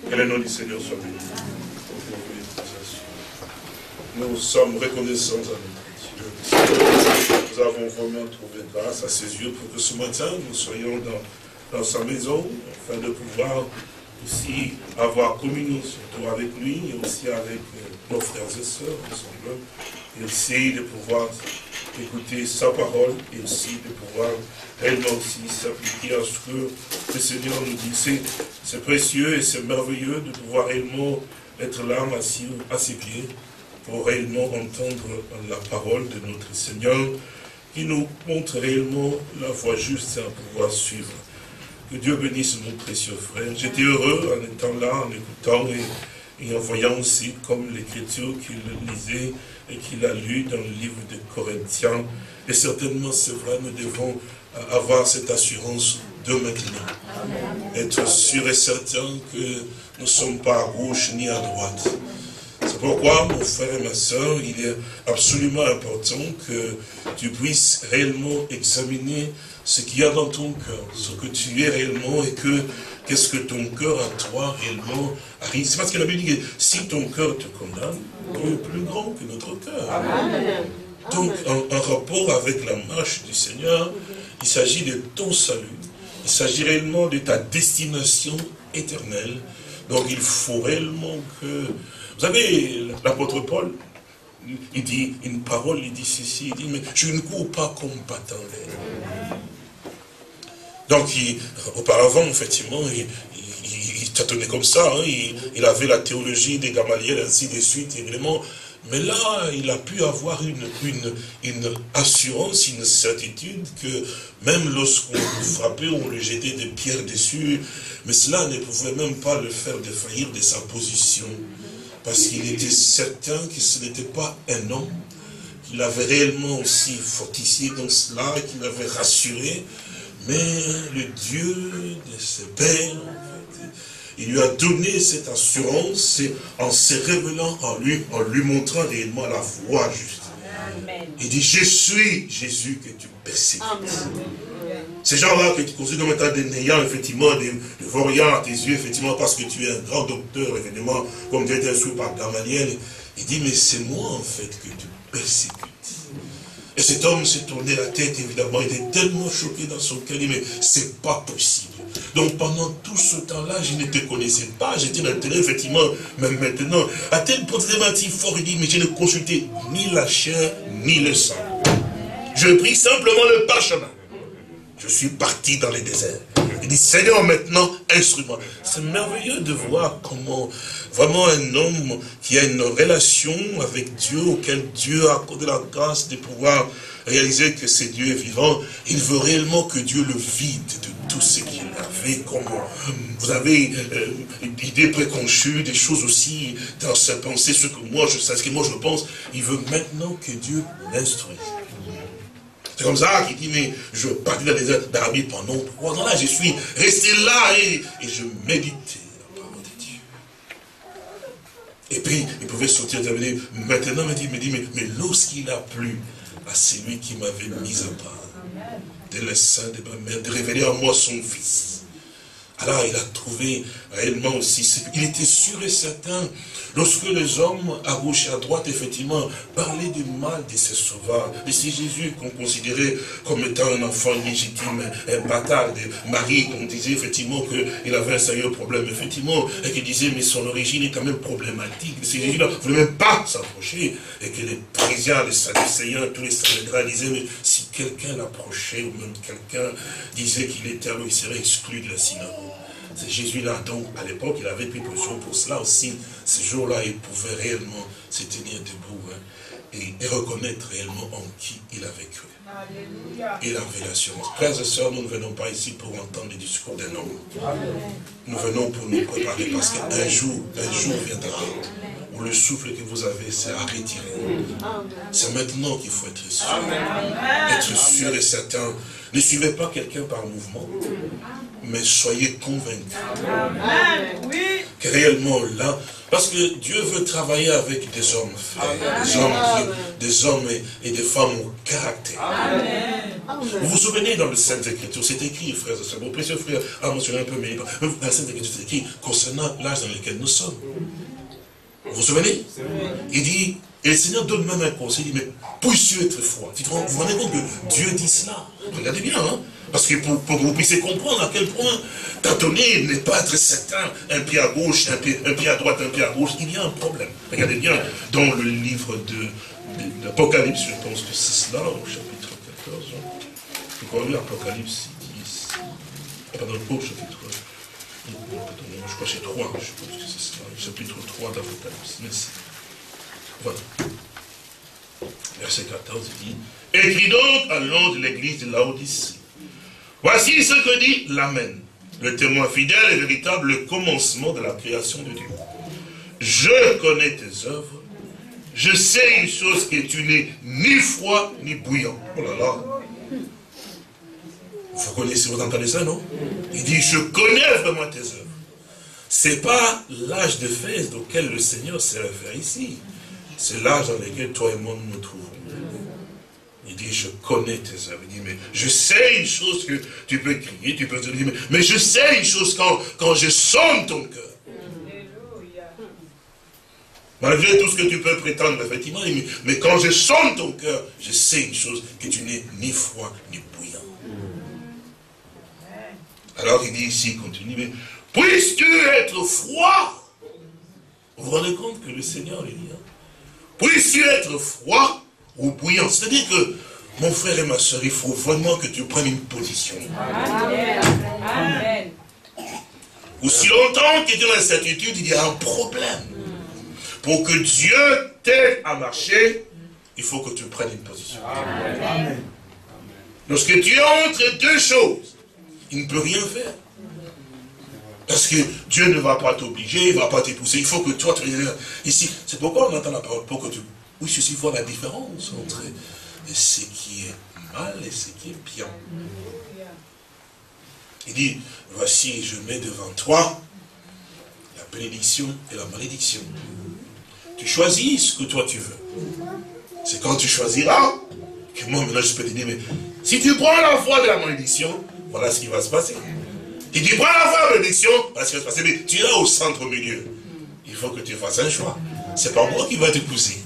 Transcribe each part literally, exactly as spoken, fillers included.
Que le nom du Seigneur soit béni. Nous sommes reconnaissants à notre Dieu. Nous avons vraiment trouvé grâce à ses yeux pour que ce matin, nous soyons dans, dans sa maison, afin de pouvoir aussi avoir communion, surtout avec lui, et aussi avec nos frères et sœurs ensemble, et aussi de pouvoir écouter sa parole, et aussi de pouvoir réellement aussi s'appliquer à ce que le Seigneur nous dit. C'est précieux et c'est merveilleux de pouvoir réellement être là, assis à ses pieds, pour réellement entendre la parole de notre Seigneur, qui nous montre réellement la voie juste à pouvoir suivre. Que Dieu bénisse mon précieux frère. J'étais heureux en étant là, en écoutant et, et en voyant aussi comme l'écriture qu'il lisait et qu'il a lu dans le livre de Corinthiens. Et certainement, c'est vrai, nous devons avoir cette assurance de maintenant. Amen. Être sûr et certain que nous ne sommes pas à gauche ni à droite. C'est pourquoi, mon frère et ma soeur, il est absolument important que tu puisses réellement examiner ce qu'il y a dans ton cœur, ce que tu es réellement et que qu'est-ce que ton cœur à toi réellement arrive. C'est parce que la Bible dit que si ton cœur te condamne, Dieu est plus grand que notre cœur. Amen. Donc, en, en rapport avec la marche du Seigneur, il s'agit de ton salut, il s'agit réellement de ta destination éternelle. Donc, il faut réellement que... Vous savez, l'apôtre Paul, il dit une parole, il dit ceci, il dit, mais je ne cours pas comme battant l'air. Donc, il, auparavant, effectivement, il, il, il tâtonnait comme ça, hein, il, il avait la théologie des Gamaliel, ainsi de suite, et vraiment. Mais là, il a pu avoir une, une, une assurance, une certitude que même lorsqu'on le frappait, on lui jetait des pierres dessus, mais cela ne pouvait même pas le faire défaillir de sa position. Parce qu'il était certain que ce n'était pas un homme, qu'il avait réellement aussi fortifié dans cela, qu'il avait rassuré, mais le Dieu de ses pères, en fait, il lui a donné cette assurance en se révélant en lui, en lui montrant réellement la voie juste. Amen. Il dit, je suis Jésus que tu persécutes. Ces gens-là que tu considères comme étant des néants, effectivement, des, des vauriens à tes yeux, effectivement, parce que tu es un grand docteur, évidemment, comme tu as été instruit par Gamaliel, il dit, mais c'est moi, en fait, que tu persécutes. Et cet homme s'est tourné la tête, évidemment, il était tellement choqué dans son cœur, il dit, mais c'est pas possible. Donc pendant tout ce temps-là, je ne te connaissais pas, j'étais dans le terrain, effectivement, mais maintenant, à tel point de fort, il dit, mais je ne consultais ni la chair, ni le sang. Je pris simplement le parchemin. Je suis parti dans les déserts. Il dit, Seigneur, maintenant, instruis-moi. C'est merveilleux de voir comment vraiment un homme qui a une relation avec Dieu, auquel Dieu a accordé la grâce de pouvoir réaliser que c'est Dieu est vivant, il veut réellement que Dieu le vide de tout ce qu'il avait, comme vous avez euh, une idée préconçue, des choses aussi dans sa pensée, ce que moi je sais, ce que moi je pense, il veut maintenant que Dieu l'instruise. C'est comme ça qu'il dit, mais je partais dans les désert d'Arabie pendant trois ans là, je suis resté là et, et je méditais la parole de Dieu. Et puis, il pouvait sortir, il avait dit, maintenant, il me dit, mais, mais, mais lorsqu'il a plu à celui qui m'avait mis à part, de le sein de ma mère, de révéler en moi son fils. Alors il a trouvé réellement aussi, il était sûr et certain, lorsque les hommes à gauche et à droite, effectivement, parlaient du mal de ces sauvages, de ces Jésus qu'on considérait comme étant un enfant illégitime, un bâtard de Marie, qu'on disait effectivement qu'il avait un sérieux problème, effectivement, et qu'il disait, mais son origine est quand même problématique, ces Jésus-là ne voulaient même pas s'approcher, et que les pharisiens, les sadducéens, tous les sanhédrins disaient, mais si quelqu'un l'approchait, ou même quelqu'un disait qu'il était, alors il serait exclu de la synagogue. C'est Jésus-là, donc, à l'époque, il avait pris position pour cela aussi. Ce jour-là, il pouvait réellement se tenir debout hein, et, et reconnaître réellement en qui il avait cru. Alléluia. Il avait l'assurance. Frères et sœurs, nous ne venons pas ici pour entendre les discours d'un homme. Amen. Nous venons pour nous préparer parce qu'un jour, un jour viendra où le souffle que vous avez, c'est à retirer. C'est maintenant qu'il faut être sûr. Amen. Être sûr et certain. Ne suivez pas quelqu'un par mouvement, mais soyez convaincus. Amen. Oui. Que réellement là, parce que Dieu veut travailler avec des hommes frères, des hommes, qui, des hommes et, et des femmes au caractère. Amen. Vous vous souvenez dans le Sainte Écriture, c'est écrit, frères et sœurs, mon précieux frère a mentionné un peu, mais dans la Sainte Écriture, c'est écrit concernant l'âge dans lequel nous sommes. Vous vous souvenez? Il dit, et le Seigneur donne même un conseil, il dit, mais puisses-tu être froid? Vous vous rendez compte que Dieu dit cela? Regardez bien, hein? Parce que pour, pour que vous puissiez comprendre à quel point tâtonner n'est pas être certain, un pied à gauche, un pied, un pied à droite, un pied à gauche, il y a un problème. Regardez bien, dans le livre de, de l'Apocalypse, je pense que c'est cela, au chapitre quatorze, hein? Je crois que l'Apocalypse, il dit ici, ah, pardon, au chapitre, non, pardon, je crois que c'est trois, je pense que c'est cela, le chapitre trois d'Apocalypse, merci. Voilà. Verset quatorze, il dit, écris donc à l'ange de l'église de Laodicée. Voici ce que dit l'Amen, le témoin fidèle et véritable, le commencement de la création de Dieu. Je connais tes œuvres, je sais une chose, que tu n'es ni froid ni bouillant. Oh là là. Vous connaissez, vous entendez ça, non? Il dit, je connais vraiment tes œuvres. C'est pas l'âge de Éphèse auquel le Seigneur se réfère ici. C'est l'âge dans lequel toi et moi nous nous trouvons. Il dit, je connais tes œuvres. Il dit, mais je sais une chose que tu peux crier, tu peux te dire, mais, mais je sais une chose quand, quand je sonne ton cœur. Malgré tout ce que tu peux prétendre, effectivement, mais, mais quand je sonne ton cœur, je sais une chose, que tu n'es ni froid ni bouillant. Alors il dit ici, il continue, mais puisses-tu être froid? Vous vous rendez compte que le Seigneur, il dit, hein, puisses-tu être froid ou bouillant? C'est-à-dire que, mon frère et ma soeur, il faut vraiment que tu prennes une position. Amen. Amen. Aussi longtemps qu'il y a dans l'incertitude, il y a un problème. Pour que Dieu t'aide à marcher, il faut que tu prennes une position. Amen. Lorsque tu es entre deux choses, il ne peut rien faire. Parce que Dieu ne va pas t'obliger, il ne va pas t'épouser. Il faut que toi, tu ici. C'est pourquoi on entend la parole, pour que tu oui, ceci voit la différence entre ce qui est mal et ce qui est bien. Il dit, voici, je mets devant toi la bénédiction et la malédiction. Tu choisis ce que toi tu veux. C'est quand tu choisiras que moi maintenant je peux te dire, mais si tu prends la voie de la malédiction, voilà ce qui va se passer. Si tu prends la voie de la malédiction, voilà ce qui va se passer. Mais tu es là au centre au milieu. Il faut que tu fasses un choix. C'est pas moi qui va te pousser.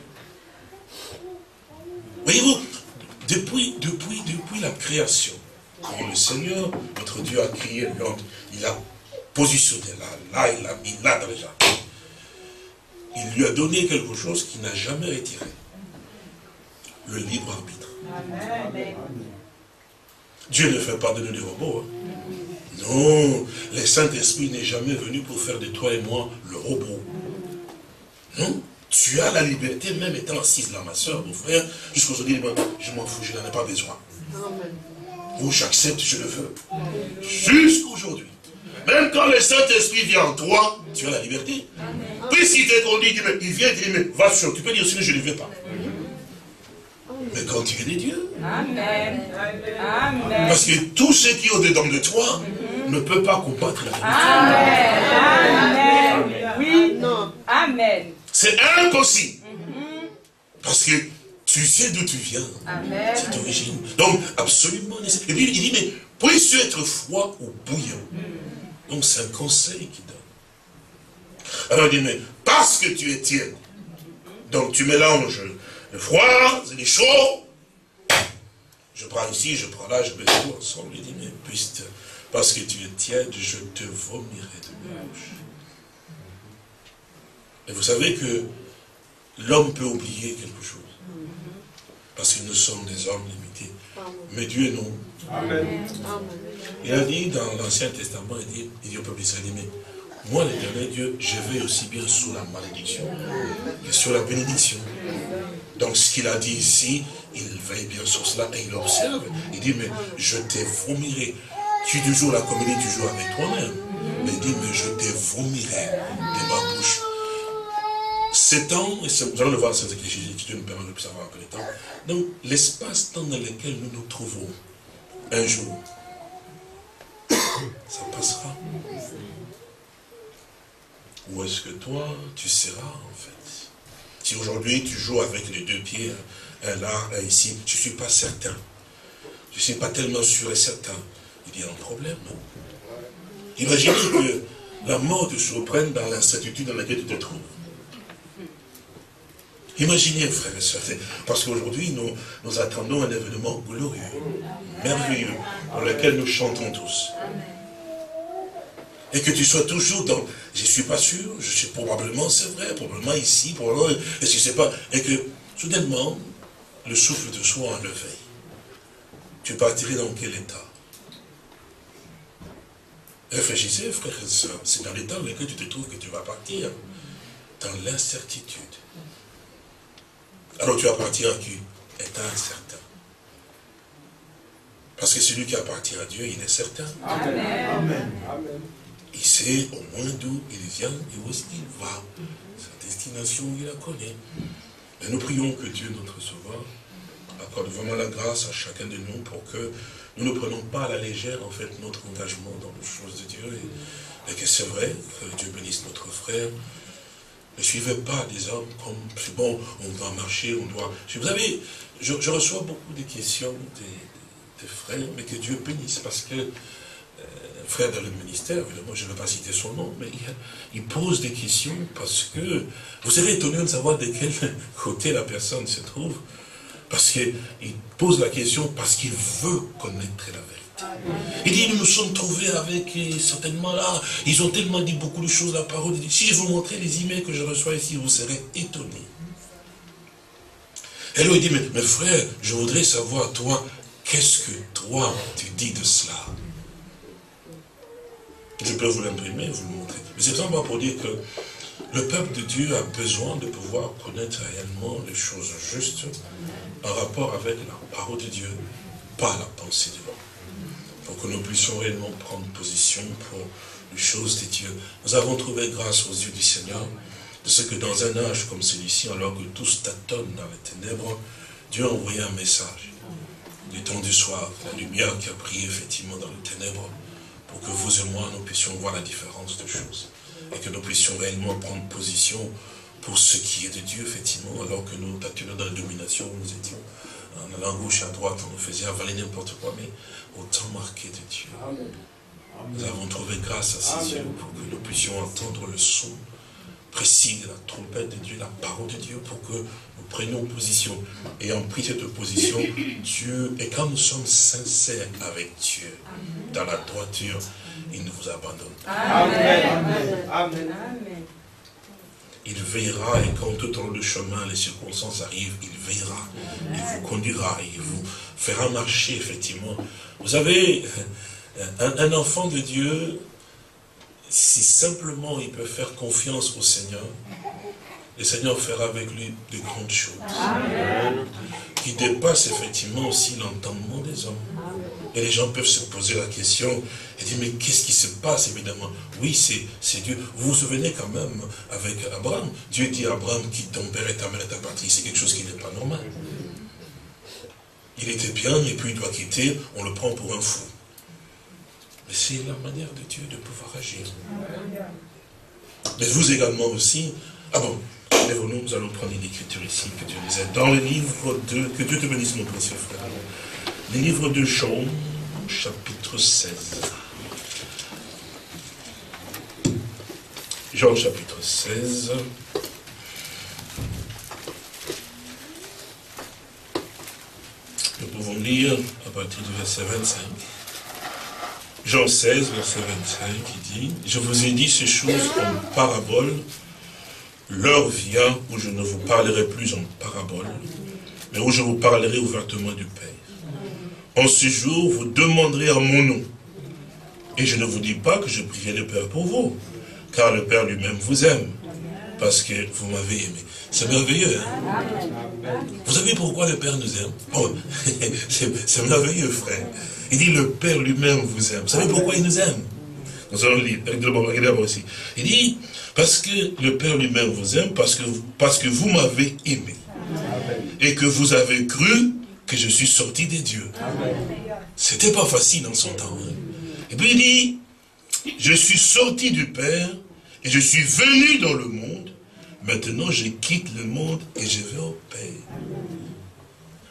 Voyez-vous, depuis, depuis, depuis la création, quand le Seigneur, notre Dieu, a créé l'homme, il a positionné là, là, il l'a mis là dans le jardin. Il lui a donné quelque chose qui n'a jamais retiré. Le libre arbitre. Amen. Dieu ne fait pas de nous des robots. Hein. Non, le Saint-Esprit n'est jamais venu pour faire de toi et moi le robot. Non. Tu as la liberté, même étant assise là, ma soeur, mon frère, jusqu'aujourd'hui, je m'en fous, je n'en ai pas besoin. Amen. Ou j'accepte, je le veux. Jusqu'aujourd'hui. Même quand le Saint-Esprit vient en toi, tu as la liberté. Puisqu'il t'est conduit, il vient et dit, mais va sur, tu peux dire sinon je ne vais pas. Mais quand tu es de Dieu. Amen. Amen. Parce que tout ce qui est au-dedans de toi ne peut pas combattre la vérité. Amen. Amen. Oui, non. Amen. C'est impossible. Parce que tu sais d'où tu viens. Amen. Cette origine. Donc, absolument nécessaire. Et puis, il dit, mais puisses-tu être froid ou bouillant? Donc, c'est un conseil qu'il donne. Alors, il dit, mais parce que tu es tiède, donc tu mélanges le froid et le chaud. Je prends ici, je prends là, je mets tout ensemble. Il dit, mais puisque, parce que tu es tiède, je te vomirai de ma bouche. Et vous savez que l'homme peut oublier quelque chose. Parce que nous sommes des hommes limités. Mais Dieu non. Amen. Il a dit dans l'Ancien Testament, il dit, il dit au peuple d'Israël, mais moi l'Éternel Dieu, je vais aussi bien sur la malédiction que sur la bénédiction. Donc ce qu'il a dit ici, il veille bien sur cela et il observe. Il dit, mais je te vomirai. Tu toujours la comédie, tu joues avec toi-même. Mais il dit, mais je te vomirai de ma bouche. Ces temps, et nous allons le voir dans cette écriture, si Dieu nous permet de savoir un peu les temps. Donc, l'espace-temps dans lequel nous nous trouvons, un jour, ça passera. Où est-ce que toi, tu seras, en fait? Si aujourd'hui, tu joues avec les deux pieds, un là, un ici, je ne suis pas certain. je ne suis pas tellement sûr et certain. Il y a un problème. Imaginez que la mort te surprenne dans l'incertitude dans laquelle tu te trouves. Imaginez, frères et sœurs, parce qu'aujourd'hui, nous, nous attendons un événement glorieux, merveilleux, pour lequel nous chantons tous. Et que tu sois toujours dans, je ne suis pas sûr, je suis probablement, c'est vrai, probablement ici, probablement, et si c'est pas, et que, soudainement, le souffle te soit enlevé. Tu partirais dans quel état? Réfléchissez, frères et sœurs, c'est dans l'état dans lequel tu te trouves que tu vas partir, dans l'incertitude. Alors tu appartiens à qui? État incertain. Parce que celui qui appartient à Dieu, il est certain. Amen. Amen. Il sait au moins d'où il vient et où est-ce qu'il va. Sa destination, il la connaît. Et nous prions que Dieu, notre Sauveur, accorde vraiment la grâce à chacun de nous pour que nous ne prenons pas à la légère, en fait, notre engagement dans les choses de Dieu. Et, et que c'est vrai, que Dieu bénisse notre frère. Ne suivez pas des hommes comme, c'est bon, on doit marcher, on doit... Vous savez, je, je reçois beaucoup de questions des, des frères, mais que Dieu bénisse, parce que, euh, frère dans le ministère, évidemment, je ne vais pas citer son nom, mais il, il pose des questions parce que, vous serez étonné de savoir de quel côté la personne se trouve, parce qu'il pose la question parce qu'il veut connaître la vérité. Il dit, nous nous sommes trouvés avec, certainement là, ils ont tellement dit beaucoup de choses, la parole. Il dit, si je vous montrais les emails que je reçois ici, vous serez étonnés. Et là, il dit, mais, mais frère, je voudrais savoir, toi, qu'est-ce que toi, tu dis de cela? Je peux vous l'imprimer, vous le montrer. Mais c'est simplement pour dire que le peuple de Dieu a besoin de pouvoir connaître réellement les choses justes en rapport avec la parole de Dieu, pas la pensée de l'homme. Pour que nous puissions réellement prendre position pour les choses de Dieu. Nous avons trouvé grâce aux yeux du Seigneur, de ce que dans un âge comme celui-ci, alors que tous tâtonnent dans les ténèbres, Dieu a envoyé un message. Du temps du soir, la lumière qui a brillé effectivement dans les ténèbres, pour que vous et moi, nous puissions voir la différence des choses. Et que nous puissions réellement prendre position pour ce qui est de Dieu, effectivement, alors que nous tâtonnons dans la domination, où nous étions en allant à gauche et à droite, on nous faisait avaler n'importe quoi, mais au temps marqué de Dieu. Amen. Nous avons trouvé grâce à ses yeux pour que nous puissions entendre le son précis de la trompette de Dieu, la parole de Dieu, pour que nous prenions position. Ayant pris cette position, Dieu, et quand nous sommes sincères avec Dieu, dans la droiture, il ne vous abandonne pas. Amen. Amen. Amen. Il veillera, et quand tout au long du chemin, les circonstances arrivent, il veillera, il vous conduira, il vous fera marcher, effectivement. Vous savez, un, un enfant de Dieu, si simplement il peut faire confiance au Seigneur, le Seigneur fera avec lui de grandes choses. Amen. Qui dépassent effectivement aussi l'entendement des hommes. Et les gens peuvent se poser la question et dire, mais qu'est-ce qui se passe, évidemment? Oui, c'est Dieu. Vous vous souvenez quand même, avec Abraham, Dieu dit à Abraham, quitte ton père et ta mère et ta patrie. C'est quelque chose qui n'est pas normal. Il était bien, et puis il doit quitter, on le prend pour un fou. Mais c'est la manière de Dieu de pouvoir agir. Mais vous également aussi, ah bon, lèvons-nous, nous allons prendre une écriture ici, que Dieu les aide. Dans le livre de, que Dieu te bénisse mon précieux frère. Le livre de Jean, chapitre seize. Jean, chapitre seize. Nous pouvons lire à partir du verset vingt-cinq. Jean seize, verset vingt-cinq, qui dit, « Je vous ai dit ces choses en parabole. L'heure vient où je ne vous parlerai plus en parabole, mais où je vous parlerai ouvertement du Père. En ce jour, vous demanderez à mon nom. Et je ne vous dis pas que je prierai le Père pour vous, car le Père lui-même vous aime, parce que vous m'avez aimé. » C'est merveilleux, hein? Vous savez pourquoi le Père nous aime? Oh, c'est merveilleux, frère. Il dit, le Père lui-même vous aime. Vous savez pourquoi il nous aime? Nous allons lire, regardez d'abord ici. Il dit, parce que le Père lui-même vous aime, parce que, parce que vous m'avez aimé. Et que vous avez cru que je suis sorti des dieux. C'était pas facile en son temps. Hein? Et puis il dit, je suis sorti du Père, et je suis venu dans le monde. Maintenant, je quitte le monde et je vais au Père.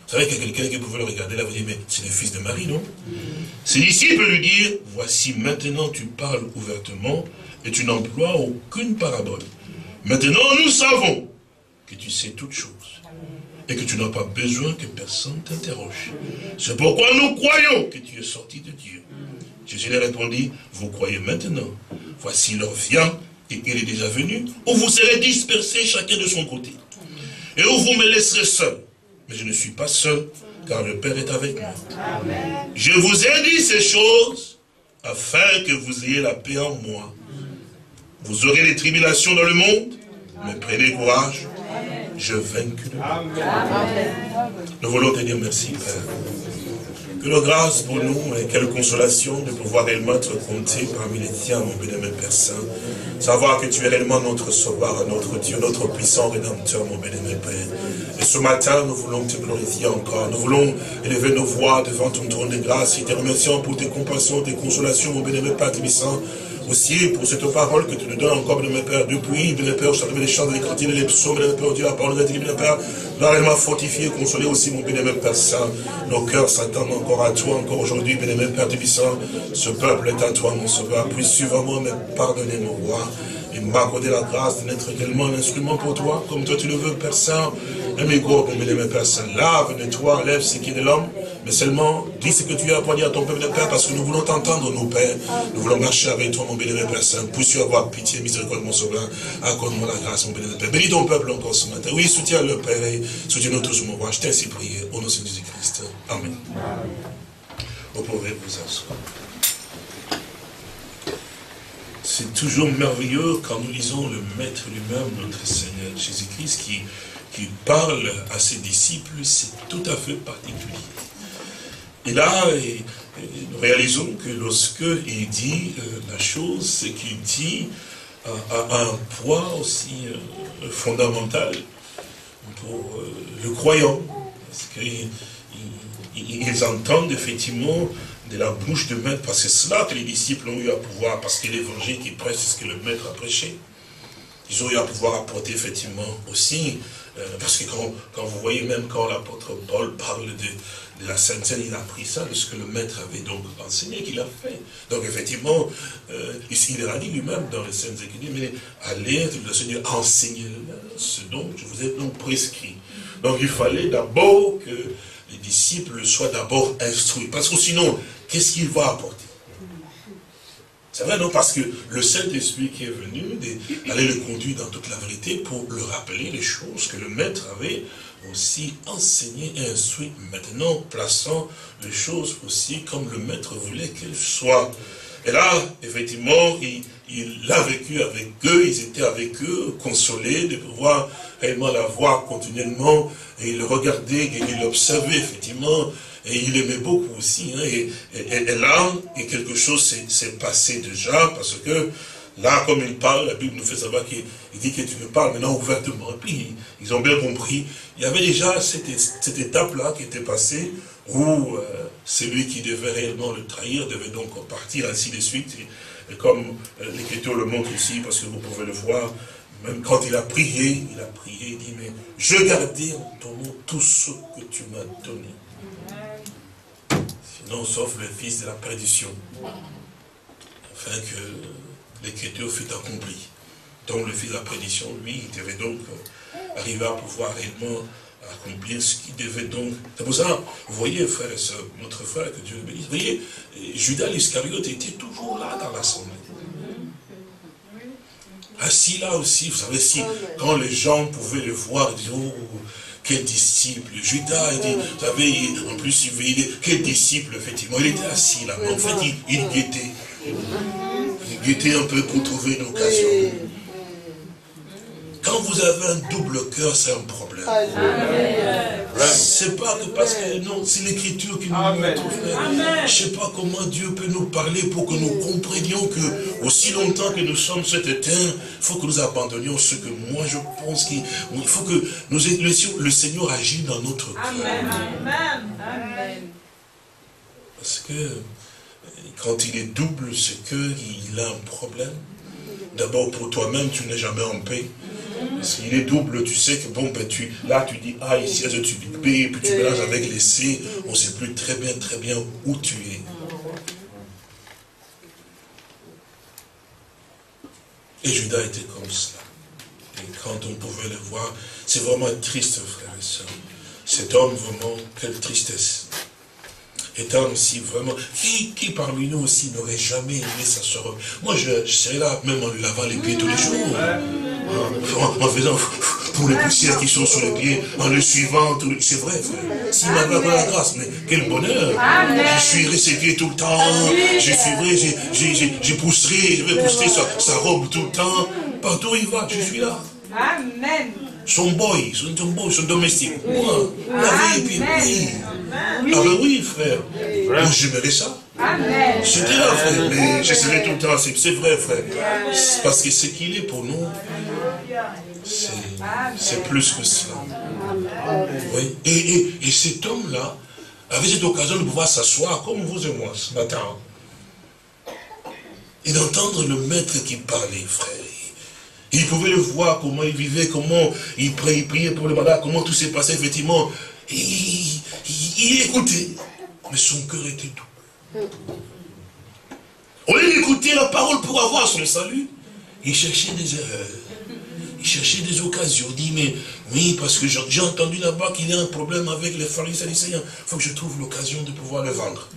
Vous savez qu'il y a quelqu'un qui pouvait le regarder là, vous dire, mais c'est le fils de Marie, non? Ses disciples lui dirent, voici maintenant tu parles ouvertement et tu n'emploies aucune parabole. Maintenant nous savons que tu sais toutes choses et que tu n'as pas besoin que personne t'interroge. C'est pourquoi nous croyons que tu es sorti de Dieu. Jésus leur répondit, vous croyez maintenant, voici l'heure vient et il est déjà venu, où vous serez dispersés chacun de son côté et où vous me laisserez seul. Mais je ne suis pas seul, car le Père est avec moi. Amen. Je vous ai dit ces choses, afin que vous ayez la paix en moi. Vous aurez des tribulations dans le monde, mais prenez courage, je vaincu le monde. Nous voulons te dire merci, Père. Que nos grâces pour nous et quelle consolation de pouvoir réellement être compté parmi les tiens, mon bénémoine Père Saint. Savoir que tu es réellement notre sauveur, notre Dieu, notre puissant rédempteur, mon bénémoine Père. Et ce matin, nous voulons te glorifier encore. Nous voulons élever nos voix devant ton trône de grâce et te remercions pour tes compassions, tes consolations, mon bénémoine Père Tébissant. Aussi pour cette parole que tu nous donnes encore, mon Père, depuis, mon Père, je t'appelle les chants, les cantiques, les psaumes, mon Père, Dieu, la parole de Dieu, mon Père, nous réellement fortifier, consoler aussi, mon bénémoine Père Saint. Nos cœurs s'attendent encore à toi, encore aujourd'hui, bénémoine Père Tébissant. Ce peuple est à toi, mon sauveur. Puis suivre moi, mais pardonnez mon roi. Et m'accorder la grâce d'être également un instrument pour toi, comme toi tu le veux, Père Saint. Aimez mon bénémoine Père Saint. Lave, nettoie, enlève ce qui est de l'homme. Mais seulement, dis ce que tu as apporté à ton peuple de Père, parce que nous voulons t'entendre, nos pères. Nous voulons marcher avec toi, mon bénémoine Père Saint. Puisses-tu avoir pitié, miséricorde, mon sauveur. Accorde-moi la grâce, mon bénémoine Père. Bénis ton peuple encore ce matin. Oui, soutiens le Père et soutiens-nous tous, mon roi. Je t'ai ainsi prié, au nom de Jésus-Christ. Amen. Vous pouvez vous asseoir. C'est toujours merveilleux quand nous lisons le Maître lui-même, notre Seigneur Jésus-Christ, qui, qui parle à ses disciples, c'est tout à fait particulier. Et là, et, et nous réalisons que lorsque il dit euh, la chose, c'est qu'il dit à, à, à un poids aussi euh, fondamental pour euh, le croyant. Parce qu'ils ils entendent effectivement de la bouche de maître, parce que c'est cela que les disciples ont eu à pouvoir, parce que l'évangile qui prêche, c'est ce que le maître a prêché. Ils ont eu à pouvoir apporter effectivement aussi, euh, parce que quand, quand vous voyez même quand l'apôtre Paul parle de, de la Sainte Seine, il a pris ça de ce que le maître avait donc enseigné, qu'il a fait. Donc effectivement, euh, ici il a dit lui-même dans les Saintes Écritures, mais allez, le Seigneur, enseignez-le, ce dont je vous ai donc prescrit. Donc il fallait d'abord que les disciples soient d'abord instruits, parce que sinon, qu'est-ce qu'il va apporter? C'est vrai, non? Parce que le Saint-Esprit qui est venu, allait le conduire dans toute la vérité pour le rappeler les choses que le Maître avait aussi enseignées et instruites. Maintenant, plaçant les choses aussi comme le Maître voulait qu'elles soient. Et là, effectivement, il, il a vécu avec eux, ils étaient avec eux, consolés de pouvoir réellement la voir continuellement, et il le regardait, et il l'observait, effectivement, et il aimait beaucoup aussi. Hein, et, et, et là, et quelque chose s'est passé déjà, parce que là, comme il parle, la Bible nous fait savoir qu'il dit que tu me parles maintenant ouvertement. Et puis, ils ont bien compris, il y avait déjà cette, cette étape-là qui était passée, où euh, celui qui devait réellement le trahir devait donc partir, ainsi de suite. Et, et comme euh, l'Écriture le montre ici, parce que vous pouvez le voir, même quand il a prié, il a prié, il dit, mais je gardais en ton nom tout ce que tu m'as donné. Sinon, sauf le fils de la perdition, afin que l'Écriture fût accomplie. Donc le fils de la perdition, lui, il devait donc arriver à pouvoir réellement accomplir ce qu'il devait donc. C'est pour ça, vous voyez, frère et soeur, notre frère, que Dieu bénisse, vous voyez, Judas l'Iscariote était toujours là dans l'assemblée. Assis là aussi, vous savez, si, quand les gens pouvaient le voir, ils disaient, oh, quel disciple. Judas, il dit, vous savez, en plus, il veillait, quel disciple, effectivement. Il était assis là, mais en fait, il, il guettait. Il guettait un peu pour trouver une occasion. Quand vous avez un double cœur, c'est un problème. C'est pas que parce que, non, c'est l'écriture qui nous montre, frère. Je sais pas comment Dieu peut nous parler pour que nous comprenions que, aussi longtemps que nous sommes sur cette terre, il faut que nous abandonnions ce que moi je pense qu'il faut que nous laissions le Seigneur agir dans notre cœur. Amen. Amen. Parce que, quand il est double, c'est qu'il a un problème. D'abord, pour toi-même, tu n'es jamais en paix. S'il est double, tu sais que bon, ben tu, là tu dis A ici, tu dis B, puis tu mélanges avec les C, on ne sait plus très bien, très bien où tu es. Et Judas était comme cela. Et quand on pouvait le voir, c'est vraiment triste, frères et sœurs. Cet homme, vraiment, quelle tristesse. Cet homme, si vraiment, qui, qui parmi nous aussi n'aurait jamais aimé sa soeur? Moi, je, je serais là, même en lui lavant les pieds tous les jours. En, en faisant pour les poussières qui sont sur les pieds, en le suivant, c'est vrai, frère. S'il m'avait pas la grâce, mais quel bonheur. Amen. Je suivrai ses pieds tout le temps, Amen. Je suivrai, je pousserai, je vais pousser sa, sa robe tout le temps. Partout où il va, je suis là. Amen. Son boy, son, son boy, son domestique. Moi, la vie, puis oui. Ah ben oui, frère. Moi, j'aimerais ça. C'était là, frère. Mais je serai tout le temps. C'est vrai, frère. Parce que ce qu'il est pour nous, c'est plus que cela. Oui. Et, et, et cet homme-là avait cette occasion de pouvoir s'asseoir comme vous et moi ce matin. Et d'entendre le maître qui parlait, frère. Il pouvait le voir, comment il vivait, comment il priait, il priait pour le malade, comment tout s'est passé, effectivement. Et il, il, il écoutait, mais son cœur était doux. Au lieu d'écouter la parole pour avoir son salut, il cherchait des erreurs. Il cherchait des occasions. Il dit, mais oui, parce que j'ai entendu là-bas qu'il y a un problème avec les pharisiens. Il faut que je trouve l'occasion de pouvoir le vendre.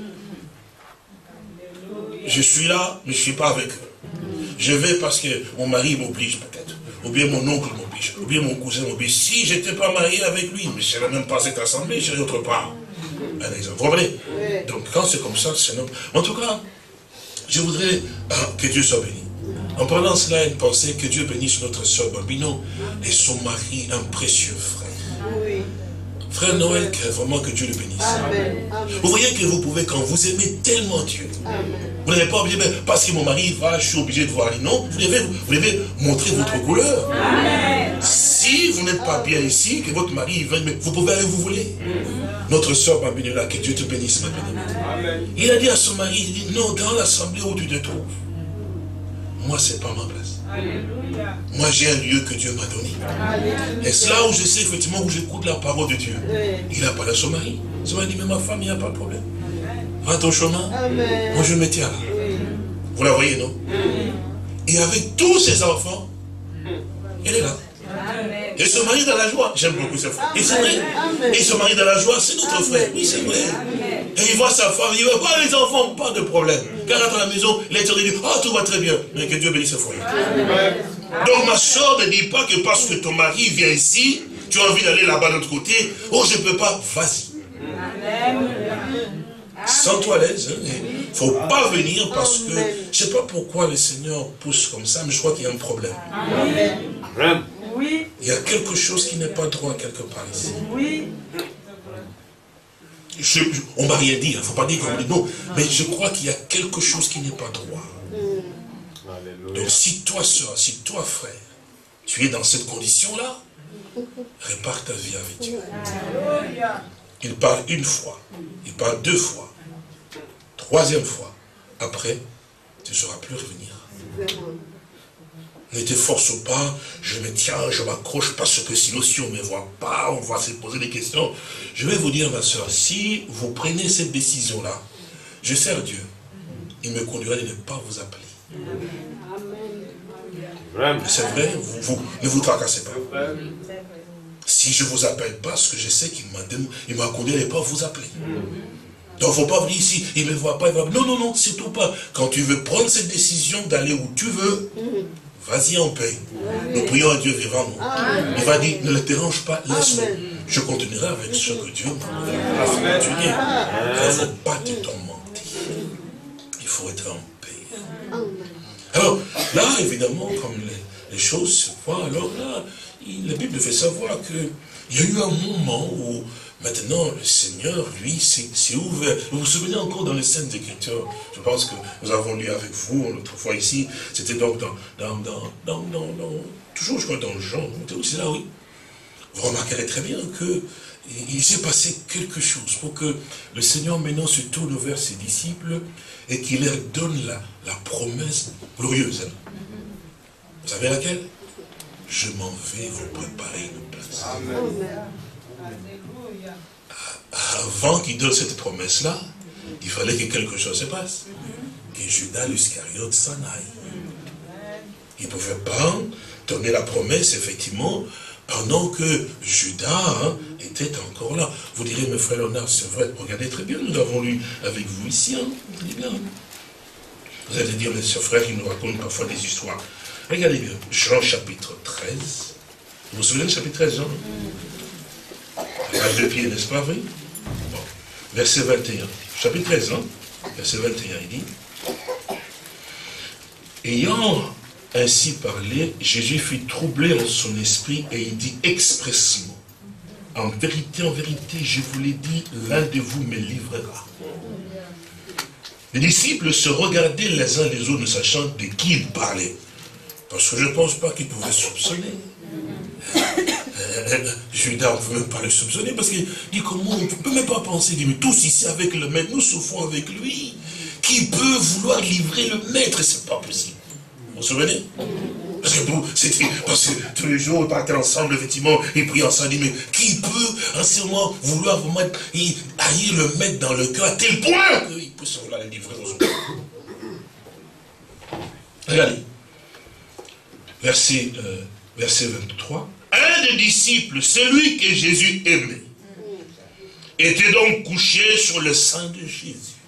Je suis là, mais je ne suis pas avec eux. Je vais parce que mon mari m'oblige peut-être. Ou bien mon oncle m'oblige. Ou bien mon cousin m'oblige. Si je n'étais pas marié avec lui, mais je ne serais même pas cette assemblée, je serais autre part. Un exemple. Vous comprenez? Donc quand c'est comme ça, c'est non. En tout cas, je voudrais ah, que Dieu soit béni. En parlant cela, une pensée, que Dieu bénisse notre soeur Bambino et son mari, un précieux frère. Oui. Frère Noël, que vraiment que Dieu le bénisse. Amen. Amen. Vous voyez que vous pouvez, quand vous aimez tellement Dieu, Amen. Vous n'êtes pas obligé, parce que mon mari va, je suis obligé de voir. Non, vous devez, vous devez montrer votre couleur. Amen. Si vous n'êtes pas bien ici, que votre mari vienne, mais vous pouvez aller où vous voulez. Notre soeur Bambino là, que Dieu te bénisse, ma bien-aimée. Il a dit à son mari, il dit, non, dans l'assemblée où tu te trouves, moi, c'est pas ma place. Alléluia. Moi, j'ai un lieu que Dieu m'a donné. Alléluia. Et c'est là où je sais effectivement, où j'écoute la parole de Dieu. Oui. Il a parlé à son mari. Son mari dit, mais ma femme, il n'y a pas de problème. Va ton chemin. Amen. Moi, je me tiens là. Oui. Vous la voyez, non? Oui. Et avec tous ses enfants, elle est là. Amen. Et son mari dans la joie. J'aime beaucoup sa femme. Et c'est vrai. Amen. Et son mari dans la joie, c'est notre Amen. Frère. Oui, c'est vrai. Amen. Et il voit sa femme, il dit, quoi les enfants, pas de problème. Quand il rentre à la maison, il est dit, oh, tout va très bien. Mais que Dieu bénisse ce foyer. Donc ma soeur ne dit pas que parce que ton mari vient ici, tu as envie d'aller là-bas de l'autre côté, oh, je ne peux pas, vas-y. Sens-toi à l'aise. Il ne faut pas venir parce que, je ne sais pas pourquoi le Seigneur pousse comme ça, mais je crois qu'il y a un problème. Amen. Oui. Il y a quelque chose qui n'est pas droit quelque part ici. Oui. Je, je, on ne m'a rien dit, il ne faut pas dire qu'on dit non, mais je crois qu'il y a quelque chose qui n'est pas droit. Mm. Donc si toi, soeur, si toi, frère, tu es dans cette condition-là, répare ta vie avec Dieu. Alléluia. Il parle une fois, il parle deux fois, troisième fois, après, tu ne sauras plus revenir. Ne te force pas, je me tiens, je m'accroche parce que sinon si on ne me voit pas, on va se poser des questions. Je vais vous dire, ma soeur, si vous prenez cette décision-là, je sers Dieu. Il me conduira de ne pas vous appeler. Amen. C'est vrai, vous, vous, ne vous tracassez pas. Si je ne vous appelle pas, parce que je sais qu'il m'a conduit à ne pas vous appeler. Donc il ne faut pas venir ici, il ne me voit pas, il va... Non, non, non, c'est tout pas. Quand tu veux prendre cette décision d'aller où tu veux, vas-y en paix. Nous prions à Dieu vivant. Il va dire, ne le dérange pas, laisse-le. Je continuerai avec ce que Dieu m'a fait continuer. Il ne faut pas te tourmenter. Il faut être en paix. Alors, là, évidemment, comme les, les choses se voient, alors là, il, la Bible fait savoir qu'il y a eu un moment où maintenant, le Seigneur, lui, s'est ouvert. Vous vous souvenez encore dans les Saintes Écritures, je pense que nous avons lu avec vous, l'autre fois ici, c'était donc dans, dans, dans, dans, dans, dans, toujours je crois dans Jean, c'est là, oui. Vous remarquerez très bien que il s'est passé quelque chose pour que le Seigneur maintenant se tourne vers ses disciples et qu'il leur donne la, la promesse glorieuse. Vous savez laquelle? je m'en vais vous préparer une place. Avant qu'il donne cette promesse-là, il fallait que quelque chose se passe. Que Judas l'Iscariote s'en aille. Il ne pouvait pas donner la promesse, effectivement, pendant que Judas hein, était encore là. Vous direz, mes frères Léonard, c'est vrai, regardez très bien, nous l'avons lu avec vous ici. Hein, vous, bien. Vous allez dire, mais ce frère, il nous raconte parfois des histoires. Regardez bien, Jean chapitre treize. Vous vous souvenez du chapitre treize, Jean? À deux pieds, n'est-ce pas, oui? Bon. Verset vingt et un. Chapitre treize, hein? Verset vingt et un, il dit. Ayant ainsi parlé, Jésus fut troublé en son esprit et il dit expressément, en vérité, en vérité, je vous l'ai dit, l'un de vous me livrera. Les disciples se regardaient les uns les autres, ne sachant de qui ils parlaient. Parce que je ne pense pas qu'ils pouvaient soupçonner. Judas, on ne peut même pas le soupçonner, parce qu'il dit comment, on ne peut même pas penser, il dit, mais tous ici avec le maître, nous souffrons avec lui. Qui peut vouloir livrer le maître? C'est pas possible. Vous vous souvenez? Parce que vous, c'était, parce que tous les jours, ils partaient ensemble, effectivement, ils priaient ensemble, ils disaient, mais qui peut, en ce moment, vouloir vous mettre, haïr le maître dans le cœur à tel point qu'il peut se vouloir le livrer aux autres. Regardez. Verset, euh, verset vingt-trois. Un des disciples, celui que Jésus aimait, était donc couché sur le sein de Jésus.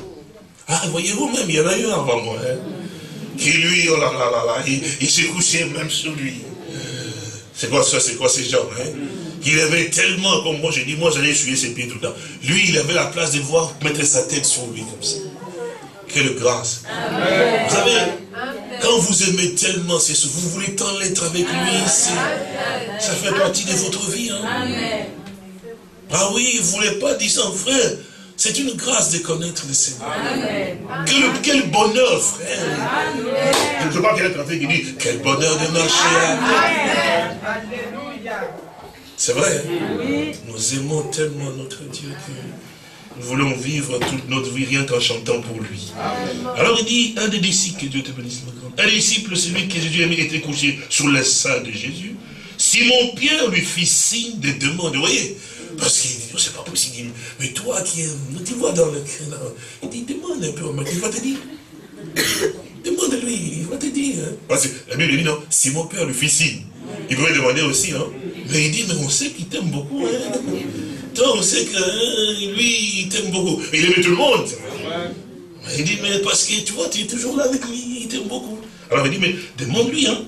Ah, voyez-vous même, il y en a eu avant moi, hein, qui lui, oh là là là là, il, il s'est couché même sur lui. C'est quoi ça, c'est quoi ces gens, hein? Il avait tellement, comme moi, j'ai dit, moi j'allais essuyer ses pieds tout le temps. Lui, il avait la place de voir mettre sa tête sur lui comme ça. Quelle grâce. Amen. Vous savez, quand vous aimez tellement, c'est ce, vous voulez tant l'être avec lui, ça fait partie de votre vie. Hein? Amen. Ah oui, vous ne voulez pas dire ça, frère. C'est une grâce de connaître le Seigneur. Amen. Quel, quel bonheur, frère. Amen. Je ne sais pas quelqu'un qui dit, quel bonheur de marcher. Amen. Alléluia. C'est vrai. Hein? Oui. Nous aimons tellement notre Dieu que nous voulons vivre toute notre vie rien qu'en chantant pour lui. Amen. Alors il dit, un des disciples, que Dieu te bénisse, un disciple, celui que Jésus aimait, était couché sur le sein de Jésus. Simon-Pierre lui fit signe de demande. Vous voyez? Parce qu'il dit, oh, c'est pas possible. Il dit, mais toi qui aimes, tu vois dans le cœur, il dit, demande un peu au maître, il va te dire. Demande-lui, il va te dire. Hein. Parce que la Bible dit, non, Simon-Pierre lui fit signe. Il pouvait demander aussi, hein. Mais il dit, mais on sait qu'il t'aime beaucoup. Hein. Toi, on sait que hein, lui, il t'aime beaucoup. Mais il aimait tout le monde. Mais il dit, mais parce que tu vois, tu es toujours là avec lui, il t'aime beaucoup. Alors il dit, mais demande-lui, hein.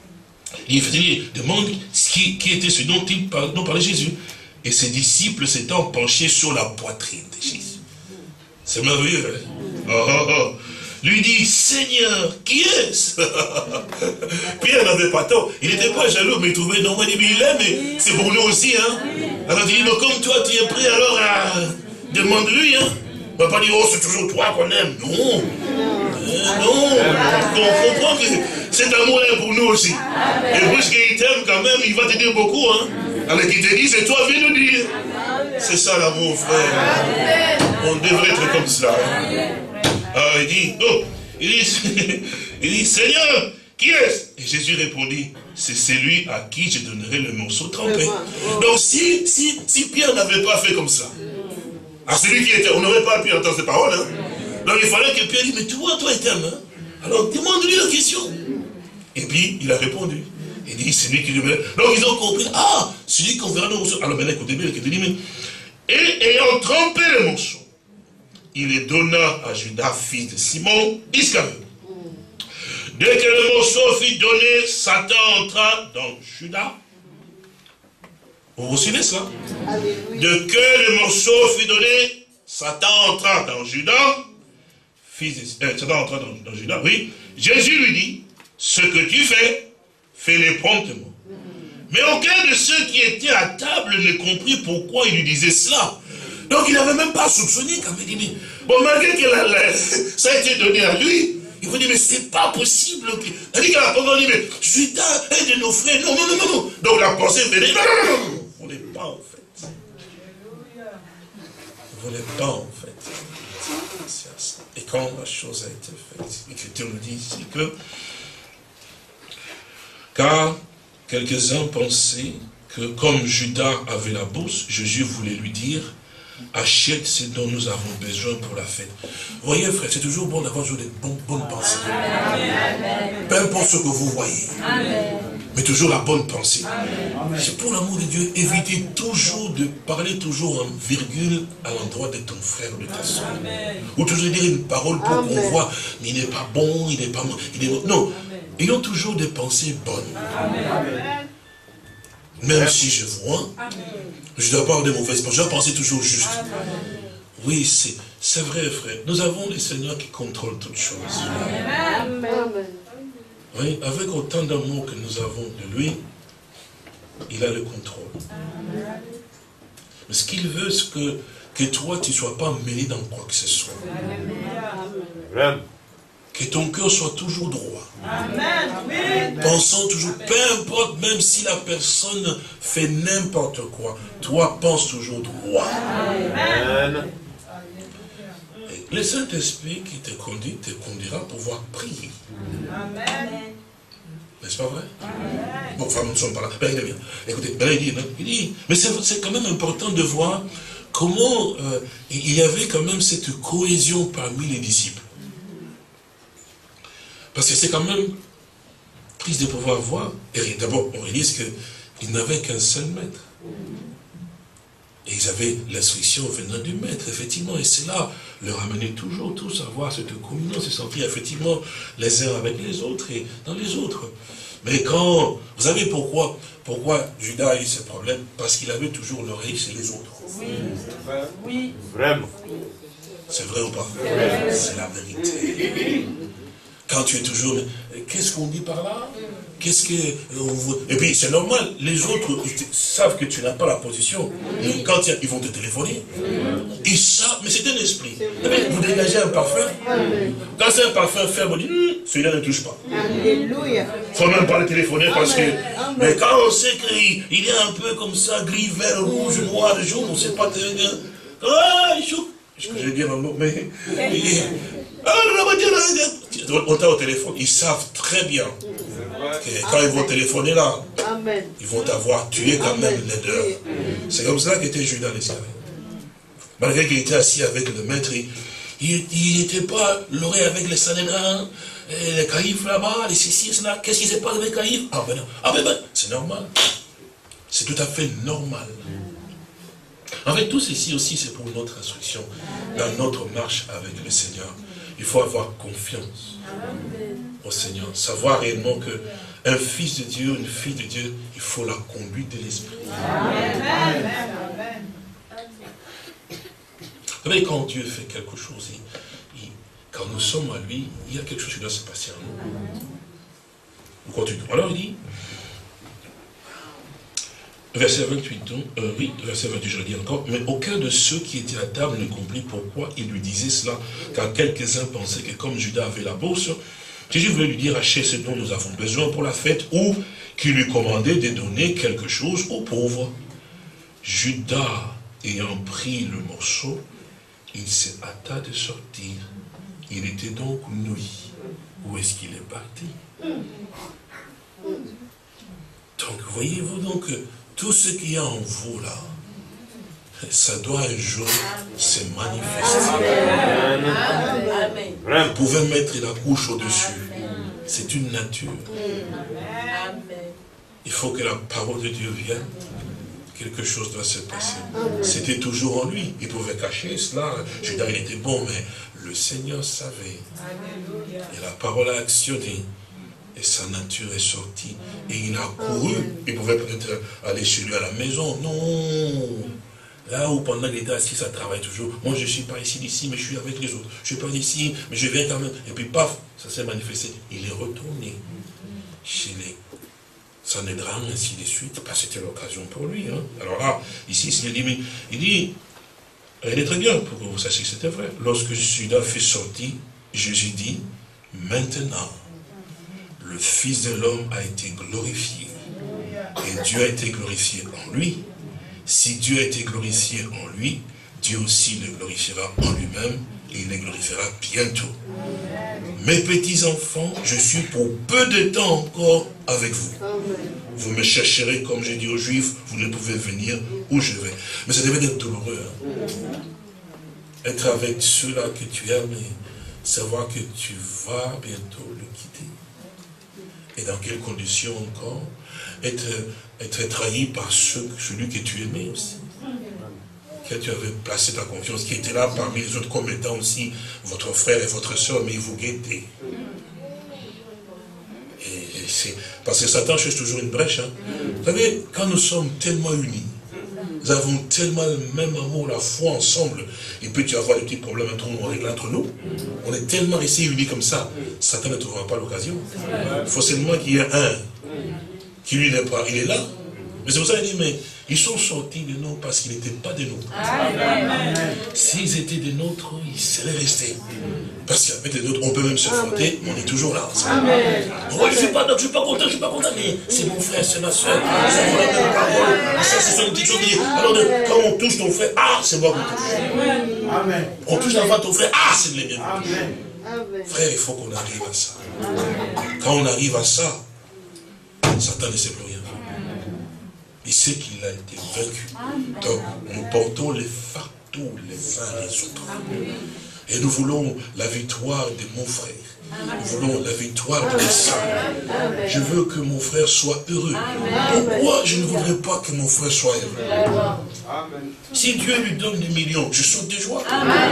Il dit, demande qui, qui était ce dont il parlait, dont parlait Jésus. Et ses disciples s'étant penchés sur la poitrine de Jésus. C'est merveilleux, hein? Oh, oh, oh. Lui dit, Seigneur, qui est-ce? Pierre n'avait pas tort. Il n'était pas jaloux, mais il trouvait normal. Il dit, mais il aime, mais c'est pour nous aussi. Hein? Alors il dit, mais comme toi, tu es prêt, alors à... demande-lui. Hein? On ne va pas dire, oh, c'est toujours toi qu'on aime. Non. Euh, non. On comprend que cet amour est pour nous aussi. Et puisqu'il t'aime quand même, il va te dire beaucoup. Hein? Alors il te dit, c'est toi, viens nous dire. C'est ça l'amour, frère. On devrait être comme cela. Hein? Alors il dit, oh, il dit, il dit, Seigneur, qui est-ce? Et Jésus répondit, c'est celui à qui je donnerai le morceau trempé. Donc si, si, si Pierre n'avait pas fait comme ça, à celui qui était, on n'aurait pas pu entendre ces paroles. Hein? Donc il fallait que Pierre dise, mais tu vois, toi, éternel, hein? Alors demande-lui la question. Et puis il a répondu. Il dit, c'est lui qui lui met. Donc ils ont compris, ah, celui qu'on verra le morceau. Alors maintenant, écoutez bien, écoutez bien. Et ayant trempé le morceau, il les donna à Judas, fils de Simon Iscariote. Dès que le morceau fut donné, Satan entra dans Judas. Vous vous souvenez ça? Dès que le morceau fut donné, Satan entra dans Judas. Fils de, euh, Satan entra dans, dans Judas, oui. Jésus lui dit, ce que tu fais, fais-le promptement. Mais aucun de ceux qui étaient à table ne comprit pourquoi il lui disait cela. Donc il n'avait même pas soupçonné quand il dit, bon, malgré que la, la, ça a été donné à lui, il vous dit, mais c'est pas possible. Il dit qu'il a pas dit, mais Judas, un de nos frères, non, non, non, non, non. Donc la pensée venait, non, non, non, non, vous ne voulez pas en fait. Vous ne voulez pas en fait. Et quand la chose a été faite, l'Écriture nous dit ici que, car quelques-uns pensaient que comme Judas avait la bourse, Jésus voulait lui dire, achète ce dont nous avons besoin pour la fête. Vous voyez, frère, c'est toujours bon d'avoir toujours des bonnes, bonnes pensées. Amen. Peu importe ce que vous voyez. Amen. Mais toujours la bonne pensée. C'est pour l'amour de Dieu, évitez toujours de parler toujours en virgule à l'endroit de ton frère ou de ta soeur. Ou toujours dire une parole pour qu'on voit, mais il n'est pas bon, il n'est pas bon. Il est bon. Non, ayons toujours des pensées bonnes. Amen. Même si je vois, je ne dois pas avoir de mauvaises pensées, je dois penser toujours juste. Oui, c'est vrai, frère. Nous avons le Seigneur qui contrôle toutes choses. Amen. Oui, avec autant d'amour que nous avons de lui, il a le contrôle. Mais ce qu'il veut, c'est que, que toi, tu ne sois pas mêlé dans quoi que ce soit. Amen. Que ton cœur soit toujours droit. Amen. Pensant toujours, peu importe, même si la personne fait n'importe quoi, toi, pense toujours droit. Amen. Et le Saint-Esprit qui te conduit, te conduira pour pouvoir prier. Amen. N'est-ce pas vrai? Amen. Bon, enfin, nous ne sommes pas là. Ben, il est bien. Écoutez, ben, il dit, il dit, mais c'est quand même important de voir comment euh, il y avait quand même cette cohésion parmi les disciples. Parce que c'est quand même triste de pouvoir voir. Et d'abord, on réalise qu'ils n'avaient qu'un seul maître. Et ils avaient l'instruction venant du maître, effectivement. Et cela leur amenait toujours tous à voir cette communion, se sentir effectivement les uns avec les autres et dans les autres. Mais quand, vous savez pourquoi, pourquoi Judas a eu ce problème? Parce qu'il avait toujours l'oreille chez les autres. Oui, oui. Vraiment. C'est vrai ou pas? C'est la vérité. Quand tu es toujours... Qu'est-ce qu'on dit par là? Qu'est-ce que... Et puis c'est normal, les autres ils savent que tu n'as pas la position. Et quand ils vont te téléphoner, ils savent, mais c'est un esprit. Vous dégagez un parfum. Quand c'est un parfum faible, on dit, hm, celui-là ne touche pas. Alléluia. Il ne faut même pas le téléphoner parce que... Mais quand on sait qu'il est un peu comme ça, gris, vert, rouge, noir, jaune, on ne sait pas très bien. Ah, il chou. Je vais dire un mot, mais... On t'a au téléphone, ils savent très bien que quand ils vont téléphoner là, Amen. Ils vont t'avoir tué quand Amen. Même les deux. C'est comme ça qu'était Judas l'Iscariote. Malgré qu'il était assis avec le maître, il n'était pas l'oreille avec les Sanhédrins, les caïfs là-bas, les ceci et cela. Qu'est-ce qui s'est passé avec les caïfs? Ah ben non, ah ben ben, c'est normal. C'est tout à fait normal. En fait, tout ceci aussi, c'est pour notre instruction, dans notre marche avec le Seigneur. Il faut avoir confiance au Seigneur. Savoir réellement qu'un fils de Dieu, une fille de Dieu, il faut la conduite de l'Esprit. Vous savez, quand Dieu fait quelque chose, il, il, quand nous sommes à lui, il y a quelque chose qui doit se passer en nous. On continue. Alors il dit, verset vingt-huit, donc, euh, oui, verset vingt-huit, je le dis encore, mais aucun de ceux qui étaient à table ne comprit pourquoi il lui disait cela, car quelques-uns pensaient que comme Judas avait la bourse, Jésus voulait lui dire, achetez ce dont nous avons besoin pour la fête, ou qu'il lui commandait de donner quelque chose aux pauvres. Judas, ayant pris le morceau, il se hâta de sortir. Il était donc nuit. Où est-ce qu'il est parti? Donc, voyez-vous donc, tout ce qu'il y a en vous là, ça doit un jour se manifester. Amen. Vous pouvez mettre la couche au-dessus. C'est une nature. Il faut que la parole de Dieu vienne. Quelque chose doit se passer. C'était toujours en lui. Il pouvait cacher cela. Judas, il était bon, mais le Seigneur savait. Et la parole a actionné. Et sa nature est sortie. Et il a couru. Il pouvait peut-être aller chez lui à la maison. Non. Là où pendant qu'il était assis, ça travaille toujours. Moi, je ne suis pas ici, d'ici, mais je suis avec les autres. Je ne suis pas ici, mais je viens quand même. Et puis, paf, ça s'est manifesté. Il est retourné chez les Sanhédrins, ainsi de suite. Parce que c'était l'occasion pour lui. Hein. Alors là, ici, il dit, mais, il dit, il est très bien pour que vous sachiez que c'était vrai. Lorsque Judas fut sorti, Jésus dit, maintenant, le Fils de l'homme a été glorifié. Et Dieu a été glorifié en lui. Si Dieu a été glorifié en lui, Dieu aussi le glorifiera en lui-même et il le glorifiera bientôt. mes petits-enfants, je suis pour peu de temps encore avec vous. Vous me chercherez, comme j'ai dit aux Juifs, vous ne pouvez venir où je vais. Mais ça devait être douloureux. Hein. Être avec ceux-là que tu aimes et savoir que tu vas bientôt le quitter. Et dans quelles conditions encore? Être, être trahi par ceux, celui que tu aimais aussi. Que tu avais placé ta confiance, qui était là parmi les autres comme étant aussi votre frère et votre soeur, mais ils vous guettaient. Et c'est parce que Satan cherche toujours une brèche. Hein. Vous savez, quand nous sommes tellement unis, nous avons tellement le même amour, la foi ensemble, et puis tu vas avoir des petits problèmes entre nous, entre nous. On est tellement restés unis comme ça, Satan ne trouvera pas l'occasion. Il faut seulement qu'il y ait un qui lui n'est pas, il est là. Mais c'est pour ça qu'il dit, mais ils sont sortis de nous parce qu'ils n'étaient pas de nous. S'ils étaient des nôtres, ils seraient restés. Parce qu'avec les autres, on peut même se frotter, mais on est toujours là. Moi, je ne suis pas, je suis pas content, je ne suis pas content, mais c'est mon frère, c'est ma soeur. C'est la même parole. Ça, c'est une petite chose. Alors, quand on touche ton frère, ah, c'est moi qu'on touche. On touche l'enfant de ton frère, ah, c'est le mien. Frère, il faut qu'on arrive à ça. Quand on arrive à ça, Satan ne sait plus rien. Il sait qu'il a été vaincu. Donc, nous portons les fardeaux les uns les autres. Et nous voulons la victoire de mon frère. Nous voulons la victoire de mes saints. Je veux que mon frère soit heureux. Pourquoi je ne voudrais pas que mon frère soit heureux? Si Dieu lui donne des millions, je saute de joie.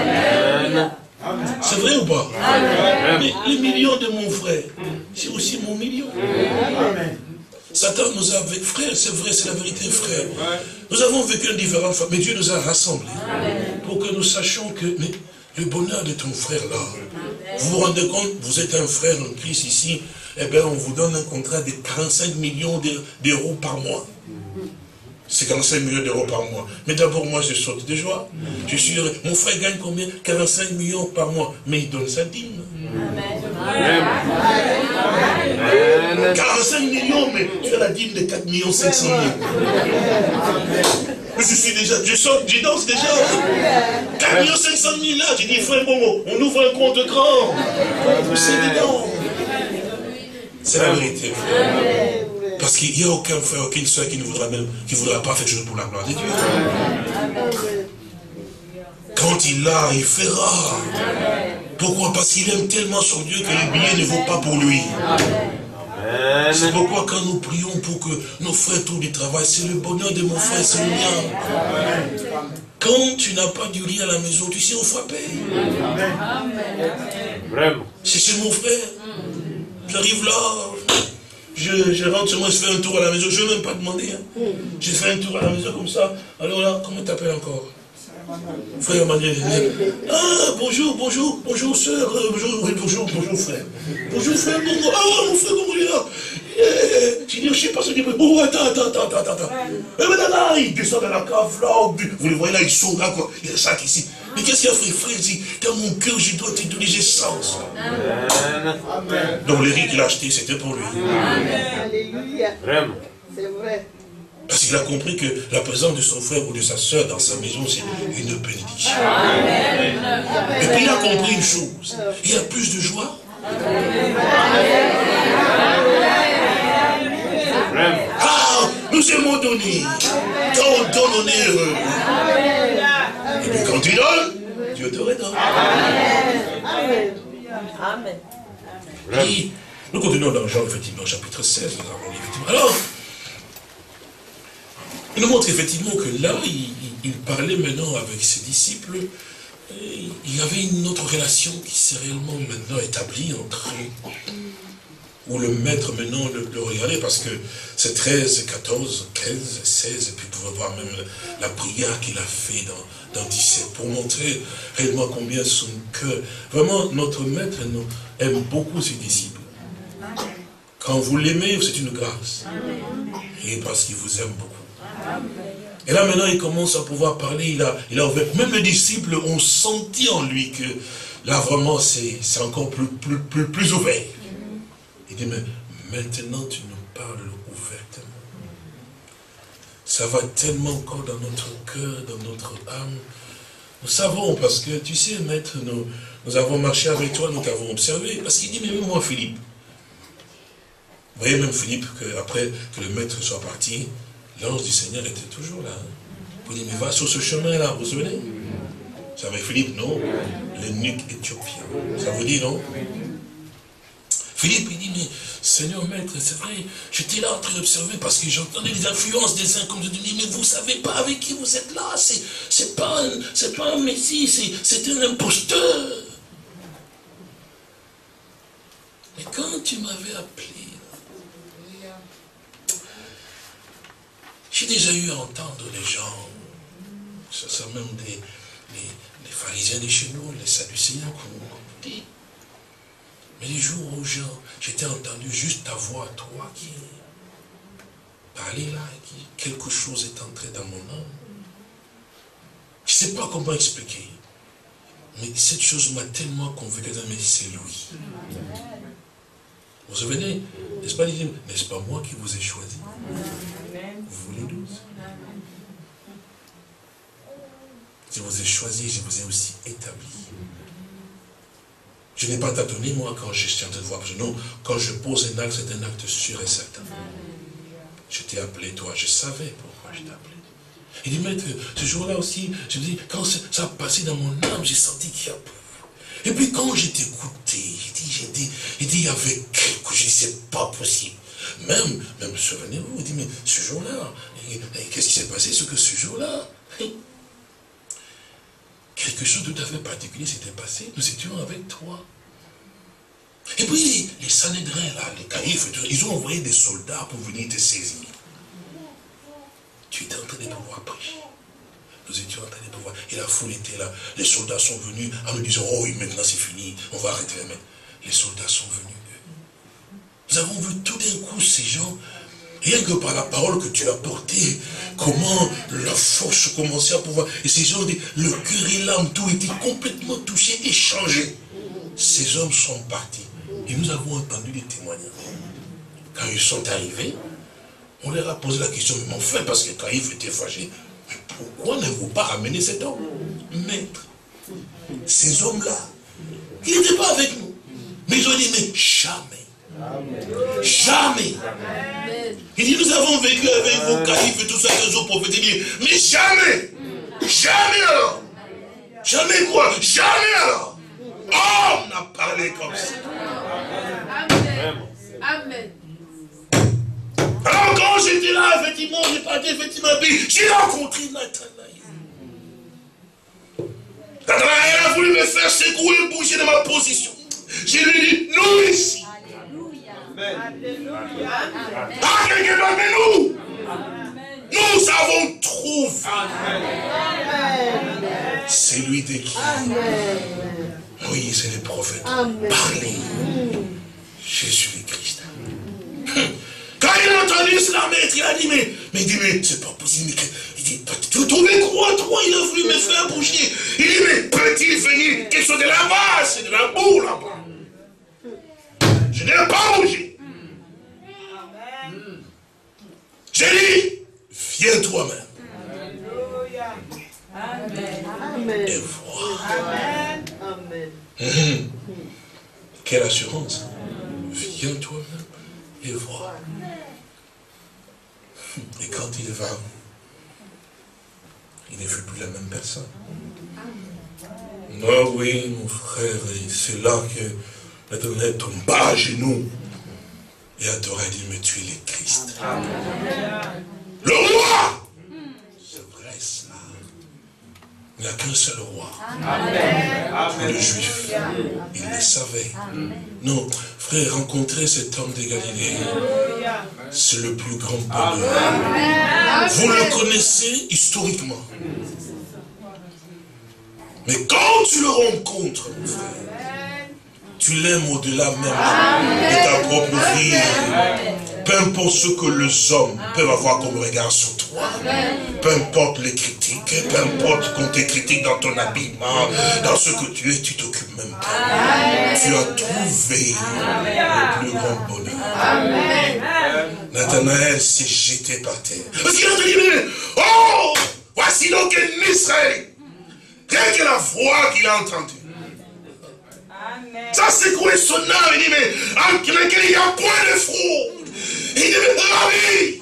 C'est vrai ou pas? Mais les millions de mon frère, c'est aussi mon million. Satan nous a, frère, c'est vrai, c'est la vérité, frère. Nous avons vécu une différente fois, mais Dieu nous a rassemblés pour que nous sachions que mais, le bonheur de ton frère là, vous vous rendez compte, vous êtes un frère en Christ ici, eh bien on vous donne un contrat de quarante-cinq millions d'euros par mois. C'est quarante-cinq millions d'euros par mois. Mais d'abord, moi, je saute de joie. Je suis heureux. Mon frère gagne combien? quarante-cinq millions par mois. Mais il donne sa dîme. Amen. quarante-cinq millions, mais tu as la dîme de quatre millions cinq cent mille. Je suis déjà, je saute, je danse déjà. quatre millions cinq cent mille là, j'ai dit, frère, bon, on ouvre un compte grand. C'est évident. C'est la vérité, frère. Parce qu'il n'y a aucun frère, aucune soeur qui ne voudra même, qui ne voudra pas faire chose pour la gloire de Dieu. Quand il l'a, il fera. Pourquoi? Parce qu'il aime tellement son Dieu que les billets ne vaut pas pour lui. C'est pourquoi quand nous prions pour que nos frères trouvent du travail, c'est le bonheur de mon frère, c'est le mien. Quand tu n'as pas du riz à la maison, tu sais, on frappe. C'est chez mon frère. J'arrive là. Je, je rentre chez moi, je fais un tour à la maison, je ne vais même pas demander. Hein. Je fais un tour à la maison comme ça. Alors là, comment tu t'appelles encore? Frère Emmanuel. Ah, bonjour, bonjour, bonjour soeur, euh, bonjour, oui, bonjour, bonjour frère. Bonjour frère, bonjour, ah, mon frère, comment il est là? Je dis, je sais pas ce qu'il dit. Oh, attends, attends, attends, attends, attends. Mais là, là, il descend dans la cave, là, vous le voyez là, il saute là, quoi. Il y a un sac ici. Mais qu'est-ce qu'il y a, frère, frère, il dit, dans mon cœur, je dois te donner sens. Amen. Donc les riz qu'il a acheté, c'était pour lui. Alléluia. Vraiment. C'est vrai. Parce qu'il a compris que la présence de son frère ou de sa soeur dans sa maison, c'est une bénédiction. Amen. Et puis il a compris une chose. Il y a plus de joie. Ah, nous aimons donner. Quand on donne, on est heureux. Et puis quand tu donnes, Dieu te redonne. Amen. Amen. Et nous continuons dans Jean, effectivement, chapitre seize. Nous avons lu, effectivement. Alors, il nous montre effectivement que là, il, il parlait maintenant avec ses disciples. Il y avait une autre relation qui s'est réellement maintenant établie entre eux. Où le maître maintenant le, le regardait, parce que c'est treize, quatorze, quinze, seize, et puis vous pouvez voir même la, la prière qu'il a fait dans, dans dix-sept, pour montrer réellement combien son cœur... Vraiment, notre maître nous aime beaucoup ses disciples. Quand vous l'aimez, c'est une grâce. Et parce qu'il vous aime beaucoup. Et là maintenant, il commence à pouvoir parler, il a, il a ouvert. Même les disciples ont senti en lui que là vraiment, c'est encore plus, plus, plus, plus ouvert. Il dit, mais maintenant tu nous parles ouvertement. Ça va tellement encore dans notre cœur, dans notre âme, Nous savons, parce que tu sais, maître, nous, nous avons marché avec toi, nous t'avons observé. Parce qu'il dit, mais même moi, Philippe. Vous voyez même Philippe, que après que le maître soit parti, l'ange du Seigneur était toujours là. Il dit, mais va sur ce chemin-là, vous vous souvenez? C'est avec Philippe, non? L'eunuque éthiopien. Ça vous dit, non? Philippe, il dit, mais Seigneur maître, c'est vrai, j'étais là en train d'observer parce que j'entendais les influences des uns comme je dis, mais vous ne savez pas avec qui vous êtes là, c'est pas, un, pas un messie, c'est un imposteur. Mais quand tu m'avais appelé, j'ai déjà eu à entendre les gens, ça c'est même des, les, les pharisiens de chez nous, les sadducéens, comme on dit. Mais les jours où j'étais entendu juste ta voix, toi qui parlais là, et qui quelque chose est entré dans mon âme. Je ne sais pas comment expliquer. Mais cette chose m'a tellement convaincu, mais c'est lui. Vous vous souvenez, n'est-ce pas, n'est-ce pas moi qui vous ai choisi? Vous voulez douze? Je vous ai choisi, je vous ai aussi établi. Je n'ai pas tâtonné, moi, quand je suis en train de voir. Non, quand je pose un acte, c'est un acte sûr et certain. Je t'ai appelé, toi, je savais pourquoi je t'ai appelé. Il dit, maître, ce jour-là aussi, je me dis, quand ça a passé dans mon âme, j'ai senti qu'il y a... Et puis quand j'ai écouté, il dit, j'ai dit, il dit, il y avait quelque chose, je dis, c'est pas possible. Même, même, souvenez-vous, il dit, mais ce jour-là, qu'est-ce qui s'est passé, ce que ce jour-là, quelque chose de tout à fait particulier s'était passé, nous étions avec toi. Et puis, les, les Sanhédrins, là, les caïphes, ils ont envoyé des soldats pour venir te saisir. Tu étais en train de pouvoir prêcher. Nous étions en train de pouvoir. Et la foule était là. Les soldats sont venus en me disant, oh oui, maintenant c'est fini, on va arrêter la main. Les soldats sont venus. Nous avons vu tout d'un coup ces gens, rien que par la parole que tu as portée, comment la force commençait à pouvoir. Et ces gens, le cœur et l'âme, tout était complètement touché et changé. Ces hommes sont partis. Et nous avons entendu des témoignages. Quand ils sont arrivés, on leur a posé la question, mais enfin, parce que Caïphe était fâché, mais pourquoi n'avez-vous pas ramené cet homme? Maître, ces hommes-là, ils n'étaient pas avec nous. Mais ils ont dit, mais jamais. Amen. Jamais. Amen. Il dit, nous avons vécu avec vos Caïphes et tout ça, que ont prophétisé, mais jamais. Jamais alors. Jamais quoi? Jamais alors. Oh, on a parlé comme ça. Amen. Amen. Alors quand j'étais là, effectivement, j'ai parti, effectivement, puis j'ai rencontré Nathanaël. Nathanaël a voulu me faire secouer, bouger de ma position. Je lui ai dit, nous ici. Alléluia. Ah, quelqu'un parmi nous. Nous avons trouvé. C'est lui de qui? Oui, c'est les prophètes. Parlez. Jésus le Christ. Quand il a entendu cela, maître, il a dit, mais, mais il dit, mais c'est pas possible. Il dit, tu trouvais quoi, toi? Il a voulu me faire bouger. Il dit, mais peut-il venir quelque chose de là-bas? C'est de la boue là-bas. Je n'ai pas bougé. J'ai dit, viens toi-même. Amen. Et vois. Amen. Amen. Quelle assurance. Viens toi-même et vois. Et quand il va, il ne fut plus la même personne. Non, oui, mon frère, c'est là que l'Éternel tomba à genoux et adorait, dit, mais tu es le Christ. Amen. Le roi. C'est vrai ça. Il n'y a qu'un seul roi. Amen. Pour le juif. Il le savait. Amen. Non, frère, rencontrer cet homme de Galilée, c'est le plus grand bonheur. Amen. Vous le connaissez historiquement. Mais quand tu le rencontres, mon frère, tu l'aimes au-delà même de ta propre vie. Amen. Peu importe ce que les hommes peuvent avoir comme regard sur toi, Amen. Peu importe les critiques, peu importe qu'on te critique dans ton habillement, dans ce que tu es, tu t'occupes même pas. Amen. Tu as trouvé Amen. Le plus grand bonheur. Amen. Nathanaël s'est jeté par terre. Parce qu'il a dit, oh, voici donc un Israël. rien que la voix qu'il a entendue. Ça secouait son âme. Il dit, mais en lequel il n'y a point de fraude. Il dit, mais ravi.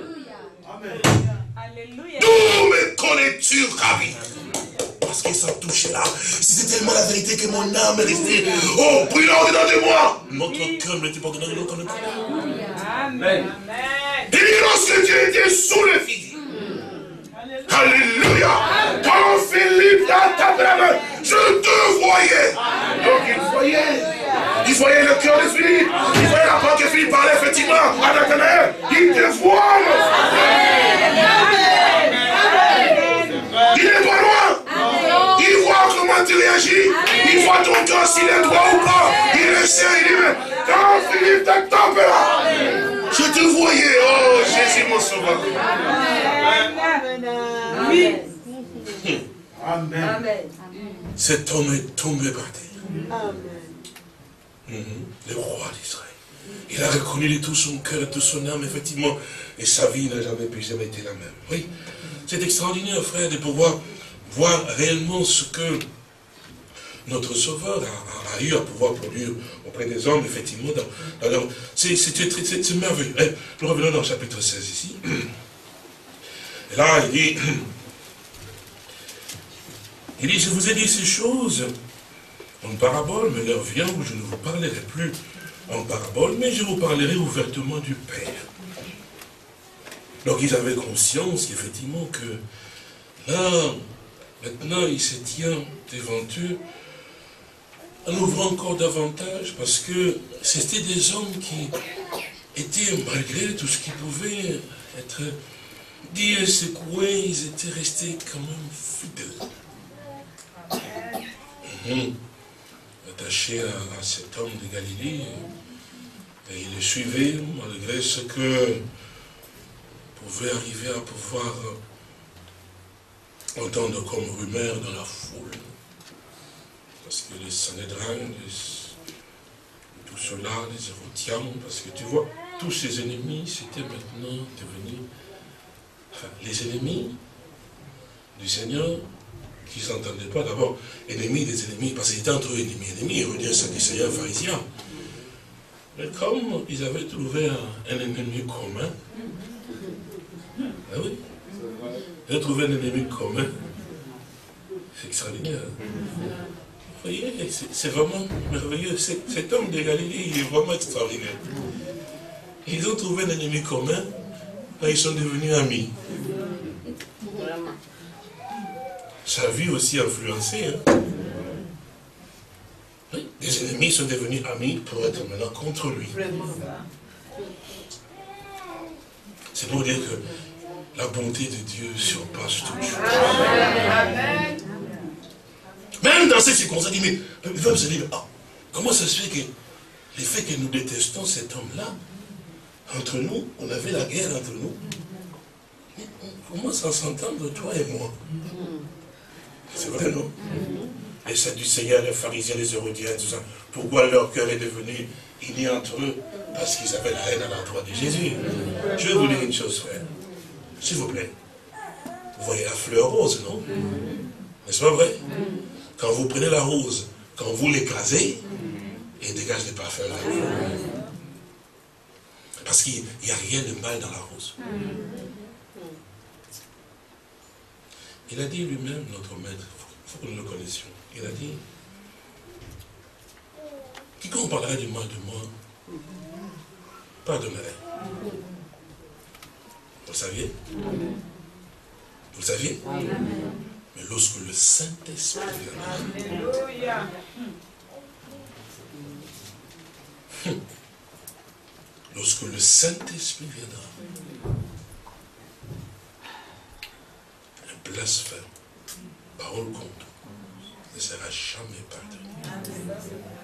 D'où me connais-tu, ravi? Parce qu'il s'en touchait là. C'était tellement la vérité que mon âme est restée. Oh, brûlant dedans de moi. Notre cœur n'était pas dedans de l'autre. Amen. Il dit, lorsque Dieu était sous le fusil. Alléluia. Quand Philippe l'a tapé la main, je te voyais. Donc il voyait. Il voyait le cœur de Philippe. Il voyait la part que Philippe parlait effectivement à Nathanaël. Il te voit, mon frère. Il n'est pas loin. Il voit comment tu réagis. Il voit ton cœur s'il est droit ou pas. Il le sait. Il dit, mais quand Philippe t'a tapé là, je te voyais. Oh, Jésus mon sauveur. Oui. Amen. Cet homme est tombé par terre. Amen. Mm-hmm. Le roi d'Israël. Il a reconnu de tout son cœur et de toute son âme, effectivement, et sa vie n'a jamais pu jamais été la même. Oui. C'est extraordinaire, frère, de pouvoir voir réellement ce que notre Sauveur a, a, a eu à pouvoir produire auprès des hommes, effectivement. Dans, dans leur... C'est merveilleux. Eh, nous revenons dans le chapitre seize ici. Et là, il dit, il dit, je vous ai dit ces choses en parabole, mais l'heure vient où je ne vous parlerai plus en parabole, mais je vous parlerai ouvertement du Père. Donc ils avaient conscience, effectivement, que là, maintenant, il se tient devant eux, en ouvrant encore davantage, parce que c'était des hommes qui étaient, malgré tout ce qui pouvait être dit et secoué, ils étaient restés quand même fidèles. Mmh. Attachés à, à cet homme de Galilée, et ils le suivaient, malgré ce que pouvait arriver à pouvoir entendre comme rumeur dans la foule. Parce que les Sanhédrins, tout cela, les Hérodiens, parce que tu vois, tous ces ennemis, c'était maintenant devenu, enfin, les ennemis du Seigneur, qui ne s'entendaient pas d'abord, ennemis des ennemis, parce qu'ils étaient entre eux ennemis, ennemis, Hérodiens, Sadducéens, Pharisiens. Mais comme ils avaient trouvé un, un ennemi commun, ah oui, ils ont trouvé un ennemi commun, c'est extraordinaire. Vous voyez, c'est vraiment merveilleux. Cet homme de Galilée, il est vraiment extraordinaire. Ils ont trouvé un ennemi commun, et ils sont devenus amis. Sa vie aussi influencée. Hein. Oui, les ennemis sont devenus amis pour être maintenant contre lui. C'est pour dire que la bonté de Dieu surpasse toute chose. Amen. Même dans ces circonstances, il dit, mais il va se dire, oh, comment ça se fait que le fait que nous détestons cet homme-là, entre nous, on avait la guerre entre nous, mais on commence à s'entendre, toi et moi. C'est vrai, non? Les Sadducéens, les pharisiens, les Hérodiens, tout ça, pourquoi leur cœur est devenu uni entre eux? Parce qu'ils avaient la haine à l'endroit de Jésus. Je vais vous dire une chose, frère. S'il vous plaît. Vous voyez la fleur rose, non? N'est-ce pas vrai? Quand vous prenez la rose, quand vous l'écrasez, il dégage les parfums là. Parce qu'il n'y a rien de mal dans la rose. Il a dit lui-même, notre maître, il faut que nous le connaissions. Il a dit, quiconque parlera du mal de moi, pardonnerai. Vous le saviez? Vous le saviez? Mais lorsque le Saint-Esprit viendra, lorsque le Saint-Esprit viendra, un blasphème, parole contre, ne sera jamais pardonné.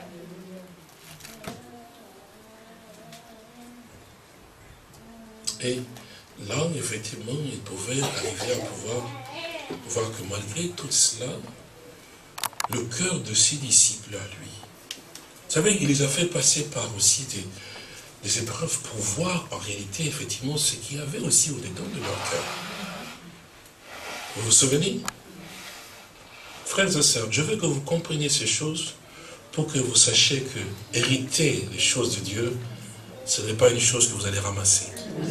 Et là, effectivement, il pouvait arriver à pouvoir voir que malgré tout cela, le cœur de ses disciples à lui, vous savez, il les a fait passer par aussi des, des épreuves pour voir en réalité, effectivement, ce qu'il y avait aussi au-dedans de leur cœur. Vous vous souvenez? frères et sœurs, je veux que vous compreniez ces choses pour que vous sachiez que hériter les choses de Dieu, ce n'est pas une chose que vous allez ramasser.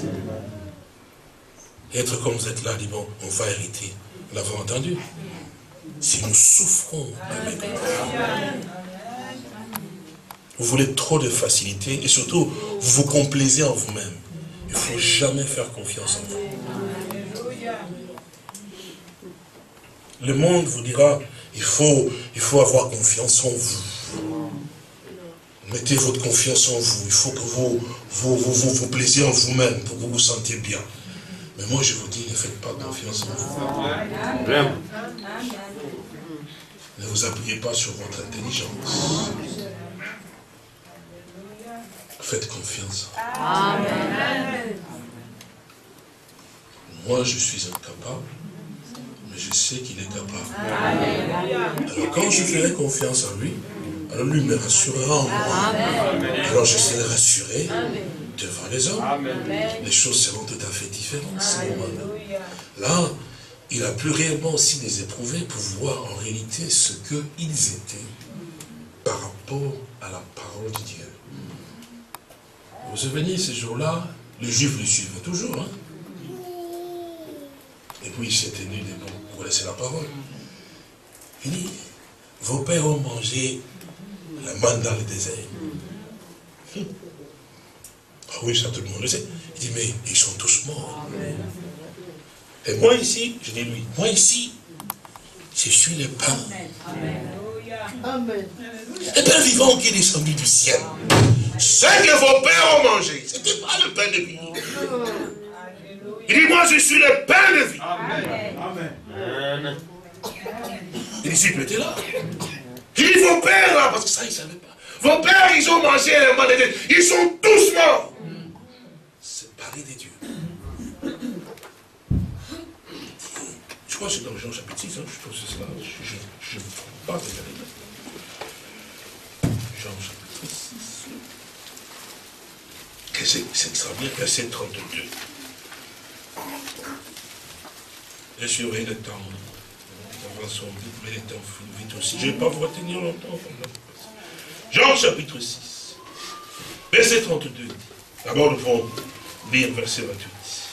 Être comme vous êtes là, dit bon, on va hériter. Nous l'avons entendu. Si nous souffrons avec vous, vous voulez trop de facilité et surtout, vous vous complaisez en vous-même. Il ne faut jamais faire confiance en vous. Le monde vous dira, il faut, il faut avoir confiance en vous. Mettez votre confiance en vous. Il faut que vous vous, vous, vous, vous plaisiez en vous-même pour que vous vous sentiez bien. Mais moi, je vous dis, ne faites pas confiance en vous. Ne vous appuyez pas sur votre intelligence. Faites confiance. Amen. Moi, je suis incapable, mais je sais qu'il est capable. Amen. Alors, quand je ferai confiance en lui, alors lui me rassurera en moi. Amen. Alors, je serai rassuré devant les hommes. Amen. Les choses seront tout à fait différentes. Ce moment-là. Là, il a plus réellement aussi les éprouver pour voir en réalité ce qu'ils étaient par rapport à la parole de Dieu. Vous vous souvenez, ces jours-là, les Juifs le suivaient toujours. Hein? Et puis il s'est tenu des bons pour laisser la parole. Il dit, vos pères ont mangé la manne dans le désert. Hum. Ah oui, ça tout le monde le sait. Il dit, mais ils sont tous morts. Amen. Et moi ici, je dis lui, moi ici, je suis le pain. Amen. Amen. Le pain vivant qui est descendu du ciel. Ce que vos pères ont mangé, ce n'était pas le pain de vie. Il dit, moi je suis le pain de vie. Amen. Amen. Les disciples étaient là. Il dit, vos pères là, parce que ça ils ne savaient pas. Vos pères, ils ont mangé les mannes de Dieu. Ils sont tous morts. Séparés des dieux. Je crois que c'est dans Jean chapitre six, hein, je pense que c'est cela. Je ne me trompe pas, regardez. Jean chapitre six. C'est extraordinaire, verset trente-deux. Je surveille le temps. Nous avançons vite, mais le temps file vite aussi. Je ne vais pas vous retenir longtemps. Jean chapitre six. Verset trente-deux. D'abord, nous allons lire verset vingt-huit.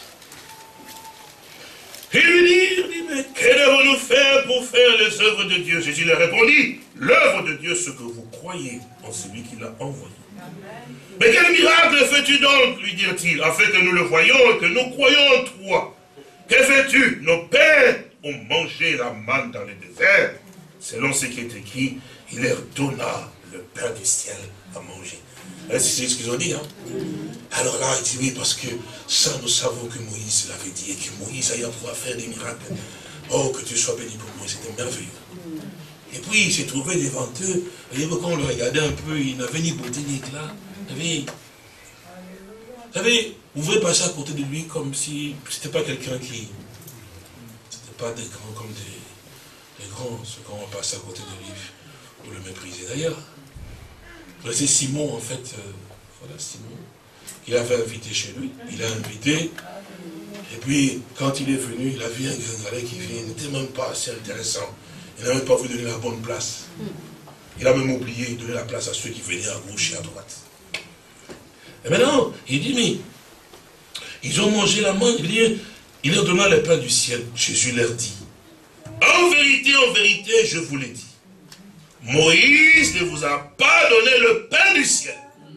Il lui dit, il dit, mais que devons-nous faire pour faire les œuvres de Dieu? Jésus leur répondit, l'œuvre de Dieu, ce que vous croyez en celui qui l'a envoyé. Amen. Mais quel miracle fais-tu donc, lui dirent-ils, afin que nous le voyions et que nous croyions en toi? Que fais-tu? Nos pères ont mangé la manne dans le désert. Selon ce qui est écrit, il leur donna le pain du ciel à manger. C'est ce qu'ils ont dit, hein? Alors là, il dit oui, parce que ça, nous savons que Moïse l'avait dit, et que Moïse allait pouvoir faire des miracles. Oh, que tu sois béni pour moi, c'était merveilleux. Et puis, il s'est trouvé devant eux, et quand on le regardait un peu, il n'avait ni beauté ni éclat. Vous savez, vous pouvez passer à côté de lui comme si c'était pas quelqu'un qui... C'était pas des grands comme des, des grands, ceux quand on passe à côté de lui, vous le méprisez d'ailleurs. C'est Simon, en fait, euh, voilà, Simon, il avait invité chez lui, il a invité, et puis, quand il est venu, il a vu un gringalet qui vient, il n'était même pas assez intéressant, il n'a même pas voulu donner la bonne place. Il a même oublié de donner la place à ceux qui venaient à gauche et à droite. Et maintenant, il dit, mais, ils ont mangé la manne, il dit, il leur donna le pain du ciel. Jésus leur dit, en vérité, en vérité, je vous l'ai dit, Moïse ne vous a pas donné le pain du ciel.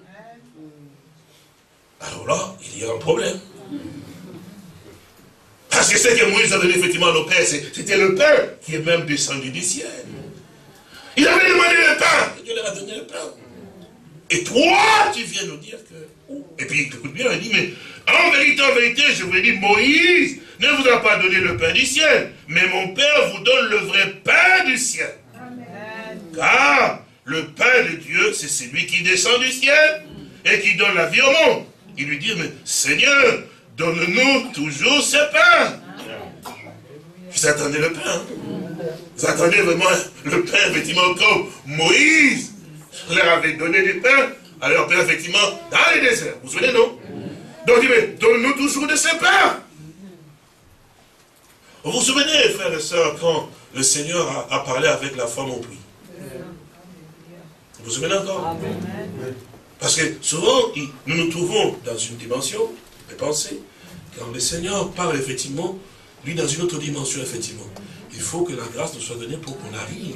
Alors là, il y a un problème. Parce que ce que Moïse a donné effectivement à nos pères, c'était le pain qui est même descendu du ciel. Il avait demandé le pain, et Dieu leur a donné le pain. Et toi, tu viens nous dire que... Et puis, écoute bien, il dit, mais en vérité, en vérité, je vous ai dit, Moïse ne vous a pas donné le pain du ciel, mais mon Père vous donne le vrai pain du ciel. Car le pain de Dieu, c'est celui qui descend du ciel et qui donne la vie au monde. Il lui dit, mais Seigneur, donne-nous toujours ce pain. Vous attendez le pain. Vous attendez vraiment le pain, effectivement, comme Moïse leur avait donné du pain à leur père, effectivement, dans les déserts. Vous vous souvenez, non? Donc il dit, mais donne-nous toujours de ce pain. Vous vous souvenez, frères et sœurs, quand le Seigneur a, a parlé avec la femme au puits? Vous vous souvenez encore? Amen. Parce que souvent, nous nous trouvons dans une dimension de pensée. Quand le Seigneur parle effectivement, lui dans une autre dimension, effectivement. Il faut que la grâce nous soit donnée pour qu'on arrive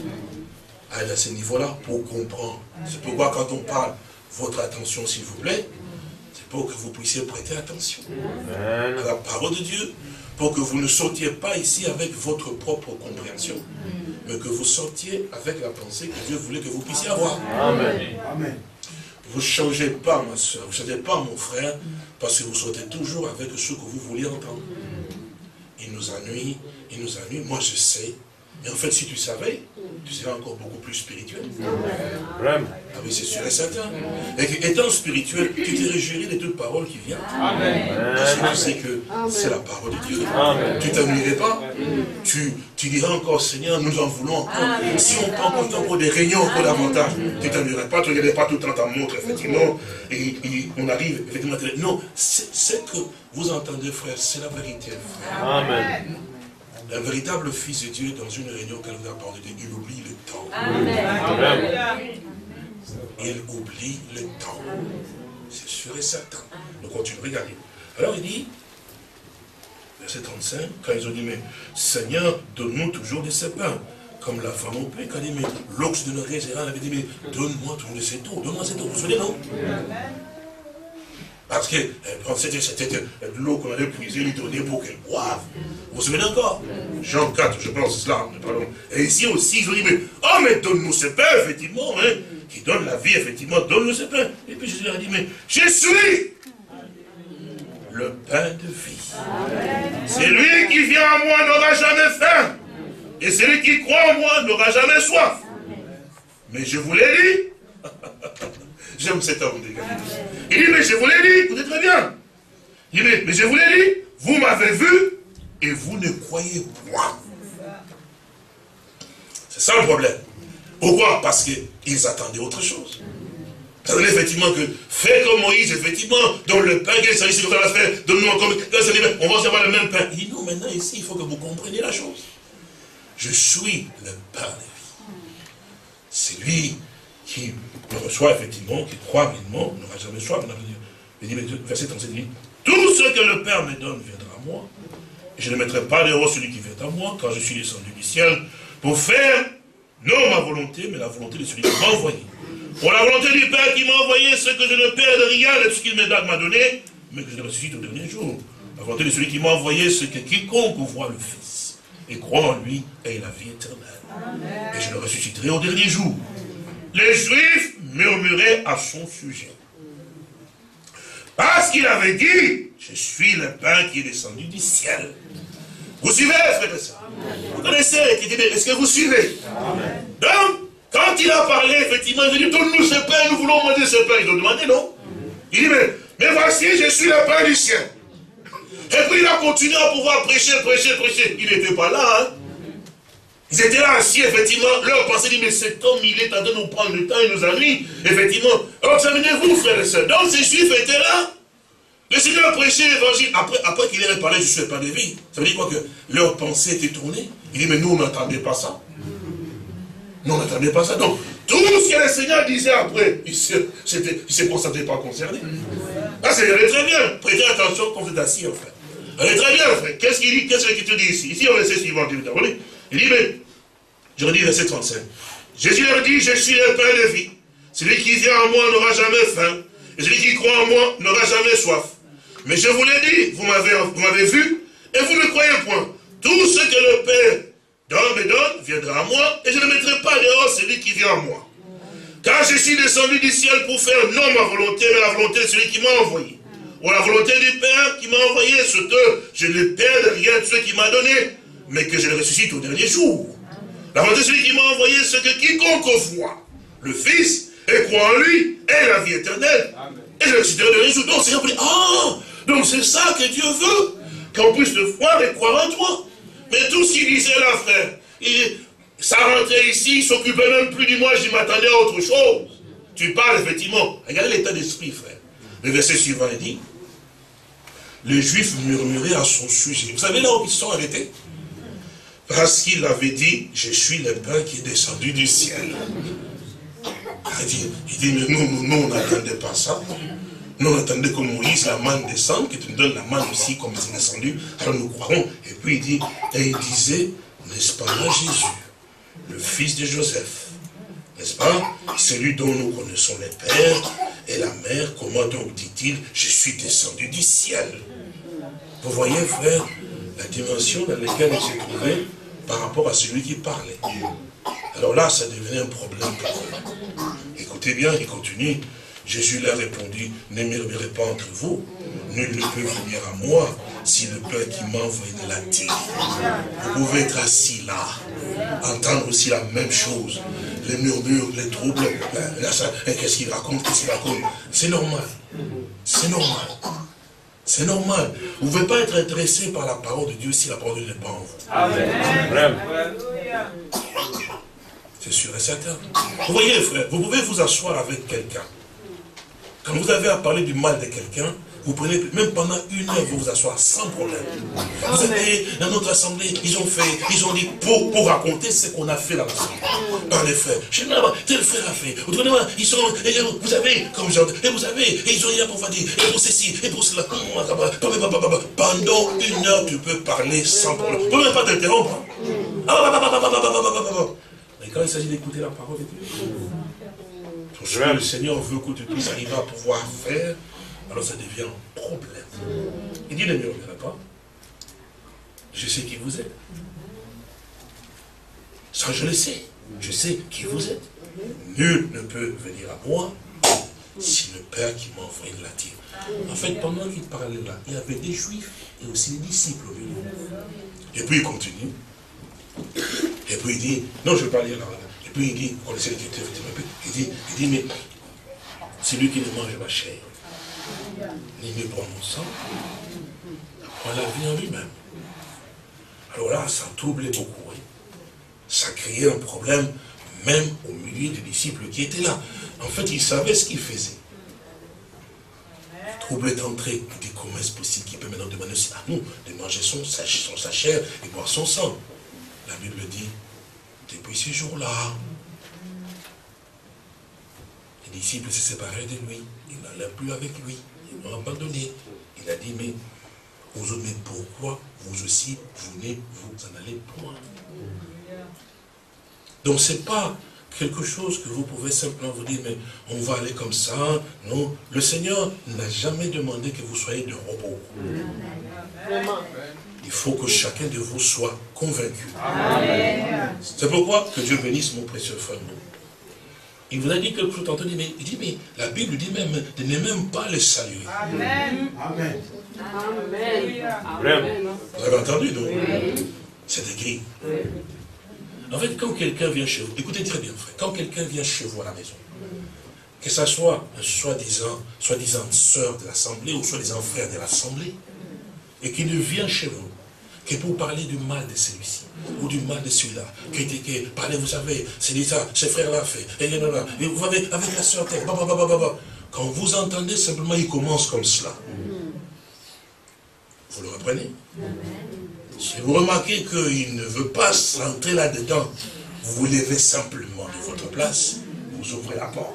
à ce niveau-là, pour comprendre. C'est pourquoi quand on parle, votre attention s'il vous plaît, c'est pour que vous puissiez prêter attention Amen. À la parole de Dieu, pour que vous ne sortiez pas ici avec votre propre compréhension, mais que vous sortiez avec la pensée que Dieu voulait que vous puissiez avoir. Amen. Amen. Vous ne changez pas, ma soeur, vous ne changez pas, mon frère, parce que vous sortez toujours avec ce que vous vouliez entendre. Il nous ennuie, il nous ennuie, moi je sais. Mais en fait, si tu savais, tu serais encore beaucoup plus spirituel. Amen. Ah oui, c'est sûr et certain. Et étant spirituel, tu te réjouirais de toute parole qui vient. Amen. Parce que tu sais que c'est la parole de Dieu. Amen. Tu ne t'ennuierais pas. Tu, tu diras encore, Seigneur, nous en voulons encore. Amen. Si on prend encore, encore des réunions, encore davantage, tu ne t'ennuierais pas, tu ne regarderais pas tout le temps ta montre, effectivement. Et, et on arrive, effectivement. Non, c'est que vous entendez, frère, c'est la vérité, frère. Amen. Un véritable fils de Dieu, dans une réunion qu'elle vous a parlé, il oublie le temps. Amen. Il oublie le temps. C'est sûr et certain. Nous continuons, regardez. Alors il dit, verset trente-cinq, quand ils ont dit, mais Seigneur, donne-nous toujours de ces pains. Comme la femme au pain, quand elle dit, mais l'eau que je donnerai, Gérard avait dit, mais donne-moi toujours de cette eau. Donne-moi cette eau. Vous vous souvenez, non? Parce que c'était de l'eau qu'on allait puiser, lui donner pour qu'elle boive. Vous vous souvenez encore? Jean quatre, je pense, cela. Et ici aussi, ils ont dit, mais, oh, mais donne-nous ce pain, effectivement, hein, qui donne la vie, effectivement, donne-nous ce pain. Et puis Jésus leur a dit, mais je suis le pain de vie. Celui qui vient à moi n'aura jamais faim. Et celui qui croit en moi n'aura jamais soif. Mais je vous l'ai dit. J'aime cet homme de Galilée. Il dit, mais je vous l'ai dit, écoutez très bien. Il dit, mais, mais je vous l'ai dit, vous m'avez vu et vous ne croyez point. C'est ça le problème. Pourquoi? Parce qu'ils attendaient autre chose. Ça veut dire effectivement que, fais comme Moïse, effectivement, dans le pain, quel service qu'on va faire, donne-nous encore, on va avoir le même pain. Il dit, non, maintenant ici, il faut que vous compreniez la chose. Je suis le pain de vie. C'est lui qui me reçoit effectivement, qui croit réellement, n'aura jamais soif. Il dit, verset trente-sept, il dit, tout ce que le Père me donne viendra à moi. Et je ne mettrai pas dehors celui qui vient à moi, quand je suis descendu du ciel, pour faire, non ma volonté, mais la volonté de celui qui m'a envoyé. Pour la volonté du Père qui m'a envoyé, ce que je ne perds de rien de ce qu'il m'a donné, mais que je ressuscite au dernier jour. La volonté de celui qui m'a envoyé, c'est que quiconque voit le Fils et croit en lui ait la vie éternelle. Amen. Et je le ressusciterai au dernier jour. Les Juifs murmuraient à son sujet. Parce qu'il avait dit, je suis le pain qui est descendu du ciel. Vous suivez, frère et sœurs? Vous connaissez, est-ce que vous suivez? Amen. Donc, quand il a parlé, effectivement, il a dit, donne-nous ce pain, nous voulons manger ce pain. Ils ont demandé, non? Il dit, mais, mais voici, je suis le pain du ciel. Et puis il a continué à pouvoir prêcher, prêcher, prêcher. Il n'était pas là, hein? Ils étaient là assis, effectivement, leur pensée dit, mais cet homme, il est en train de nous prendre le temps, il nous ennuie, effectivement. Examinez-vous, frères et sœurs. Donc ces Juifs étaient là. Le Seigneur prêchait l'évangile. Après, après qu'il ait parlé, je ne suis pas de vie. Ça veut dire quoi? Que leur pensée était tournée. Il dit, mais nous, on n'entendait pas ça. Nous, on n'entendait pas ça. Donc, tout ce que le Seigneur disait après, il ne se constatait pas concerné. Là, c'est très bien. Prêtez attention quand vous êtes assis, en fait. Allez, très bien, frère. Qu'est-ce qu'il dit? Qu'est-ce qu'il dit ici? Ici, au verset suivant, il dit, mais, je redis verset trente-cinq. Jésus leur dit, je suis le pain de vie. Celui qui vient en moi n'aura jamais faim. Et celui qui croit en moi n'aura jamais soif. Mais je vous l'ai dit, vous m'avez vu, et vous ne croyez point. Tout ce que le Père donne me donne viendra à moi, et je ne mettrai pas dehors celui qui vient à moi. Car je suis descendu du ciel pour faire non ma volonté, mais la volonté de celui qui m'a envoyé. Ou la volonté du Père qui m'a envoyé, ce que je ne perds de rien de ce qu'il m'a donné, mais que je le ressuscite au dernier jour. La volonté de celui qui m'a envoyé, c'est que quiconque voit le Fils et croit en lui ait la vie éternelle. Amen. Et je le ressusciterai au dernier jour. Donc c'est appelé, ah, donc c'est ça que Dieu veut, qu'on puisse le voir et croire en toi. Mais tout ce qu'il disait là, frère, il, ça rentrait ici, il ne s'occupait même plus du moi, je m'attendais à autre chose. Tu parles effectivement. Regardez l'état d'esprit, frère. Le verset suivant, il dit, les Juifs murmuraient à son sujet. Vous savez là où ils sont arrêtés? Parce qu'il avait dit, je suis le pain qui est descendu du ciel. Il dit, il dit mais nous, nous, nous on n'attendait pas ça. Nous on attendait que Moïse, la manne descende, que tu nous donnes la manne aussi comme c'est descendu. Alors nous croirons. Et puis il dit, et il disait, n'est-ce pas là Jésus, le fils de Joseph, n'est-ce pas? Celui dont nous connaissons les pères et la mère. Comment donc dit-il, je suis descendu du ciel? Vous voyez, frère, la dimension dans laquelle il se trouvait par rapport à celui qui parlait. Alors là, ça devenait un problème pour eux. Écoutez bien, il continue. Jésus leur répondu, ne murmurez pas entre vous. Nul ne peut venir à moi si le Père qui m'a envoyé ne l'attire. Vous pouvez être assis là, entendre aussi la même chose. Les murmures, les troubles, qu'est-ce qu'il raconte, qu'est-ce qu'il raconte. C'est normal. C'est normal. C'est normal. Vous ne pouvez pas être intéressé par la parole de Dieu si la parole de Dieu n'est pas en vous. Amen. C'est sûr et certain. Vous voyez, frère, vous pouvez vous asseoir avec quelqu'un. Quand vous avez à parler du mal de quelqu'un, vous prenez, même pendant une heure, vous vous asseoir sans problème. Vous savez, dans notre assemblée, ils ont fait, ils ont dit, pour, pour raconter ce qu'on a fait dans l'assemblée. Par les frères. Je sais pas, tel frère a fait. Autrement, ils sont, et vous savez, comme genre, et vous savez, et ils ont rien pour dire, et pour ceci, et pour cela. Pendant une heure, tu peux parler sans problème. Vous ne pouvez pas t'interrompre. Mais quand il s'agit d'écouter la parole de Dieu, pour ce que le Seigneur veut que tu puisses arriver à pouvoir faire, alors ça devient un problème. Il dit, ne murmurez pas. Je sais qui vous êtes. Ça, je le sais. Je sais qui vous êtes. Nul ne peut venir à moi si le Père qui m'a envoyé ne l'attire. En fait, pendant qu'il parlait là, il y avait des Juifs et aussi des disciples au milieu. Et puis il continue. Et puis il dit, non, je ne vais pas lire là. Et puis il dit, vous connaissez l'écriture, il dit, il dit, mais celui qui ne mange ma chair, ni ne boit mon sang, on la vie en lui-même. Alors là, ça troublait beaucoup. Oui. Ça créait un problème, même au milieu des disciples qui étaient là. En fait, ils savaient ce qu'ils faisaient. Le trouble est entré. Il dit, comment est-ce possible qu'il peut maintenant demander aussi à nous de manger son, sa, son, sa chair et boire son sang? La Bible dit, depuis ce jour-là, les disciples se séparaient de lui. Ils n'allaient plus avec lui. Ils l'ont abandonné. Il a dit, mais vous autres, mais pourquoi vous aussi, vous venez, vous en allez point? Donc ce n'est pas quelque chose que vous pouvez simplement vous dire, mais on va aller comme ça. Non, le Seigneur n'a jamais demandé que vous soyez de robots. Il faut que chacun de vous soit convaincu. C'est pourquoi que Dieu bénisse mon précieux frère. Il vous a dit quelque chose tantôt, mais il dit, mais la Bible dit même de ne même pas les saluer. Amen. Amen. Amen. Vous avez entendu, non? C'est écrit. En fait, quand quelqu'un vient chez vous, écoutez très bien, frère, quand quelqu'un vient chez vous à la maison, que ce soit un soi-disant, soi-disant sœur de l'assemblée ou soi-disant frère de l'assemblée, et qu'il ne vient chez vous que pour parler du mal de celui-ci, ou du mal de celui-là, que, que, que parlez, vous savez, c'est dit ça, ce frère-là a fait, et, et vous avez avec la sœur, quand vous entendez simplement, il commence comme cela. Vous le reprenez? Si vous remarquez qu'il ne veut pas rentrer là-dedans, vous vous levez simplement de votre place, vous ouvrez la porte.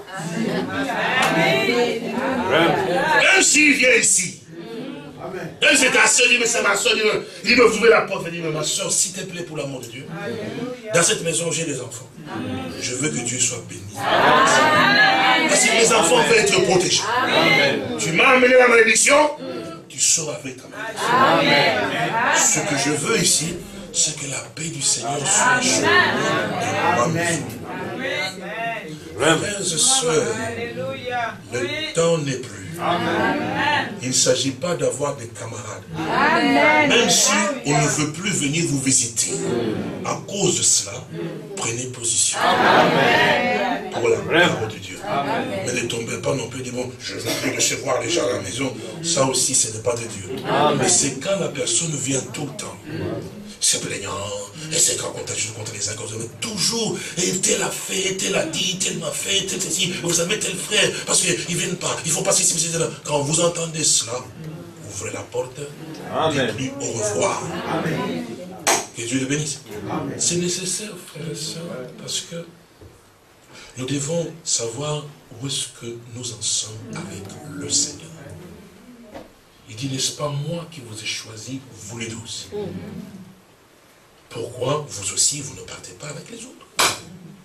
Même s'il vient ici, même si c'est ta soeur, il dit, mais c'est ma soeur, il dit, mais vous ouvrez la porte, il dit, mais ma soeur, s'il te plaît, pour l'amour de Dieu, dans cette maison, j'ai des enfants. Je veux que Dieu soit béni. Parce que les enfants veulent être protégés. Tu m'as amené la malédiction, tu sors avec ta malédiction. Amen. Ce que je veux ici, c'est que la paix du Seigneur soit sur moi. Amen. Frères et sœurs, le temps n'est plus. Amen. Il ne s'agit pas d'avoir des camarades. Amen. Même si on ne veut plus venir vous visiter, à cause de cela, prenez position. Amen. Pour la parole de Dieu. Amen. Mais ne tombez pas non plus, dis bon, je ne veux plus recevoir les gens à la maison. Ça aussi, ce n'est pas de Dieu. Amen. Mais c'est quand la personne vient tout le temps. Se plaignant, et c'est quand on t'ajoute contre les uns, mais toujours, et tel a fait, tel a dit, tel m'a fait, tel ceci, vous avez tel frère, parce qu'ils ne viennent pas, il faut pas ceci, ceci, cela. Quand vous entendez cela, ouvrez la porte, Amen. dites-lui au revoir. Amen. Que Dieu le bénisse. C'est nécessaire, frères et sœurs, parce que nous devons savoir où est-ce que nous en sommes avec le Seigneur. Il dit, n'est-ce pas moi qui vous ai choisi, vous les douze? Pourquoi vous aussi, vous ne partez pas avec les autres?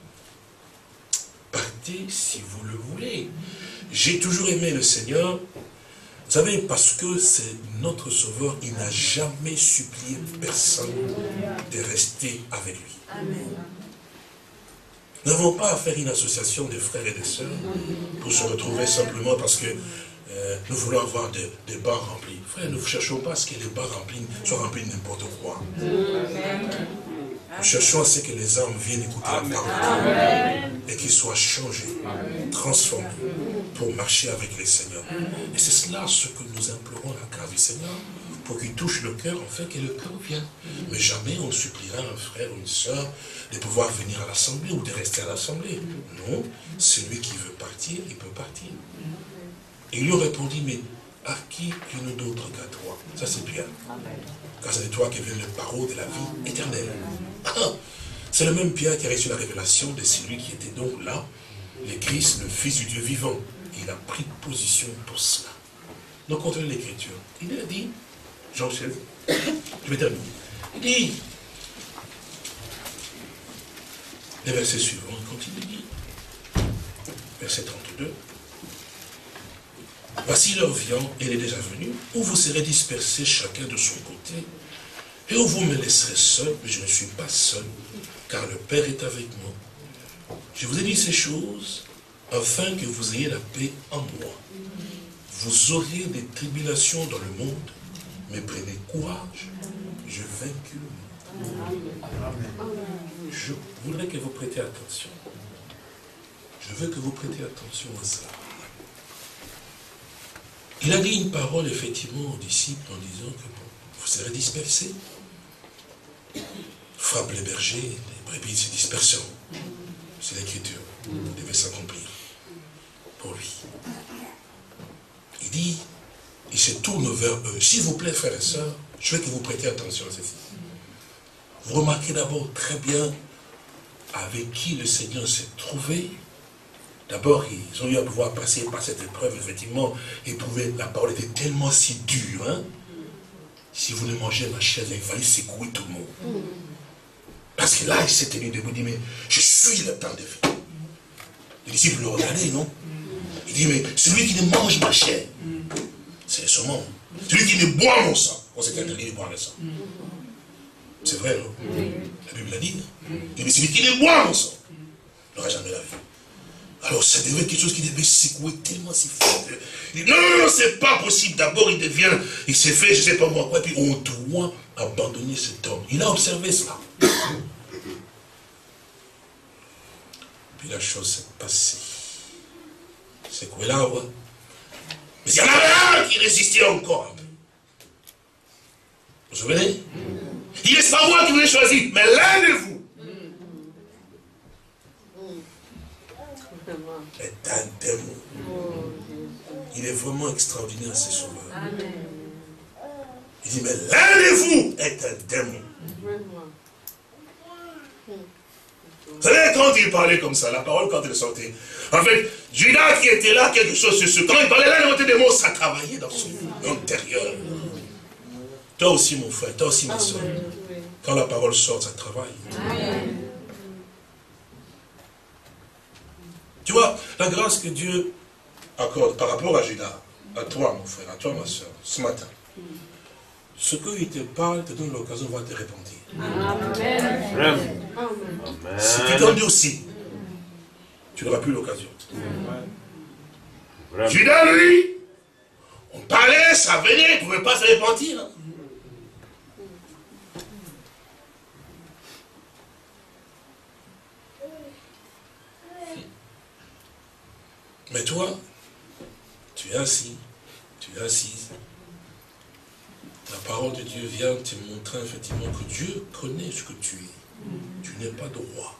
Partez si vous le voulez. J'ai toujours aimé le Seigneur, vous savez, parce que c'est notre Sauveur, il n'a jamais supplié personne de rester avec lui. Amen. Nous n'avons pas à faire une association de frères et de sœurs pour se retrouver simplement parce que euh, nous voulons avoir des, des bars remplis. Frère, nous ne cherchons pas à ce que les bars remplis soient remplis de n'importe quoi. Amen. Nous cherchons à ce que les âmes viennent écouter Amen. La parole Amen. Et qu'ils soient changés, Amen. Transformés pour marcher avec le Seigneur. Et c'est cela ce que nous implorons la grâce du Seigneur pour qu'il touche le cœur, en fait, que le cœur vienne. Mais jamais on suppliera un frère ou une sœur de pouvoir venir à l'assemblée ou de rester à l'assemblée. Non, celui qui veut partir, il peut partir. Et ils lui ont répondu, mais à qui une d'autre qu'à toi? Ça c'est Pierre. Car c'est de toi que vient le barreau de la vie éternelle. Ah, c'est le même Pierre qui a reçu la révélation de celui qui était donc là, le Christ, le Fils du Dieu vivant. Et il a pris position pour cela. Donc, contre l'Écriture, il a dit, Jean seize, je vais terminer. Il dit, les versets suivants, quand il dit, verset trente-deux, voici l'heure vient, elle est déjà venue, où vous serez dispersés chacun de son côté, et où vous me laisserez seul, mais je ne suis pas seul, car le Père est avec moi. Je vous ai dit ces choses, afin que vous ayez la paix en moi. Vous aurez des tribulations dans le monde, mais prenez courage, je vaincu le monde. Je voudrais que vous prêtiez attention. Je veux que vous prêtiez attention à ça. Il a dit une parole effectivement aux disciples en disant que bon, vous serez dispersés. Frappe les bergers, les brebis se disperseront. C'est l'écriture. Vous devez s'accomplir pour lui. Il dit, il se tourne vers eux. S'il vous plaît, frères et sœurs, je veux que vous prêtiez attention à ceci. Vous remarquez d'abord très bien avec qui le Seigneur s'est trouvé. D'abord, ils ont eu à pouvoir passer par cette épreuve, effectivement, éprouver, la parole était tellement si dure. Hein? Si vous ne mangez ma chair, il fallait secouer tout le monde. Parce que là, il s'est tenu debout, il dit, mais je suis le pain de vie. Les disciples le regardaient, non? Il dit, mais celui qui ne mange ma chair, c'est le saumon. Celui qui ne boit mon sang, on s'est interdit de boire le sang. C'est vrai, non? La Bible l'a dit. Il dit, celui qui ne boit mon sang n'aura jamais la vie. Alors, ça devait être quelque chose qui devait secouer tellement si fort. Il dit, non, non, non, c'est pas possible. D'abord, il devient, il s'est fait, je sais pas moi quoi, et puis on doit abandonner cet homme. Il a observé cela. Puis la chose s'est passée. Secoué l'arbre. Mais il y en avait un qui résistait encore un peu. Vous vous souvenez? Il est pas moi qui vous ai choisi, mais l'un de vous est un démon. Il est vraiment extraordinaire, ce sauveur. Il dit, mais l'un de vous est un démon. Vous savez, quand il parlait comme ça, la parole, quand elle sortait, en fait, Judas qui était là, quelque chose sur ce, quand il parlait là, il des mots, ça travaillait dans son intérieur. Toi aussi, mon frère, toi aussi, ma soeur, quand la parole sort, ça travaille. Amen. Tu vois, la grâce que Dieu accorde par rapport à Judas, à toi, mon frère, à toi, ma soeur, ce matin, ce qu'il te parle te donne l'occasion de voir te repentir. Amen. Amen. Si tu t'endurcis, tu n'auras plus l'occasion. Judas, lui, on parlait, ça venait, il ne pouvait pas se repentir. Hein. Mais toi, tu es assis, tu es assise. La parole de Dieu vient te montrer effectivement que Dieu connaît ce que tu es. Tu n'es pas droit.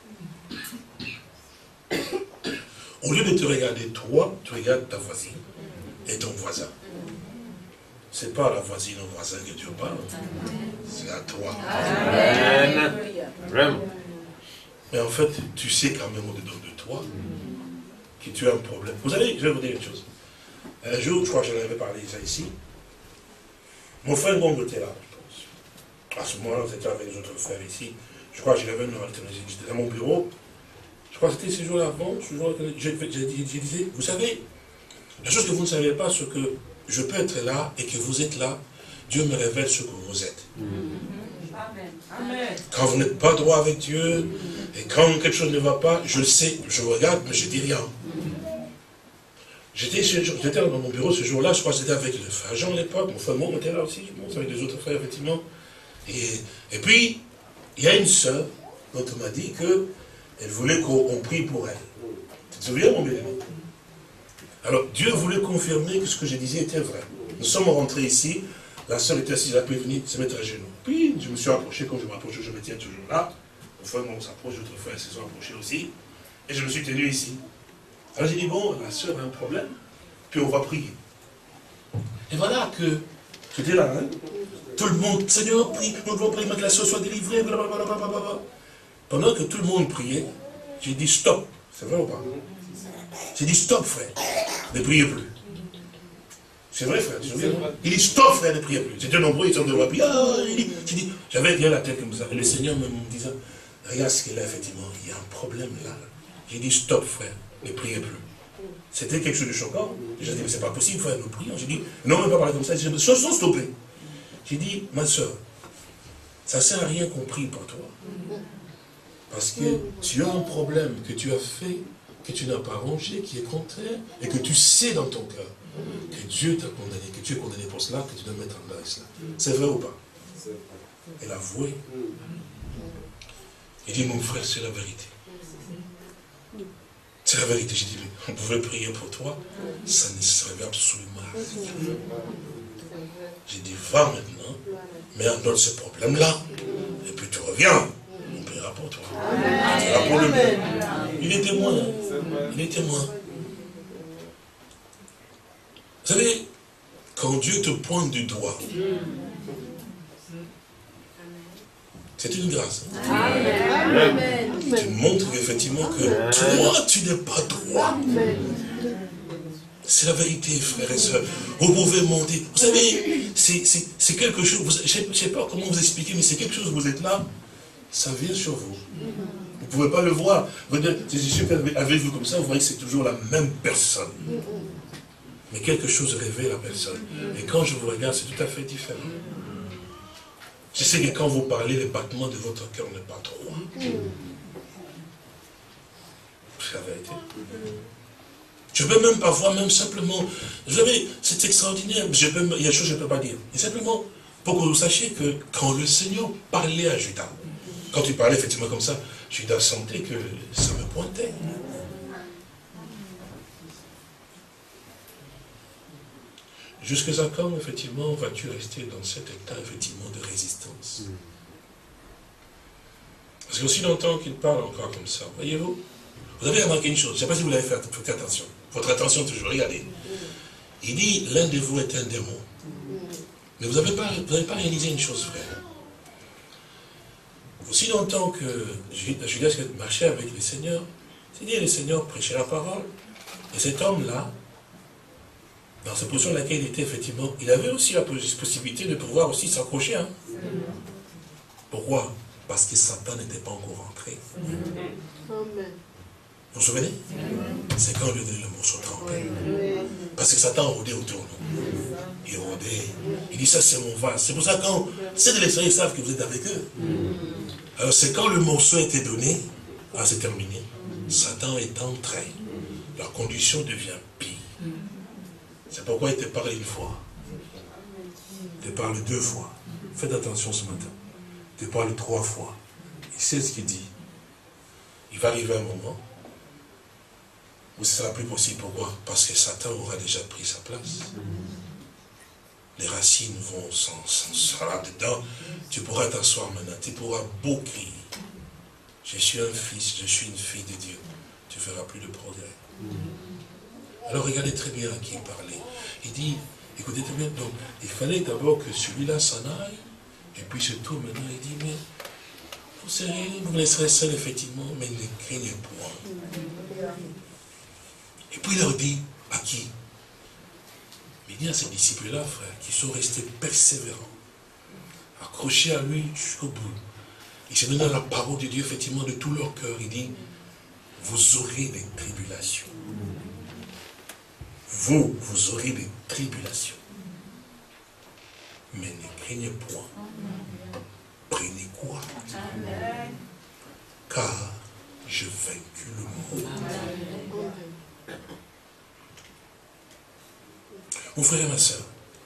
Au lieu de te regarder toi, tu regardes ta voisine et ton voisin. c'est pas à la voisine ou au voisin que Dieu parle. C'est à toi. Amen. Vraiment. Mais en fait, tu sais quand même au-dedans de toi que tu as un problème. Vous savez, je vais vous dire une chose. Un jour, je crois que j'en avais parlé ça ici. Mon frère Bongo était là, je pense. À ce moment-là, j'étais avec les autres frères ici. Je crois que j'avais une alternative. J'étais dans mon bureau. Je crois que c'était ce jour-là avant. Ce jour je, je, je, je disais, vous savez, la chose que vous ne savez pas, c'est que je peux être là et que vous êtes là. Dieu me révèle ce que vous êtes. Amen. Quand vous n'êtes pas droit avec Dieu, et quand quelque chose ne va pas, je le sais, je regarde, mais je ne dis rien. J'étais dans mon bureau ce jour-là, je crois que c'était avec le frère Jean à l'époque, mon frère Mon était là aussi, bon, avec les autres frères, effectivement. Et, et puis, il y a une sœur dont on m'a dit qu'elle voulait qu'on prie pour elle. Tu te souviens, mon bien-aimé? Alors, Dieu voulait confirmer que ce que je disais était vrai. Nous sommes rentrés ici, la sœur était assise, elle a pu venir se mettre à genoux. Puis, je me suis approché, quand je m'approche, je me tiens toujours là. Mon frère, on s'approche, d'autres frères se sont approchés aussi. Et je me suis tenu ici. Alors j'ai dit, bon, la sœur a un problème, puis on va prier. Et voilà que, j'étais là, hein, tout le monde, Seigneur, prie, nous devons prier, que la sœur soit délivrée, blablabla. Pendant que tout le monde priait, j'ai dit, stop, c'est vrai ou pas? J'ai dit, stop, frère, ne priez plus. C'est vrai, frère, tu te souviens? Il dit, stop, frère, ne priez plus. J'étais nombreux, ils sont devant, puis, ah, il dit, j'ai dit, j'avais bien la tête comme ça, et le Seigneur me disant, regarde ce qu'il a, effectivement, il y a un problème là. J'ai dit, stop, frère. Ne priez plus. C'était quelque chose de choquant. J'ai dit, mais c'est pas possible, frère, nous prions. J'ai dit, non, on ne peut pas parler comme ça. J'ai dit, sans stopper. J'ai dit, ma soeur, ça ne sert à rien qu'on prie pour toi. Parce que tu as un problème que tu as fait, que tu n'as pas rangé, qui est contraire, et que tu sais dans ton cœur que Dieu t'a condamné, que tu es condamné pour cela, que tu dois mettre en place cela. C'est vrai ou pas? Elle a avoué. Il dit, mon frère, c'est la vérité. C'est la vérité. J'ai dit, on pouvait prier pour toi, ça ne servait absolument à rien. J'ai dit, va maintenant, mets en ordre ce problème-là, et puis tu reviens, on priera pour toi. On pour le bien. Il est témoin. Il est témoin. Vous savez, quand Dieu te pointe du doigt, c'est une grâce. Amen. Tu montres effectivement que toi, tu n'es pas droit. C'est la vérité, frères et sœurs. Vous pouvez monter. Vous savez, c'est quelque chose, je ne sais pas comment vous expliquer, mais c'est quelque chose, vous êtes là, ça vient sur vous. Vous ne pouvez pas le voir. Si je suis avec vous comme ça, vous voyez que c'est toujours la même personne. Mais quelque chose révèle la personne. Et quand je vous regarde, c'est tout à fait différent. Je sais que quand vous parlez, les battements de votre cœur n'est pas trop loin. C'est la vérité. Je ne peux même pas voir, même simplement. Vous savez, c'est extraordinaire. Je peux, il y a des choses que je ne peux pas dire. Et simplement, pour que vous sachiez que quand le Seigneur parlait à Judas, quand il parlait effectivement comme ça, Judas sentait que ça me pointait. Jusqu'à quand, effectivement, vas-tu rester dans cet état, effectivement, de résistance? Parce que aussi longtemps qu'il parle encore comme ça, voyez-vous, vous avez remarqué une chose, je ne sais pas si vous l'avez fait, faites attention, votre attention toujours, regardez. Il dit, l'un de vous est un démon. Mais vous n'avez pas, pas réalisé une chose, frère. Aussi longtemps que Judas marchait avec le Seigneur, c'est-à-dire le Seigneur prêchait la parole, et cet homme-là, dans cette position dans laquelle il était, effectivement, il avait aussi la possibilité de pouvoir aussi s'accrocher. Hein. Pourquoi? Parce que Satan n'était pas encore entré. Vous vous souvenez? C'est quand on lui a donné le morceau trempé. Parce que Satan rôdait autour de nous. Il rôdait. Il dit, ça c'est mon vase. C'est pour ça que quand c'est de l'extérieur, ils savent que vous êtes avec eux. Alors c'est quand le morceau a été donné, ah, c'est terminé. Satan est entré. La condition devient pire. C'est pourquoi il te parle une fois. Il te parle deux fois. Faites attention ce matin. Il te parle trois fois. Il sait ce qu'il dit. Il va arriver un moment où ce ne sera plus possible. Pourquoi? Parce que Satan aura déjà pris sa place. Les racines vont s'en là-dedans. Tu pourras t'asseoir maintenant. Tu pourras beau crier. Je suis un fils, je suis une fille de Dieu. Tu ne feras plus de progrès. Alors regardez très bien à qui il parlait. Il dit, Écoutez très bien, donc il fallait d'abord que celui-là s'en aille, et puis se tourne maintenant et dit, mais vous serez, vous laisserez seul effectivement, mais ne craignez point. Et puis il leur dit, à qui? Il dit à ces disciples-là, frère, qui sont restés persévérants, accrochés à lui jusqu'au bout. Il s'est donné la parole de Dieu, effectivement, de tout leur cœur. Il dit, vous aurez des tribulations. Vous, vous aurez des tribulations. Mais ne craignez point. Prenez courage. Car j'ai vaincu le monde. Mon frère et ma soeur,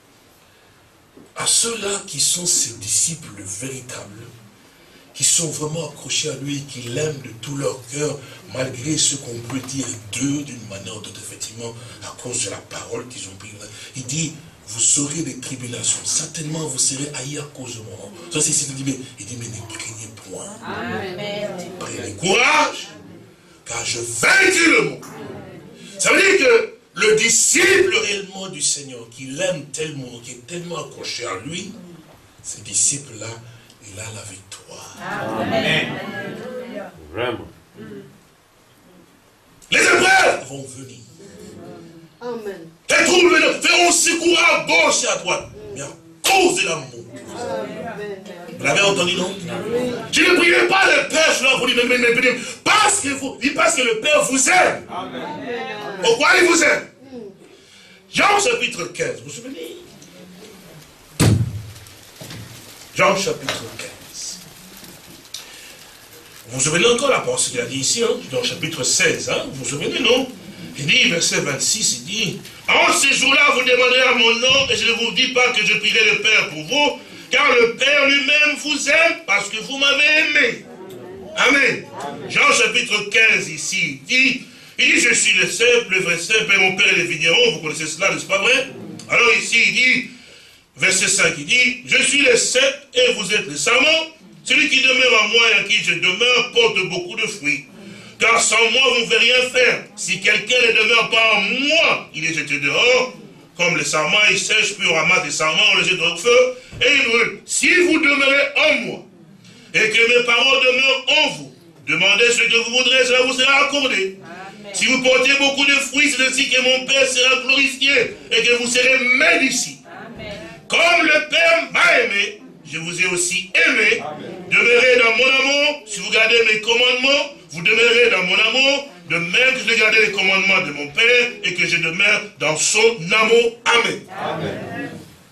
à ceux-là qui sont ses disciples véritables, qui sont vraiment accrochés à lui, qui l'aiment de tout leur cœur, malgré ce qu'on peut dire d'eux d'une manière ou d'autre, effectivement, à cause de la parole qu'ils ont prise. Il dit, vous aurez des tribulations, certainement vous serez haïs à cause de moi. Ça, c'est ce qu'il dit, mais il dit, mais ne craignez point. Amen. Prenez courage, car je vaincu le monde. Ça veut dire que le disciple réellement du Seigneur, qui l'aime tellement, qui est tellement accroché à lui, ce disciple-là, il a la victoire. Amen. Vraiment. Les épreuves vont venir. Amen. Les troubles feront secours à gauche et à droite. Mais à cause de l'amour. Vous l'avez entendu, non? Oui. Je ne prierai pas le Père, je leur dis, mais, mais, mais, mais, parce que, vous, parce que le Père vous aime. Amen. Pourquoi il vous aime? Jean chapitre quinze, vous vous souvenez? Jean chapitre quinze. Vous vous souvenez encore la pensée qu'il a dit ici, hein, dans le chapitre seize, hein, vous vous souvenez, non? Il dit, verset vingt-six, il dit, en ces jours-là, vous demanderez à mon nom, et je ne vous dis pas que je prierai le Père pour vous, car le Père lui-même vous aime, parce que vous m'avez aimé. Amen. Amen. Jean chapitre quinze, ici, il dit, il dit, je suis le cep, le vrai cep, et mon Père est le vigneron, vous connaissez cela, n'est-ce pas vrai? Alors ici, il dit, verset cinq, il dit, je suis le cep, et vous êtes le sarment. Celui qui demeure en moi et en qui je demeure porte beaucoup de fruits. Car sans moi, vous ne pouvez rien faire. Si quelqu'un ne demeure pas en moi, il est jeté dehors. Comme le sarment, il sèche, puis on ramasse des sarments, on les jette au feu, et il brûle. Si vous demeurez en moi, et que mes paroles demeurent en vous, demandez ce que vous voudrez, cela vous sera accordé. Amen. Si vous portez beaucoup de fruits, c'est ainsi que mon Père sera glorifié, et que vous serez maîtres d'ici. Comme le Père m'a aimé, je vous ai aussi aimé. Amen. Demeurez dans mon amour. Si vous gardez mes commandements, vous demeurez dans mon amour, de même que je garde les commandements de mon Père et que je demeure dans son amour. Amen. Amen.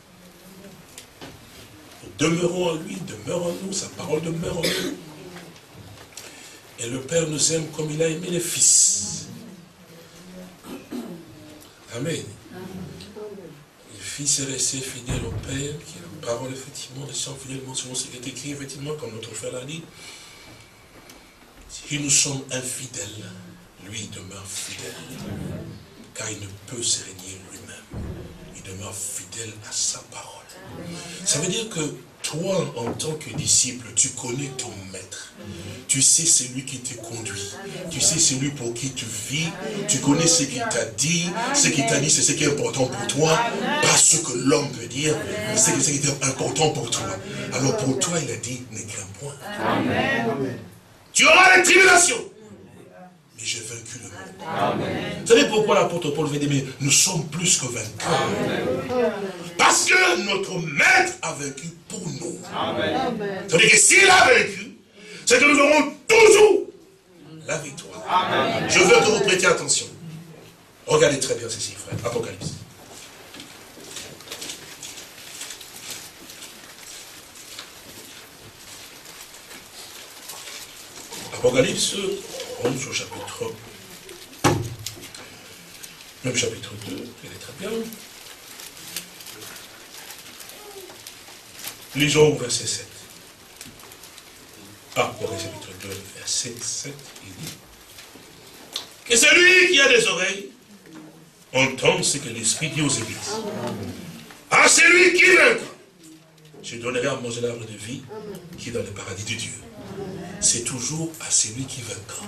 Demeurons en lui, demeure en nous, sa parole demeure en nous. Et le Père nous aime comme il a aimé le Fils. Amen. Le Fils est resté fidèle au Père, qui a la parole, effectivement, descend fidèlement selon ce qui est écrit, effectivement, comme notre frère l'a dit. Si nous sommes infidèles, lui demeure fidèle. Car il ne peut se régner lui-même. Il demeure fidèle à sa parole. Ça veut dire que toi, en tant que disciple, tu connais ton maître. Tu sais celui qui te conduit. Tu sais celui pour qui tu vis. Tu connais ce qu'il t'a dit. Ce qu'il t'a dit, c'est ce qui est important pour toi. Pas ce que l'homme peut dire, mais c'est ce qui est important pour toi. Alors pour toi, il a dit, ne crains point. Amen. Tu auras les tribulations. Mais j'ai vaincu le monde. Amen. Vous savez pourquoi l'apôtre Paul veut dire, mais nous sommes plus que vainqueurs. Amen. Parce que notre maître a vaincu pour nous. Amen. Ça veut dire que s'il a vaincu, c'est que nous aurons toujours la victoire. Amen. Je veux que vous prêtiez attention. Regardez très bien ceci, frère. Apocalypse. Apocalypse, onze au chapitre, même chapitre deux, il est très bien. Lisons au verset sept. Ah, Apocalypse chapitre deux, verset sept, il dit que celui qui a des oreilles entende ce que l'Esprit dit aux églises. À celui qui vaincra, je donnerai à manger l'arbre de vie qui est dans le paradis de Dieu. C'est toujours à celui qui vaincra.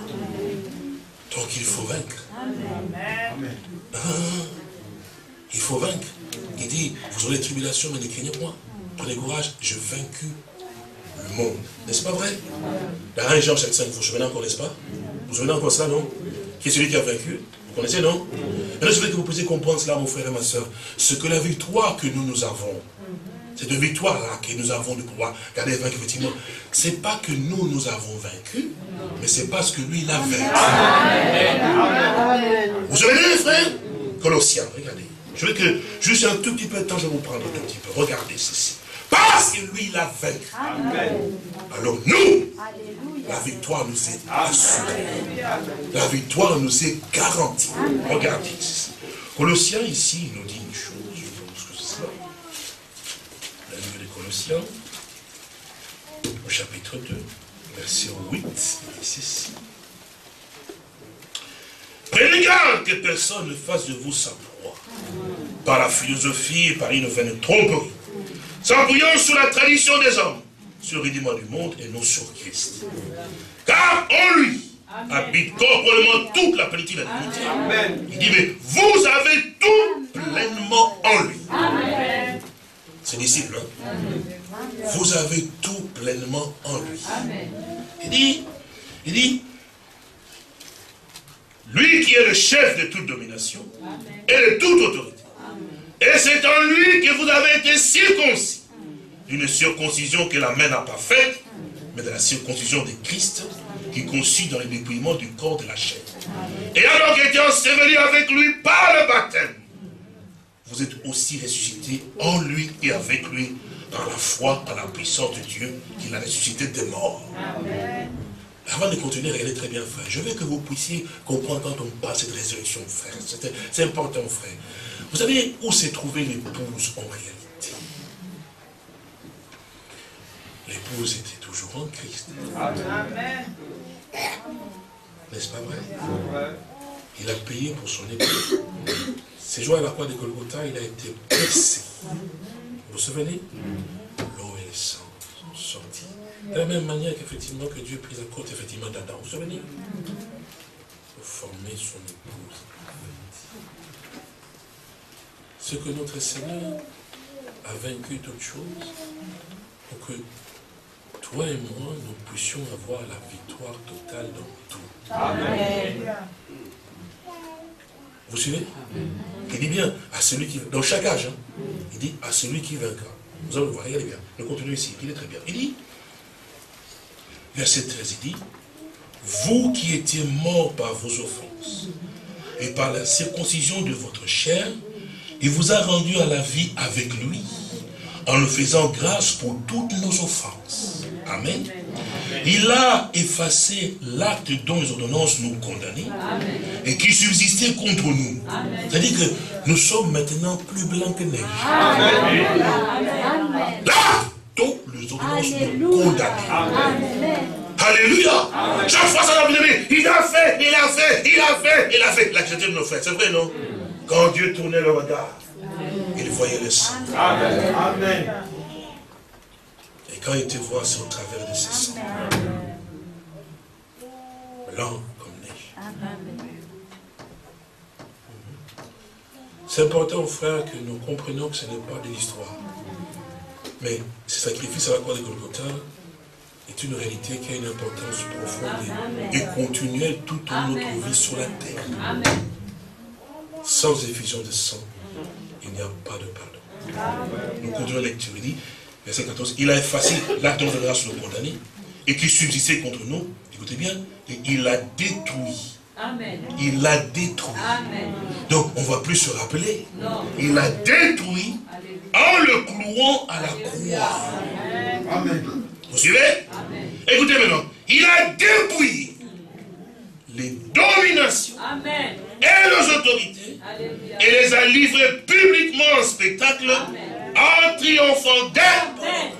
Donc il faut vaincre. Amen. Ah, il faut vaincre. Il dit, vous aurez des tribulations, mais ne craignez point. Prenez courage, je vaincu le monde. N'est-ce pas vrai? Dans un Jean chapitre cinq, vous vous souvenez encore, n'est-ce pas? Vous vous souvenez encore ça, non? Qui est celui qui a vaincu? Vous connaissez, non? Maintenant, je veux que vous puissiez comprendre cela, mon frère et ma soeur. Ce que la victoire que nous, nous avons, cette victoire-là que nous avons de pouvoir garder et vaincre, effectivement, c'est pas que nous, nous avons vaincu, mais c'est parce que lui, il a vaincu. Amen. Vous vous souvenez, frère? Colossiens, regardez. Je veux que, juste un tout petit peu de temps, je vais vous prendre un tout petit peu. Regardez ceci. Parce que lui, il a vaincu. Amen. Alors nous, Alléluia. La victoire nous est assurée. La victoire nous est garantie. Amen. Regardez ceci. Colossiens, ici, il nous dit une chose. Je pense que c'est ça. Le livre des Colossiens, au chapitre deux, verset huit, il dit ceci. Prenez garde que personne ne fasse de vous sa proie, par la philosophie et par une vaine tromperie, s'appuyant sur la tradition des hommes, sur le rudiment du monde et non sur Christ. Car en lui Amen. Habite corporellement toute la plénitude de la divinité. Amen. Il dit, mais vous avez tout pleinement en lui. Amen. C'est disciple, hein? Amen. Vous avez tout pleinement en lui. Amen. Il dit, il dit, lui qui est le chef de toute domination Amen. Et de toute autorité. Amen. Et c'est en lui que vous avez été circoncis. D'une circoncision que la main n'a pas faite, mais de la circoncision de Christ, qui consiste dans le dépouillement du corps de la chair. Et alors été enseveli avec lui par le baptême, vous êtes aussi ressuscités en lui et avec lui, dans la foi, en la puissance de Dieu, qui l'a ressuscité des morts. Amen. Avant de continuer, regardez très bien, frère. Je veux que vous puissiez comprendre quand on parle de cette résurrection, frère. C'est important, frère. Vous savez où s'est trouvée l'épouse en réalité? L'épouse était toujours en Christ. Amen. N'est-ce pas vrai? Il a payé pour son épouse. Ces jours à la croix de Golgotha, il a été blessé. Vous vous souvenez? L'eau et le sang sont sortis. De la même manière qu'effectivement que Dieu prit la côte effectivement d'Adam. Vous vous souvenez? Pour former son épouse. Ce que notre Seigneur a vaincu toutes choses pour que toi et moi, nous puissions avoir la victoire totale dans tout. Amen. Vous suivez? Amen. Il dit bien à celui qui... Dans chaque âge, hein, il dit à celui qui vaincra. Vous allez le voir, regardez bien. Nous continuons ici, il est très bien. Il dit, verset treize, il dit, vous qui étiez morts par vos offenses et par la circoncision de votre chair, il vous a rendu à la vie avec lui, en nous faisant grâce pour toutes nos offenses. Amen. Il a effacé l'acte dont les ordonnances nous condamnaient et qui subsistait contre nous. C'est-à-dire que nous sommes maintenant plus blancs que neige. L'acte dont les ordonnances nous condamnaient. Alléluia. Chaque fois ça va vous dire, il a fait, il a fait, il a fait, il a fait. La chrétienne de nos frères, c'est vrai, non? Quand Dieu tournait le regard, il voyait le sang. Amen. Amen. Et quand il te voit, c'est au travers de ses sangs. Blanc comme neige. C'est important, frère, que nous comprenions que ce n'est pas de l'histoire. Mais ce sacrifice à la croix de Golgotha est une réalité qui a une importance profonde et continuelle toute notre vie sur la terre. Sans effusion de sang, il n'y a pas de pardon. Nous continuons la lecture, il dit, verset quatorze, il a effacé l'acte de grâce sur le condamné et qui subsistait contre nous, écoutez bien, et il l'a détruit. Amen. Il l'a détruit. Amen. Donc on ne va plus se rappeler. Non. Il l'a détruit en le clouant à la croix. Amen. Vous suivez? Amen. Écoutez maintenant, il a dépouillé les dominations. Amen. Et les autorités. Alléluia. Et les a livrés publiquement en spectacle. Amen. En triomphant d'elle.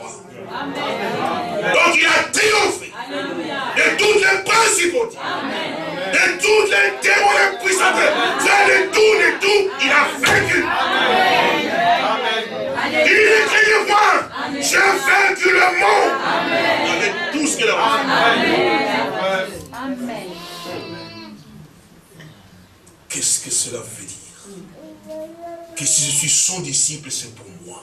Donc il a triomphé. Alléluia. De toutes les principautés. Amen. De toutes les démons, les puissances. De tout, de tout, il a vaincu. Amen. Il est écrit de moi, j'ai vaincu le monde. Amen. Avec tout ce qu'il a fait. Amen. Qu'est-ce que cela veut dire? que si je suis son disciple, c'est pour moi.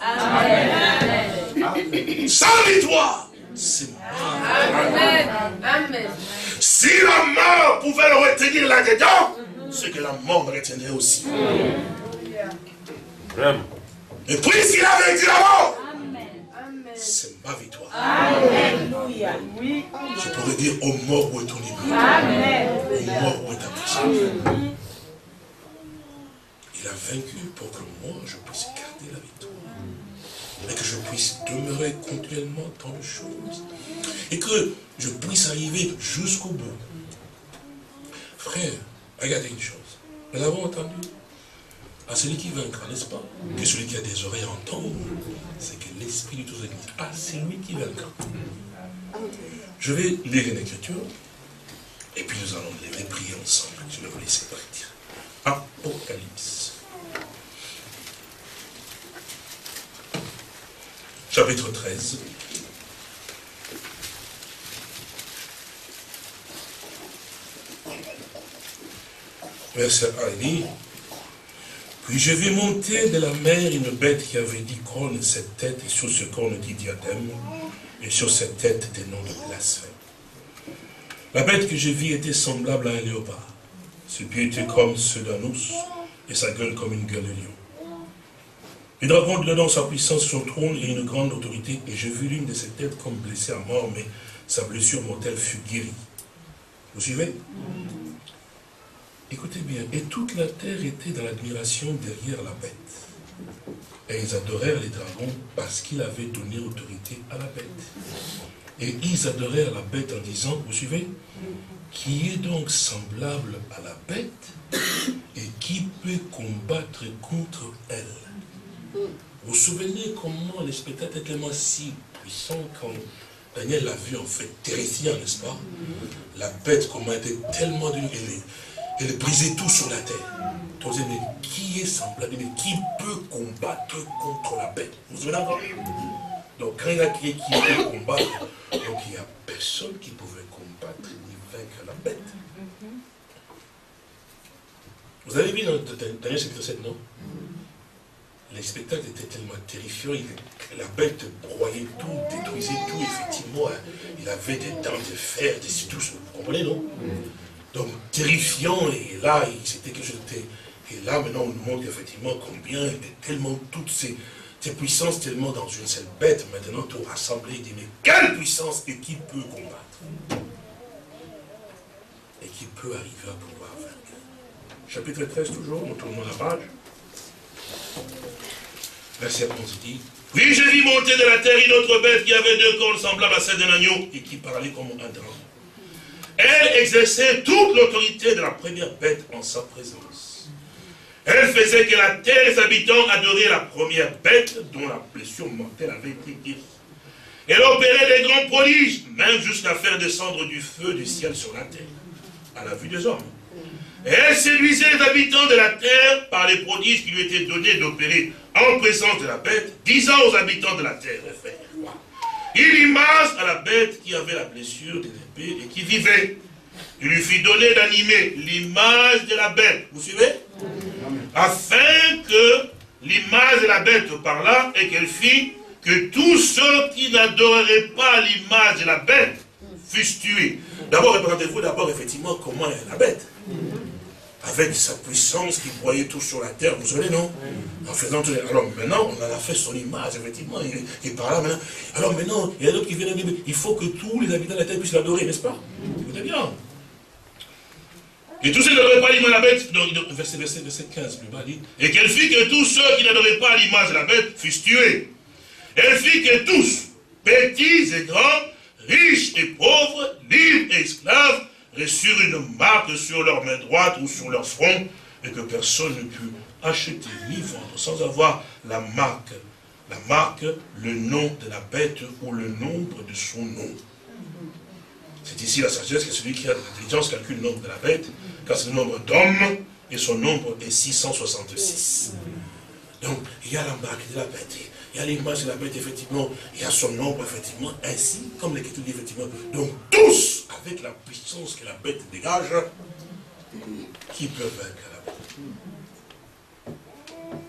Amen. Sa victoire, c'est moi. Amen. Amen. Si la mort pouvait le retenir là-dedans, c'est que la mort me retiendrait aussi. Vraiment. Et puisqu'il a vaincu la mort, Amen. c'est ma victoire. Alléluia. Oui. Je pourrais dire, ô mort, où est ton ennemi? Amen. Ô mort, où est ta puissance? Il a vaincu pour que moi, je puisse garder la victoire. Et que je puisse demeurer continuellement dans les choses. Et que je puisse arriver jusqu'au bout. Frère, regardez une chose. Nous l'avons entendu. À celui qui vaincra, n'est-ce pas? Que celui qui a des oreilles entend. C'est que l'Esprit du Tout-Puissant dit, ah, c'est lui qui vaincra. Je vais lire une écriture. Et puis nous allons les prier ensemble. Je vais vous laisser partir. Apocalypse. Chapitre treize. Verset un, il dit, puis je vis monter de la mer une bête qui avait dix cornes, sept têtes, et sur ce corne dix diadèmes, et sur cette tête des noms de blasphème. La bête que je vis était semblable à un léopard. Ses pieds étaient comme ceux d'un ours, et sa gueule comme une gueule de lion. Le dragon donnant sa puissance sur son trône et une grande autorité, et je vis l'une de ses têtes comme blessée à mort, mais sa blessure mortelle fut guérie. Vous suivez? Écoutez bien, et toute la terre était dans l'admiration derrière la bête. Et ils adorèrent les dragons parce qu'il avait donné autorité à la bête. Et ils adorèrent la bête en disant, vous suivez, qui est donc semblable à la bête et qui peut combattre contre elle. Vous vous souvenez comment les spectacles étaient tellement si puissants quand Daniel l'a vu en fait terrifiant, n'est-ce pas? La bête, comment elle était tellement dure, elle, elle brisait tout sur la terre. Donc, mais qui est semblable, mais qui peut combattre contre la bête? Vous vous souvenez encore? Donc quand il a crié qui peut combattre, donc il n'y a personne qui pouvait combattre ni vaincre la bête. Vous avez vu dans Daniel chapitre sept, non? Les spectacles étaient tellement terrifiants, il, la bête broyait tout, détruisait tout, effectivement, il avait des dents de fer, des tout, vous comprenez, non? Donc terrifiant, et là, c'était quelque chose de... Et là, maintenant, on nous montre effectivement combien il y avait tellement toutes ces, ces puissances, tellement dans une seule bête, maintenant tout rassemblé, il dit, mais quelle puissance et qui peut combattre? Et qui peut arriver à pouvoir vaincre? Chapitre treize, toujours, nous tournons la page. Verset onze dit, puis je vis monter de la terre une autre bête qui avait deux cornes semblables à celle d'un agneau et qui parlait comme un dragon. Elle exerçait toute l'autorité de la première bête en sa présence. Elle faisait que la terre et ses habitants adoraient la première bête dont la blessure mortelle avait été guérie. Elle opérait des grands prodiges, même jusqu'à faire descendre du feu du ciel sur la terre, à la vue des hommes. Et elle séduisait les habitants de la terre par les prodiges qui lui étaient donnés d'opérer en présence de la bête, disant aux habitants de la terre de faire. Il image à la bête qui avait la blessure de l'épée et qui vivait. Il lui fit donner d'animer l'image de la bête. Vous suivez? Afin que l'image de la bête parlât et qu'elle fit que tous ceux qui n'adoreraient pas l'image de la bête fussent tués. D'abord, représentez-vous d'abord effectivement comment est la bête. Avec sa puissance qui broyait tout sur la terre, vous savez, non? En faisant tout. Alors maintenant, on en a fait son image, effectivement, il, il parle là maintenant. Alors maintenant, il y a d'autres qui viennent dire, il faut que tous les habitants de la terre puissent l'adorer, n'est-ce pas? Écoutez bien. Et tous ceux qui n'adoraient pas l'image de la bête, donc, verset, verset, verset quinze, plus bas, dit, et qu'elle fit que tous ceux qui n'adoraient pas l'image de la bête fussent tués. Elle fit que tous, petits et grands, riches et pauvres, libres et esclaves, reçurent une marque sur leur main droite ou sur leur front, et que personne ne put acheter ni vendre sans avoir la marque, la marque, le nom de la bête ou le nombre de son nom. C'est ici la sagesse que celui qui a de l'intelligence calcule le nombre de la bête, car c'est le nombre d'hommes, et son nombre est six cent soixante-six. Donc, il y a la marque de la bête, il y a l'image de la bête, effectivement, il y a son nombre, effectivement, ainsi, comme l'Écriture dit, effectivement. Donc, tous, avec la puissance que la bête dégage, qui peut vaincre la bête?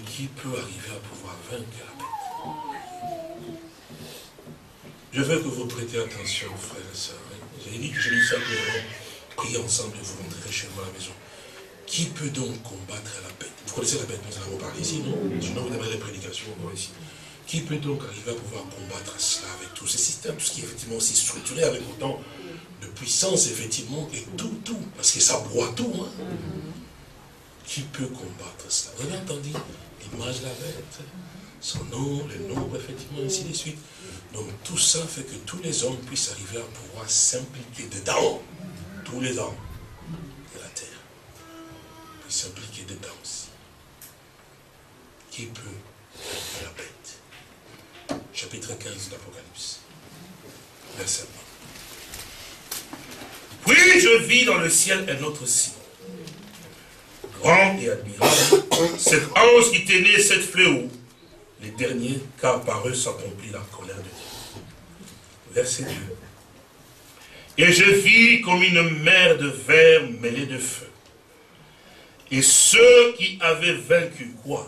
qui peut arriver à pouvoir vaincre la bête? Je veux que vous prêtiez attention, frères et sœurs. J'ai dit que je dis ça, que nous allons prier ensemble et vous rentrerez chez vous à la maison. Qui peut donc combattre la bête? Vous connaissez la bête, nous en avons parlé ici, non? Sinon, vous avez les prédications encore ici. Qui peut donc arriver à pouvoir combattre cela avec tous ces systèmes, tout ce qui est effectivement aussi structuré, avec autant de puissance, effectivement, et tout, tout, parce que ça broie tout, hein? Qui peut combattre cela? Vous avez entendu l'image de la bête, son nom, le nombre, effectivement, ainsi de suite. Donc tout ça fait que tous les hommes puissent arriver à pouvoir s'impliquer dedans. Tous les hommes de la terre puissent s'impliquer dedans aussi. Qui peut la bête? Chapitre quinze de l'Apocalypse. Verset un. Puis je vis dans le ciel un autre signe, grand et admirable, cet ange qui tenait sept fléaux, les derniers, car par eux s'accomplit la colère de Dieu. Verset deux. Et je vis comme une mer de verre mêlée de feu. Et ceux qui avaient vaincu quoi?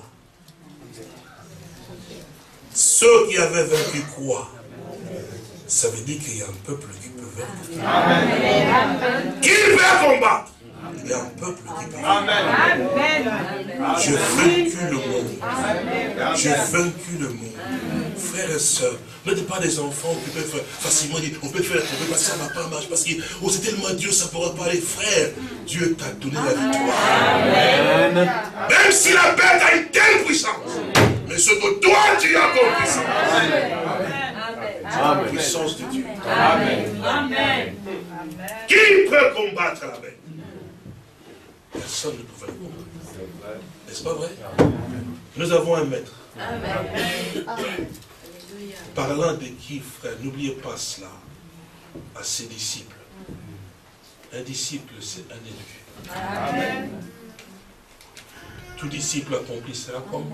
Ceux qui avaient vaincu quoi? Ça veut dire qu'il y a un peuple qui peut vaincre. Amen. Qui peut combattre? Il y a un peuple qui peut vaincre. J'ai vaincu le monde. J'ai vaincu le monde. Frères et sœurs, n'êtes pas des enfants qui peuvent facilement dire, on peut faire, on peut passer, ça ne va pas marcher, parce que oh, c'est tellement Dieu, ça ne pourra pas aller. Frère, Dieu t'a donné la victoire. Amen. Même si la bête a une telle puissance, mais ce que toi tu as comme puissance. Amen. La puissance de Dieu. Amen. Amen. Qui peut combattre la bête? Personne ne pouvait le combattre. N'est-ce pas vrai? Nous avons un maître. Amen. Parlant de qui, frère, n'oubliez pas cela, à ses disciples. Un disciple, c'est un élu. Amen. Tout disciple accompli sera comme.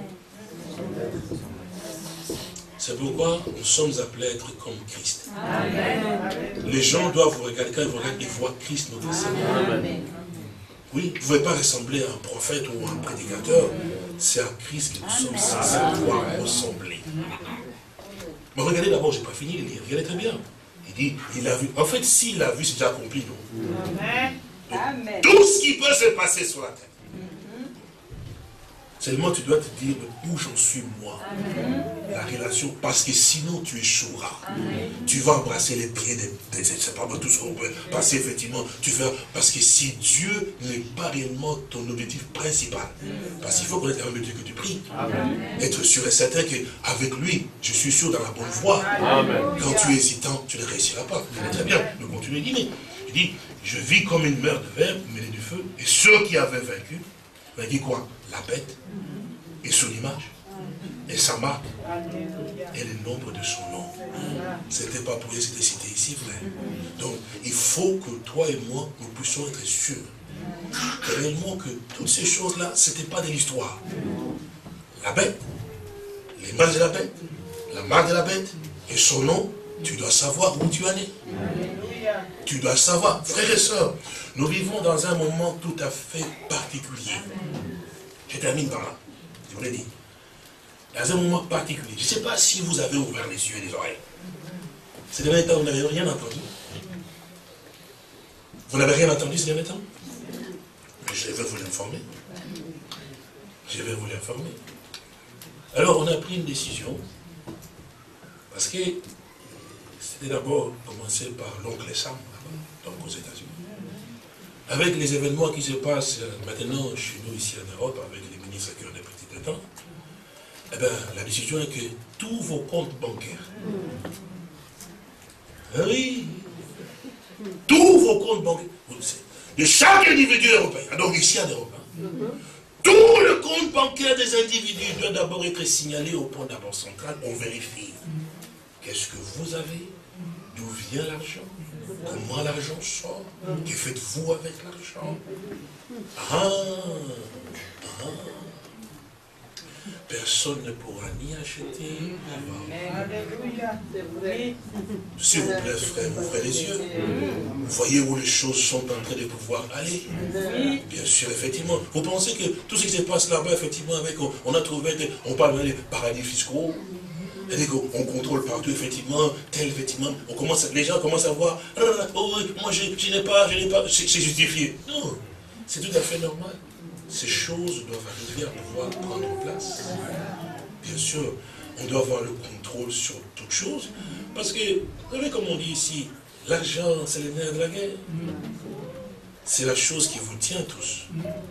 C'est pourquoi nous sommes appelés à être comme Christ. Amen. Les gens doivent vous regarder, quand ils vous regardent, ils voient Christ, notre Seigneur. Amen. Oui, vous ne pouvez pas ressembler à un prophète ou à un prédicateur. C'est à Christ que nous sommes censés pouvoir ressembler. Mais regardez d'abord, je n'ai pas fini de lire. Regardez très bien. Il dit, il a vu. En fait, s'il a vu, c'est déjà accompli, non? Amen. Tout ce qui peut se passer sur la terre. Seulement, tu dois te dire où j'en suis moi. Amen. La relation, parce que sinon tu échoueras. Amen. Tu vas embrasser les pieds des... des c'est pas tout ce qu'on peut passer, effectivement. Tu fais, parce que si Dieu n'est pas réellement ton objectif principal, parce qu'il faut connaître un Dieu que tu pries. Amen. Être sûr et certain qu'avec lui, je suis sûr dans la bonne voie. Amen. Quand tu es hésitant, tu ne réussiras pas. Très bien, nous continuons à dîner. Il dit, je vis comme une mer de verre mêlée du feu, et ceux qui avaient vaincu, vaincu quoi? La bête, et son image, et sa marque, et le nombre de son nom. Ce n'était pas pour rien, c'était cité ici, frère. Donc, il faut que toi et moi, nous puissions être sûrs réellement que toutes ces choses-là, ce n'était pas de l'histoire. La bête, l'image de la bête, la marque de la bête, et son nom, tu dois savoir où tu en es. Tu dois savoir, frères et sœurs, nous vivons dans un moment tout à fait particulier. Je termine par là, je vous l'ai dit. Dans un moment particulier. Je ne sais pas si vous avez ouvert les yeux et les oreilles. Ces derniers temps, vous n'avez rien entendu. Vous n'avez rien entendu ces derniers temps? Mais je vais vous l'informer. Je vais vous l'informer. Alors, on a pris une décision. Parce que c'était d'abord commencé par l'oncle Sam, donc aux États-Unis. Avec les événements qui se passent maintenant chez nous ici en Europe, avec les ministres qui ont des petits temps, eh bien, la décision est que tous vos comptes bancaires, oui, tous vos comptes bancaires, vous le savez, de chaque individu européen, donc ici en Europe, hein, tout le compte bancaire des individus doit d'abord être signalé au point d'abord central, on vérifie. Qu'est-ce que vous avez? D'où vient l'argent? Comment l'argent sort? Que faites-vous avec l'argent? Ah, ah. personne ne pourra ni acheter, ni vendre. Alléluia. C'est vrai. S'il vous plaît, frère, ouvrez les yeux. Vous voyez où les choses sont en train de pouvoir aller. Oui. Bien sûr, effectivement. Vous pensez que tout ce qui se passe là-bas, effectivement, avec, on a trouvé, des, on parle des paradis fiscaux. On contrôle partout, effectivement, tel, effectivement, on commence, les gens commencent à voir, ah, oh, moi je, je n'ai pas, je n'ai pas, c'est justifié. Non, c'est tout à fait normal. Ces choses doivent arriver à pouvoir prendre place. Bien sûr, on doit avoir le contrôle sur toute chose, parce que, vous savez comme on dit ici, l'argent, c'est le nerf de la guerre. C'est la chose qui vous tient tous.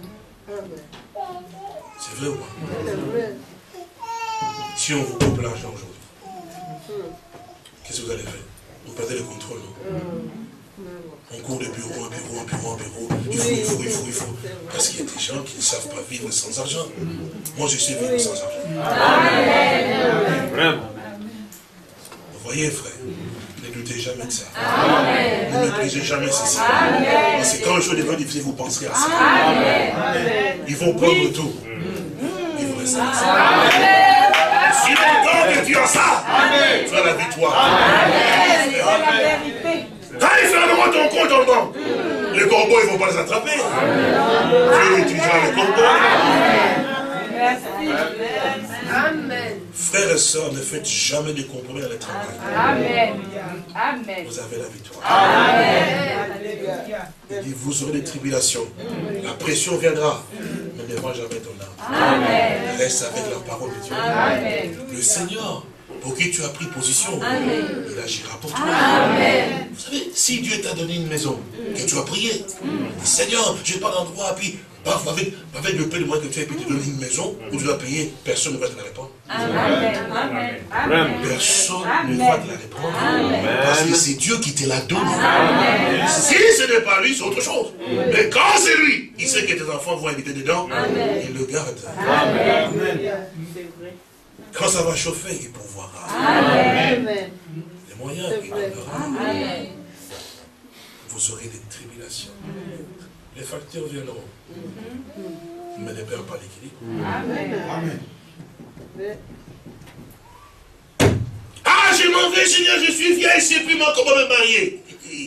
C'est vrai ou pas? Si on vous coupe l'argent aujourd'hui, qu'est-ce que vous allez faire? Vous perdez le contrôle, non? On court de bureau en bureau, en bureau, en bureau. Il faut, il faut, il faut, il faut. Parce qu'il y a des gens qui ne savent pas vivre sans argent. Moi, je sais vivre sans argent. Amen. Vous voyez, frère, ne doutez jamais de ça. Amen. Ne méprisez jamais ceci. Amen. Parce que quand les choses deviennent difficiles, vous penserez à ça. Amen. Ils vont prendre tout. Ils vont rester à ça. Amen. Si longtemps que tu as ça, tu as la victoire. Amen. C'est la vérité. Quand ils fermeront ton compte en banque, les corbeaux, ils ne vont pas les attraper. Dieu utilisera les corbeaux. Merci. Amen. Frères et sœurs, ne faites jamais de compromis à le travail. Amen. Amen. Vous avez la victoire. Amen. Il dit, vous aurez des tribulations. La pression viendra. Mais ne vends jamais ton âme. Amen. Reste avec la parole de Dieu. Amen. Le Seigneur, pour qui tu as pris position, Amen. il agira pour toi. Amen. Vous savez, si Dieu t'a donné une maison, que tu as prié, Seigneur, je n'ai pas d'endroit, puis parfois avec, avec le peu de moyens que tu as, puis te donner une maison où tu dois payer, personne ne va te la répondre. Amen. Amen. Amen. Personne Amen. ne va te la répondre. Amen. Parce que c'est Dieu qui te l'a donné. Amen. Si ce n'est pas lui, c'est autre chose. Mais quand c'est lui, il sait que tes enfants vont habiter dedans, Amen. il le garde. Amen. C'est vrai. Quand ça va chauffer, il pourvoira. Amen. Les moyens, il donnera. Amen. Vous aurez des tribulations. Les facteurs viendront. Mais ne perd pas l'équilibre. Amen. Ah, je m'en vais, Seigneur, je suis vieille, je ne sais plus moi comment me marier.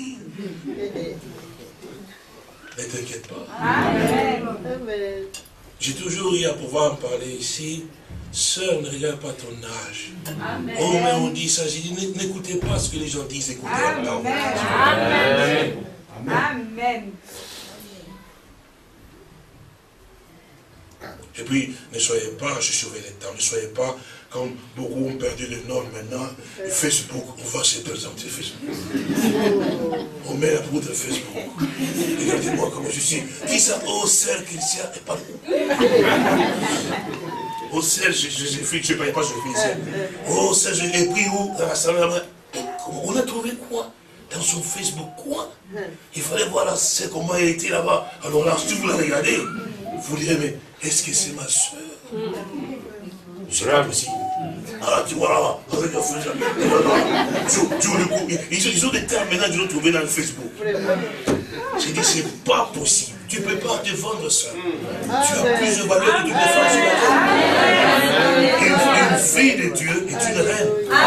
Ne t'inquiète pas. Amen. J'ai toujours eu à pouvoir en parler ici. Sœur, ne regarde pas ton âge. Amen. Oh, mais on dit ça. J'ai dit, n'écoutez pas ce que les gens disent, écoutez la parole. Amen. Amen. Et puis, ne soyez pas, je surveille les temps, ne soyez pas comme beaucoup ont perdu le nord maintenant. Facebook, on va se présenter Facebook. On met la poudre de Facebook. Regardez-moi comment je suis. Qui ça? Oh, celle qui s'y a. Oh, celle, je ne paye pas, je fais ici. Oh, celle, je l'ai pris où? On a trouvé quoi? Dans son Facebook, quoi? Il fallait voir là, c'est comment elle était là-bas. Alors là, si vous la regardez, vous direz, mais est-ce que c'est ma soeur? C'est pas possible. Alors tu vois là, avec un feu, ils ont des termes maintenant qu'ils ont trouvé dans le Facebook. J'ai dit, c'est pas possible. Tu ne peux pas te vendre ça. Tu as plus de valeur que toutes les femmes sur la terre. Une, une fille de Dieu est une reine.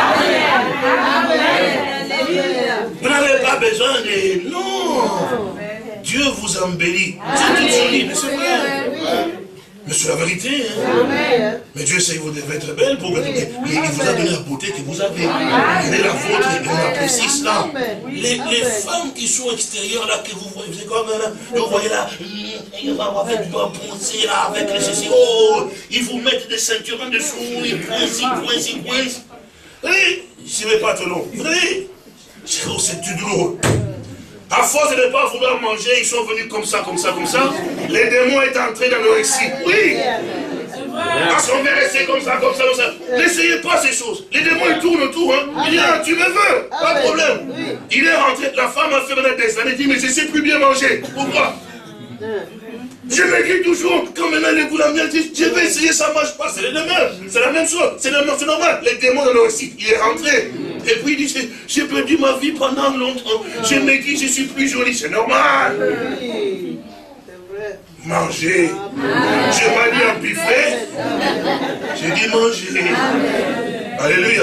Vous n'avez pas besoin de... Non. Dieu vous embellit. C'est tout joli, mais c'est vrai. Mais c'est la vérité. Hein? Mais Dieu sait que vous devez être belle pour que il, il vous a donné la beauté que vous avez. Elle est la vôtre et on apprécie cela. Les, les femmes qui sont extérieures là, que vous voyez, vous, comme, là, vous voyez là, il va avoir fait du doigt poncé là, avec les ceci. Oh, ils vous mettent des ceintures en dessous, ils coincent, ils coincent, ils coincent. Oui, je ne vais pas trop long. Vous voyez, c'est du douloureux. À force de ne pas vouloir manger, ils sont venus comme ça, comme ça, comme ça. Les démons est entrés dans le récit. Oui. Parce qu'on va rester comme ça, comme ça, comme ça. N'essayez pas ces choses. Les démons, ils tournent autour. Hein. Il dit, ah, tu me veux. Pas de problème. Il est rentré. La femme a fait maintenant des années. Elle dit, mais je ne sais plus bien manger. Pourquoi? Je m'écris toujours. Quand maintenant les goûts la mienne disent, je vais essayer, ça ne marche pas. C'est le même. C'est la même chose. C'est normal. Les démons dans le récit. Il est rentré. Et puis il dit, j'ai perdu ma vie pendant longtemps. Je me dis, je suis plus jolie. C'est normal. manger. Je n'ai pas dit en buffet. J'ai dit manger. Alléluia.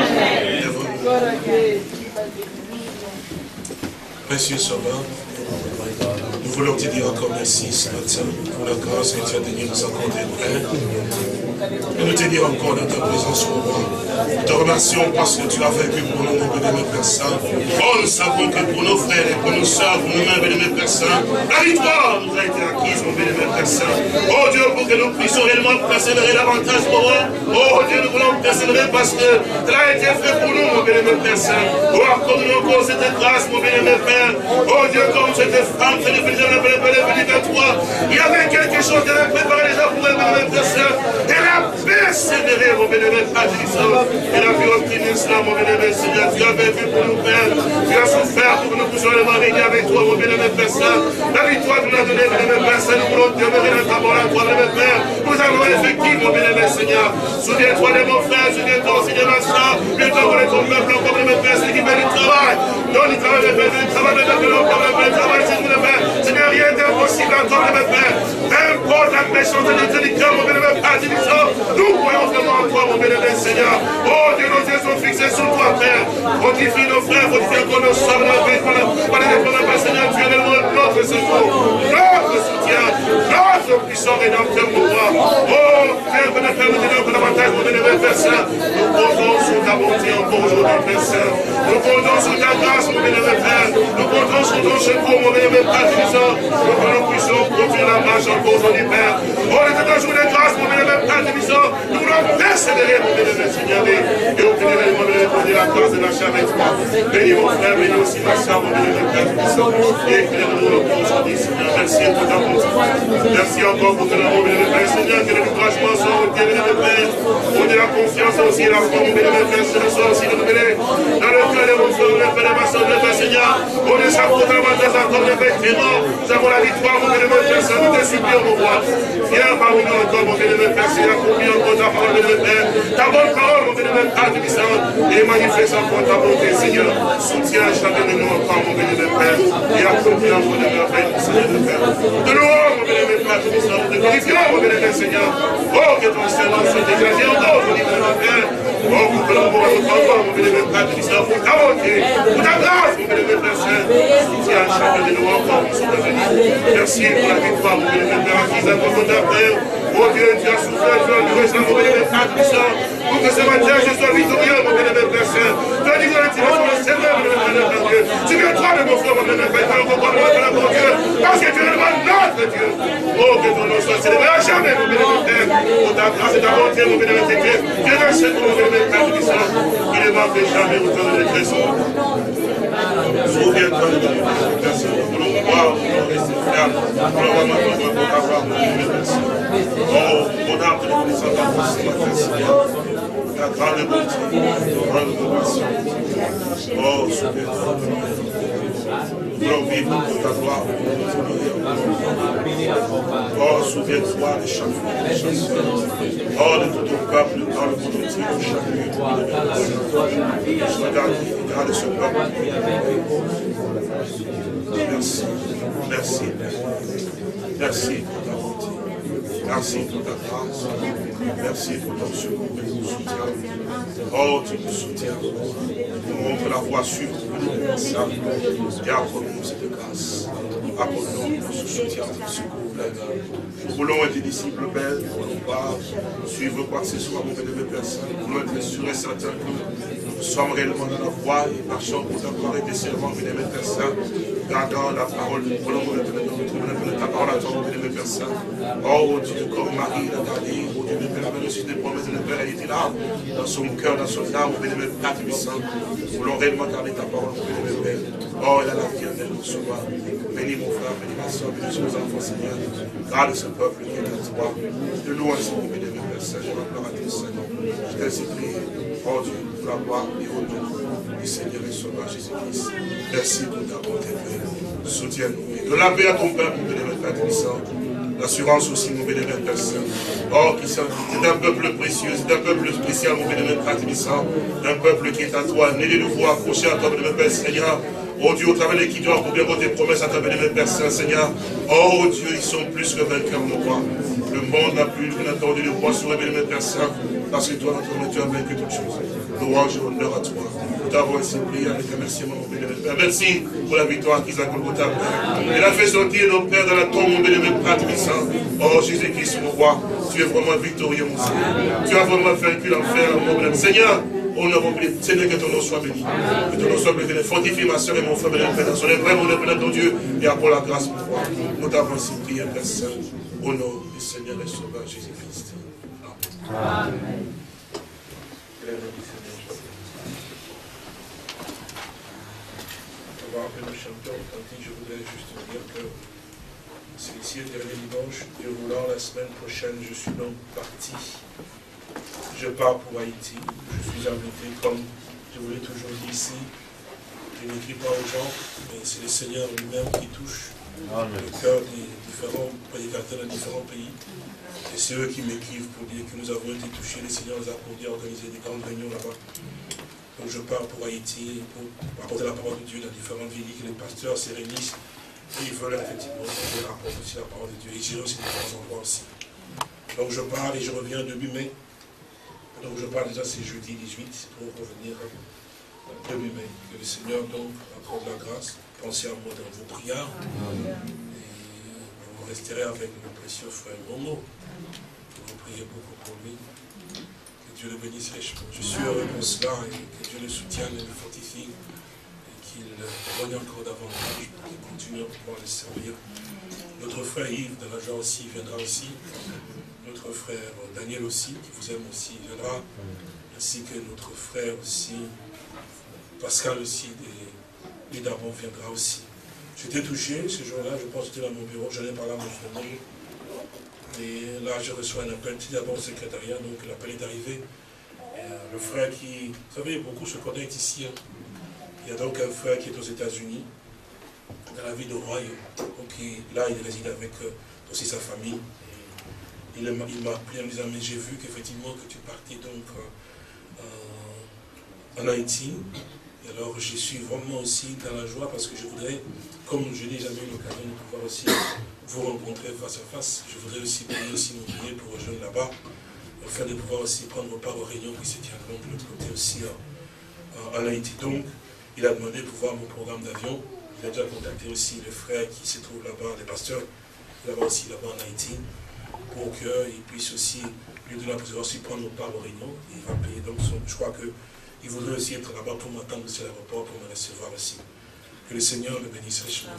Précieux Sauveur, nous voulons te dire encore merci ce matin pour la grâce que tu as tenu nous accorder, Père. Et nous te dire encore dans ta présence, au roi. Nous te remercions parce que tu as vaincu pour nous, mon bénémoine Père Saint. Oh, nous savons que pour nos frères et pour nos soeurs, pour nous-mêmes, bénémoine Père Saint, la victoire nous a été acquise, mon bénémoine Père Saint. Oh Dieu, pour que nous puissions réellement persévérer davantage, mon roi. Oh Dieu, nous voulons persévérer parce que cela a été fait pour nous, mon bénémoine Père Saint. Oh, accorde-nous encore cette grâce, mon bénémoine Père. Oh Dieu, comme cette femme, cette fille, à toi, il y avait quelque chose qu'elle avait préparé déjà pour elle, bénémoine Père Saint. Elle a persévéré, mon bénémoine Père Saint. Elle a pu obtenir cela, mon bénémoine Seigneur. Tu as vécu pour nous, Père. Tu as souffert pour que nous puissions le marier avec toi, mon bénémoine Père Saint. La victoire que nous a donnée, bénémoine Père Saint, nous voulons demeurer dans ta parole à toi, bénémoine Père. Nous avons effectif, mon bénémoine Seigneur. Souviens-toi de mon frère, souviens-toi aussi de ma soeur. Souviens-toi de ton peuple, mon bénémoine Père, c'est qui fait du travail. Non, du travail, du travail, du travail, du travail, c'est ce Père. Seigneur, rien d'impossible encore, mon Père. Importe la méchanceté du cœur, mon bénémoine Père, nous voyons vraiment en toi, mon bénémoine Seigneur. Oh Dieu, nos yeux sont fixés sur toi, Père. Fortifie nos frères, fortifie encore nos soeurs, nos frères, par les dépendants, Seigneur, tu es notre secours, notre soutien, notre puissant rédempteur, mon roi. Oh, Père, que nous faisons encore davantage, mon bénémoine Père Saint. Nous comptons sur ta bonté encore aujourd'hui, Père Saint. Nous comptons sur ta grâce, mon bénémoine Père. Nous comptons sur ton secours, mon bénémoine Père Saint. Pour que nous puissions continuer la marche encore aujourd'hui, Père. Oh, les un jour de grâce, mon bénémoine Père Saint. Nous voulons persévérer, mon bénémoine Seigneur. Et obtenir, mon bénémoine, la grâce de marcher avec toi. Bénis mon frère, bénis aussi ma soeur, mon bénémoine Père Saint. Et éclaire-nous aujourd'hui, Seigneur. Merci pour ta bonté. Merci encore pour ton amour, bénémoine Père Seigneur. Que le découragement soit ôté, bénémoine Père. Pour de la confiance aussi, la foi, mon bénémoine Père Saint, soit aussi renouvelé. Dans le cœur de mon frère, mon Père, ma soeur, mon Père Seigneur. On ne s'apporte davantage encore de effectivement. Nous avons la victoire, mon bénémoine Père Saint. Nous te supplions, mon roi. Viens parmi nous encore, mon bénémoine Père Seigneur. Accomplis encore ta parole, mon Père. Ta bonne parole, mon bénémoine Père Saint. Et manifeste encore ta bonté, Seigneur. Soutiens chacun de nous encore, mon bénémoine Père. Et accomplis encore de merveilles, Seigneur, de Père. De louange, mon bénémoine Père Saint. De glorifions, mon bénémoine Seigneur. Oh, que ton Seigneur soit dégagé encore, mon bénémoine Père. Oh, pour que l'amour à notre encore, mon bénémoine Père Saint. Pour ta bonté, pour ta grâce, mon bénémoine Père Saint. Soutiens chacun de nous encore, mon Seigneur. Merci pour la victoire, mon bénémoine Père, acquise à ton ta Père. Oh Dieu, tu as souffert, tu as duré ça, mon bénémoine Père Saint. Pour que ce matin, je sois victorieux, mon bénémoine Père Saint. Tu as dit que tu vas sur le Seigneur, mon bénémoine Père Dieu. Tu viens toi de mon frère, mon bénémoine Père, tu vas de mon Dieu. Parce que tu es le notre Dieu. Oh, que ton nom soit célébré à jamais, mon bénémoine Père. Pour ta grâce et ta bonté, mon bénémoine Dieu. Tu es un seul, mon bénémoine Père Saint. Il ne manque jamais autant de détresse. Souviens-toi de nous, merci. Nous voulons croire, nous voulons rester fiables. Nous voulons vraiment besoin de t'avoir, mon bénémoine Père Saint. Oh, mon âme de reconnaissance à vous, Seigneur. Ta grande bonté, ta grande compassion. Oh, souviens-toi. Nous voulons vivre pour ta gloire. Oh, souviens-toi de chaque fois, de chaque soeur. Oh, de tout ton peuple, dans le monde entier, de chaque lieu. Regarde, regarde ce peuple. Merci, merci, merci pour ta bonté. Merci pour ta grâce. Merci pour ton secours et ton soutien. Oh, tu nous soutiens. Tu nous montres la voie sûre. Et accorde-nous cette grâce. Accorde-nous ce soutien, ce secours. Nous voulons être des disciples, Père. Nous voulons pas suivre quoi que ce soit, mon bénévole Père Saint. Nous voulons être sûrs et certains que nous sommes réellement dans la voie et marchons pour ta gloire et des serments, bénévole Père Saint. Gardant la parole, nous voulons ta parole à toi, mon bénévole Père Saint. Oh Dieu, comme Marie l'a gardé, oh Dieu, le Père avait reçu des promesses de le Père, elle était là, dans son cœur, dans son âme, mon bénévole Père Saint. Nous voulons réellement garder ta parole, mon bénévole Père. Oh, elle a la vie en elle, nous souvent. Bénis mon frère, bénis ma soeur, bénis nos enfants, Seigneur. Garde ce peuple qui est à toi. De nous ainsi, mon bénévole Père Saint, je m'appelle à ton Seigneur. Je t'ai supplié, oh Dieu, pour la gloire et au nom du Seigneur et Sauveur Jésus-Christ. Merci pour ta bonté, Père. Soutiens-nous. De la paix à ton peuple, mon bénévole Père Saint. L'assurance aussi, mon bénévole Père Saint. Oh, qui c'est un peuple précieux, c'est un peuple spécial, mon bénévole Père Saint. Un peuple qui est à toi, né de nouveau, accroché à toi, bénévole Père Seigneur. Oh Dieu, au travers de qui tu as accompli tes promesses à travers mes Pères Saint, Seigneur. Oh Dieu, ils sont plus que vainqueurs, mon roi. Le monde n'a plus entendu le poids sur mes Pères Saint, parce que toi, notre Dieu, tu as vaincu toutes choses. Louange et honneur à toi. Nous t'avons ainsi prié avec remerciement, mon bénémoine Père. Merci pour la victoire qu'ils ont Golgotha, Père. Il a fait sortir nos pères dans la tombe, mon bénémoine Père puissant. Oh Jésus-Christ, mon roi, tu es vraiment victorieux, mon Seigneur. Tu as vraiment vaincu l'enfer, mon bénémoine. Seigneur, on a oublié, Seigneur, que ton nom soit béni. Que ton nom soit béni. Fortifie ma soeur et mon frère, bénémoine Père, dans son épreuve, mon épreuve, ton Dieu, et à pour la grâce, mon roi. Nous t'avons ainsi prié, Père Saint, au nom du Seigneur et Sauveur Jésus-Christ. Amen. Amen. Après le chanteur authentique, je voudrais juste dire que c'est ici le dernier dimanche, Dieu voulant, la semaine prochaine, je suis donc parti. Je pars pour Haïti. Je suis invité, comme je vous l'ai toujours dit ici. Je n'écris pas aux gens, mais c'est le Seigneur lui-même qui touche Amen. Le cœur des différents prédicateurs de différents pays. Et c'est eux qui m'écrivent pour dire que nous avons été touchés. Le Seigneur nous a conduits à organiser des grandes réunions là-bas. Donc je pars pour Haïti, pour apporter la parole de Dieu dans différentes villes, que les pasteurs se réunissent, et ils veulent effectivement apporter aussi la parole de Dieu, et j'irai aussi dans différents endroits aussi. Donc je pars et je reviens début mai. Donc je pars déjà, c'est jeudi dix-huit, pour revenir début mai. Que le Seigneur donc accorde la grâce, pensez à moi dans vos prières, et vous resterez avec mon précieux frère Momo, vous priez beaucoup pour lui. Dieu le bénisse richement. Je suis heureux pour cela et que Dieu le soutienne et le fortifie et qu'il donne encore davantage pour qu'il continue à pouvoir le servir. Notre frère Yves de la joie aussi viendra aussi. Notre frère Daniel aussi, qui vous aime aussi, viendra. Ainsi que notre frère aussi, Pascal aussi, des d'Abon viendra aussi. J'étais touché ce jour-là, je pense que j'étais dans mon bureau, j'allais parler à mon frère. Et là, je reçois un appel, tout d'abord au secrétariat, donc l'appel est arrivé. Et, euh, le frère qui, vous savez, beaucoup se connaissent ici. Hein. Il y a donc un frère qui est aux États-Unis, dans la ville de Roy. Donc il, là, il réside avec euh, aussi sa famille. Et il m'a appelé en me disant, mais j'ai vu qu'effectivement que tu partais donc euh, en Haïti. Et alors, je suis vraiment aussi dans la joie parce que je voudrais, comme je n'ai jamais eu l'occasion de pouvoir aussi vous rencontrer face à face, je voudrais aussi payer aussi mon billet pour rejoindre là-bas, afin de pouvoir aussi prendre part aux réunions qui se tiendront de l'autre côté aussi en, en Haïti. Donc, il a demandé pour voir mon programme d'avion. Il a déjà contacté aussi les frères qui se trouvent là-bas, les pasteurs, là-bas aussi, là-bas en Haïti, pour qu'ils puissent aussi, lui donner la possibilité aussi prendre part aux réunions. Il va payer donc son, je crois qu'il voudrait aussi être là-bas pour m'attendre aussi à l'aéroport, pour me recevoir aussi. Que le Seigneur le bénisse richement.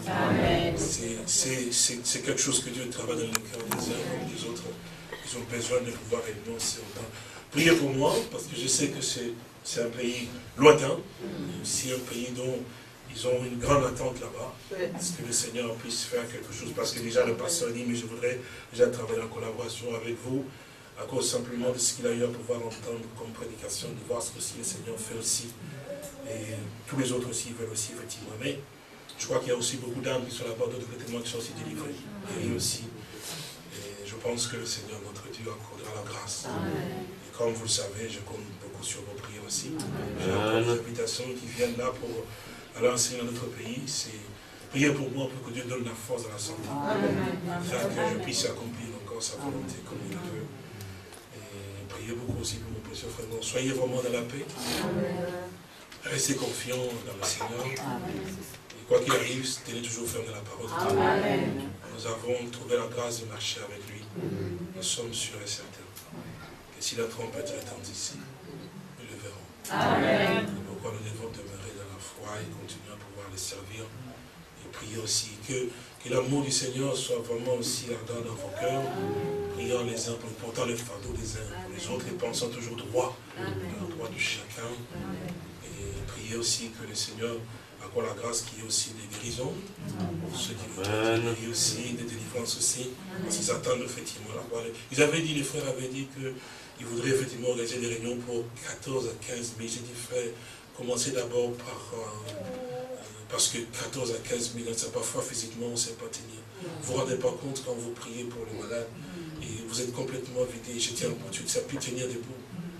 C'est quelque chose que Dieu travaille dans le cœur des uns comme des autres. Ils ont besoin de pouvoir énoncer autant. Priez pour moi, parce que je sais que c'est un pays lointain, mais aussi un pays dont ils ont une grande attente là-bas. Est-ce que le Seigneur puisse faire quelque chose? Parce que déjà le pasteur dit, mais je voudrais déjà travailler en collaboration avec vous, à cause simplement de ce qu'il a eu à pouvoir entendre comme prédication, de voir ce que aussi le Seigneur fait aussi. Et tous les autres aussi veulent aussi, effectivement. Mais je crois qu'il y a aussi beaucoup d'âmes qui sont là-bas, d'autres témoins qui sont aussi délivrés. Et aussi. Et je pense que le Seigneur, notre Dieu, accordera la grâce. Amen. Et comme vous le savez, je compte beaucoup sur vos prières aussi. J'ai encore des invitations qui viennent là pour aller enseigner dans notre pays. C'est prier pour moi, pour que Dieu donne la force dans la santé. Afin que je puisse accomplir encore sa volonté comme il le veut. Et priez beaucoup aussi pour mon précieux frère. Soyez vraiment dans la paix. Amen. Restez confiants dans le Seigneur. Et quoi qu'il arrive, tenez toujours ferme dans la parole de Dieu. Amen. Nous avons trouvé la grâce de marcher avec lui. Nous sommes sûrs et certains que si la trompette retentit ici, nous le verrons. Amen. C'est pourquoi nous devons demeurer dans la foi et continuer à pouvoir le servir. Et prier aussi que, que l'amour du Seigneur soit vraiment aussi ardent dans vos cœurs. Priant les uns pour portant le fardeau des uns pour les autres et pensant toujours droit, dans le droit de chacun. Priez aussi que le Seigneur accorde la grâce qu'il y ait aussi des guérisons pour ceux qui veulent. Il y a aussi des délivrances aussi. S'ils attendent effectivement la parole. Ils avaient dit, les frères avaient dit qu'ils voudraient effectivement organiser des réunions pour quatorze à quinze mille. J'ai dit, frère, commencez d'abord par. Euh, parce que quatorze à quinze mille, parfois physiquement, on ne sait pas tenir. Vous ne vous rendez pas compte quand vous priez pour les malades et vous êtes complètement vidé. Je tiens, tu ne sais plus tenir debout.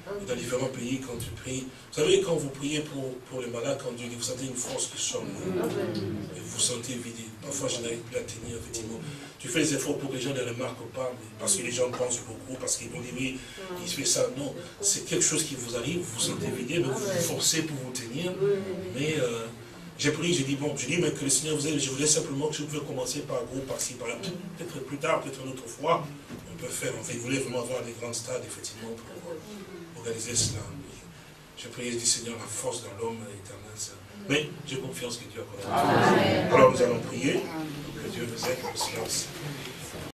Dans différents pays, quand tu pries, vous savez, quand vous priez pour, pour les malades, quand Dieu dit, vous sentez une force qui sort de vous, et vous vous sentez vidé. Parfois, je n'arrive plus à tenir, effectivement. Tu fais des efforts pour que les gens ne remarquent pas, mais parce que les gens pensent beaucoup, parce qu'ils vont dire, oui, il fait ça. Non, c'est quelque chose qui vous arrive, vous vous sentez vidé, mais vous vous forcez pour vous tenir. Mais euh, j'ai prié, j'ai dit, bon, je dis, mais que le Seigneur vous aide, je voulais simplement que je pouvais commencer par groupe, par-ci, par-là. Peut-être plus tard, peut-être une autre fois, on peut faire. Enfin, il voulait vraiment avoir des grands stades, effectivement, pour organiser cela. Je prie, je dis, Seigneur, la force dans l'homme éternel. Mais j'ai confiance que Dieu a. Alors nous allons prier, que Dieu nous aide pour cela aussi.